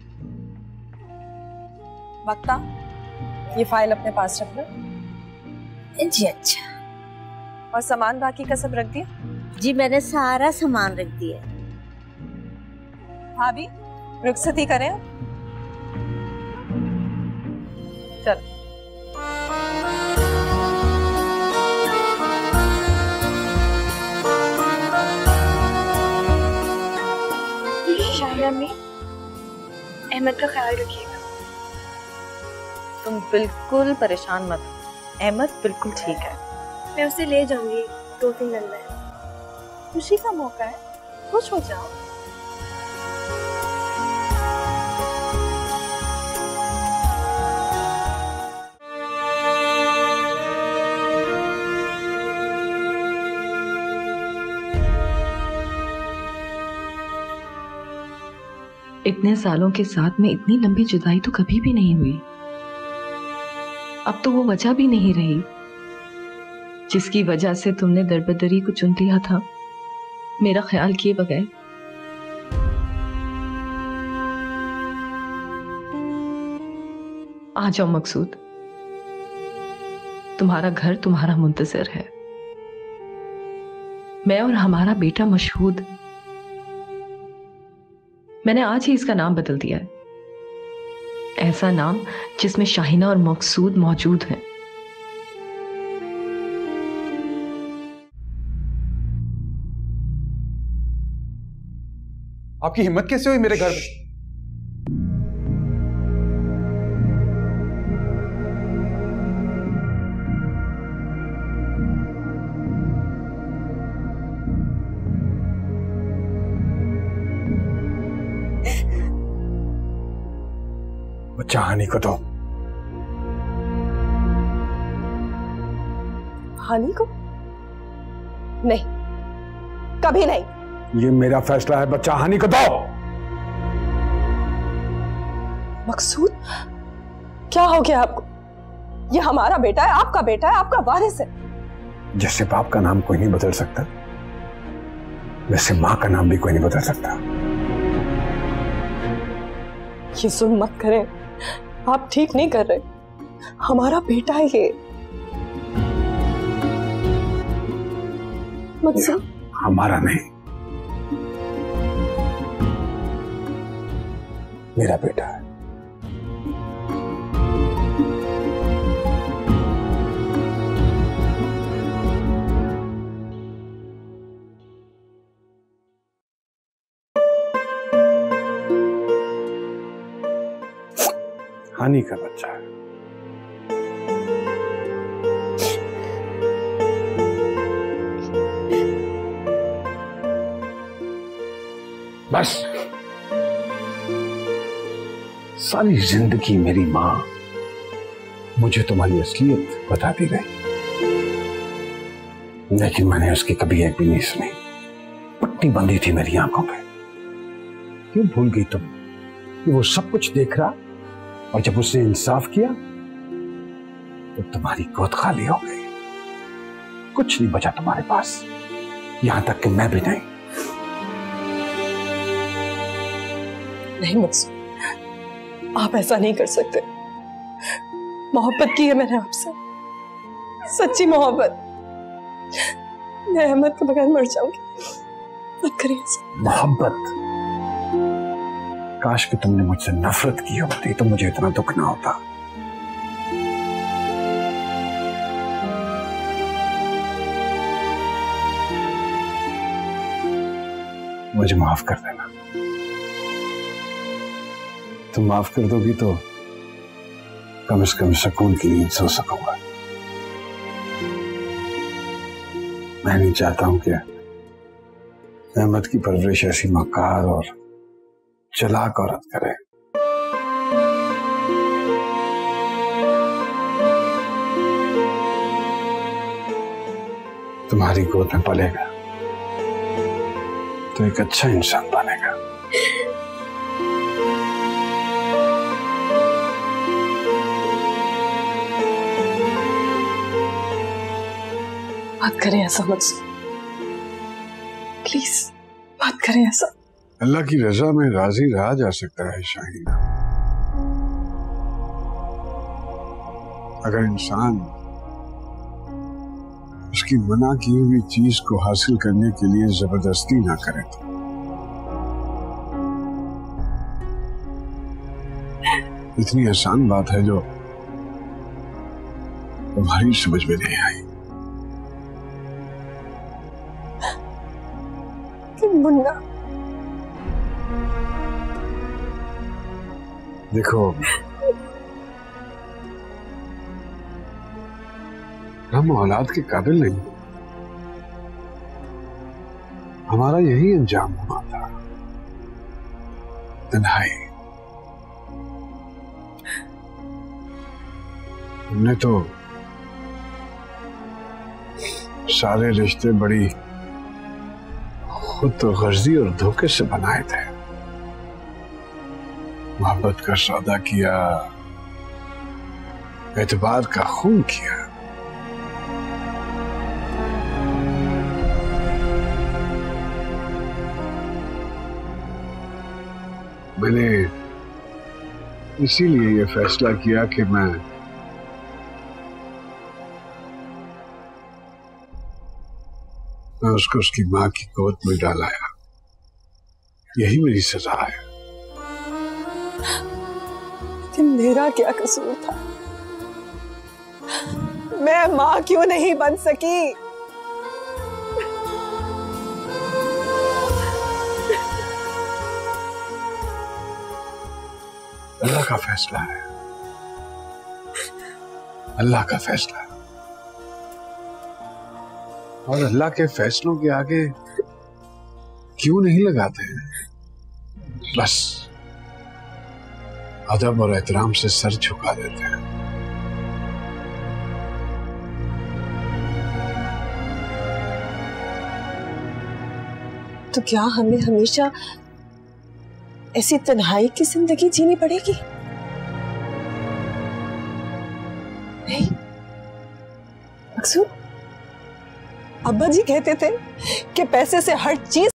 वक्ता, ये फाइल अपने पास रखना। जी अच्छा। और सामान बाकी का सब रख दिया? जी मैंने सारा सामान रख दिया। भाभी, रुखसती करें? चल। शायरा में अहमद का ख्याल रखिएगा। तुम बिल्कुल परेशान मत हो, अहमद बिल्कुल ठीक है। मैं उसे ले जाऊंगी, दो दिन लग रहे हैं, खुशी का मौका है, खुश हो जाओ। इतने सालों के साथ में इतनी लंबी जुदाई तो कभी भी नहीं हुई। अब तो वो वजह भी नहीं रही जिसकी वजह से तुमने दरबदरी को चुन लिया था, मेरा ख्याल किए बगैर। आ जाओ मकसूद, तुम्हारा घर तुम्हारा मुंतजर है। मैं और हमारा बेटा मशहूद, मैंने आज ही इसका नाम बदल दिया है, ऐसा नाम जिसमें शाहीना और मकसूद मौजूद हैं। आपकी हिम्मत कैसे हुई मेरे घर में? बच्चा हानि को दो। हानि को? नहीं, कभी नहीं। ये मेरा फैसला है, बच्चा हानि को दो। मकसूद, क्या हो गया आपको? ये हमारा बेटा है, आपका बेटा है, आपका वारिस है। जैसे बाप का नाम कोई नहीं बदल सकता, वैसे मां का नाम भी कोई नहीं बदल सकता। ये जुल्म मत करें, आप ठीक नहीं कर रहे। हमारा बेटा है ये। मकसूद, हमारा नहीं, मेरा बेटा है। हानि का बच्चा है। बस सारी जिंदगी मेरी मां मुझे तुम्हारी असलियत बताती रही, लेकिन मैंने उसकी कभी एक भी नहीं सुनी। पट्टी बंधी थी मेरी आंखों पे। क्यों भूल गई तुम कि वो सब कुछ देख रहा, और जब उसने इंसाफ किया तो तुम्हारी गोद खाली हो गई। कुछ नहीं बचा तुम्हारे पास, यहां तक कि मैं भी नहीं। नहीं मकसूद, आप ऐसा नहीं कर सकते। मोहब्बत की है मैंने आपसे, सच्ची मोहब्बत। मैं अहमद के बगैर मर जाऊंगी, मत करिए ऐसा। मोहब्बत? काश कि तुमने मुझसे नफरत की होती तो मुझे इतना दुख ना होता। मुझे माफ कर देना। तुम माफ कर दोगी तो कम से कम सुकून की नींद सो सकूंगा। मैं नहीं चाहता हूं कि अहमद की परवरिश ऐसी मक्कार और चालाक औरत करे। तुम्हारी गोद में पलेगा तो एक अच्छा इंसान बनेगा। मत करें ऐसा मकसूद, प्लीज मत करें ऐसा। अल्लाह की रजा में राजी रहा जा सकता है शाहीना। अगर इंसान उसकी मना की हुई चीज को हासिल करने के लिए जबरदस्ती ना करे तो। इतनी आसान बात है जो तुम्हारी समझ में नहीं आई। मुन्ना, देखो हम औलाद के काबिल नहीं, हमारा यही अंजाम हुआ था, तन्हाई। हमने तो सारे रिश्ते बड़ी खुद तो गर्जी और धोखे से बनाए थे। मोहब्बत का सौदा किया, एतबार का खून किया। मैंने इसीलिए ये फैसला किया कि मैं मैं उसको उसकी मां की गोद में डालाया। यही मेरी सजा है। कि मेरा क्या कसूर था? मैं मां क्यों नहीं बन सकी? अल्लाह का फैसला है, अल्लाह का फैसला है। और अल्लाह के फैसलों के आगे क्यों नहीं लगाते हैं? बस अदब और एहतराम से सर झुका देते हैं। तो क्या हमें हमेशा ऐसी तन्हाई की जिंदगी जीनी पड़ेगी? नहीं, मकसूद, अब्बा जी कहते थे कि पैसे से हर चीज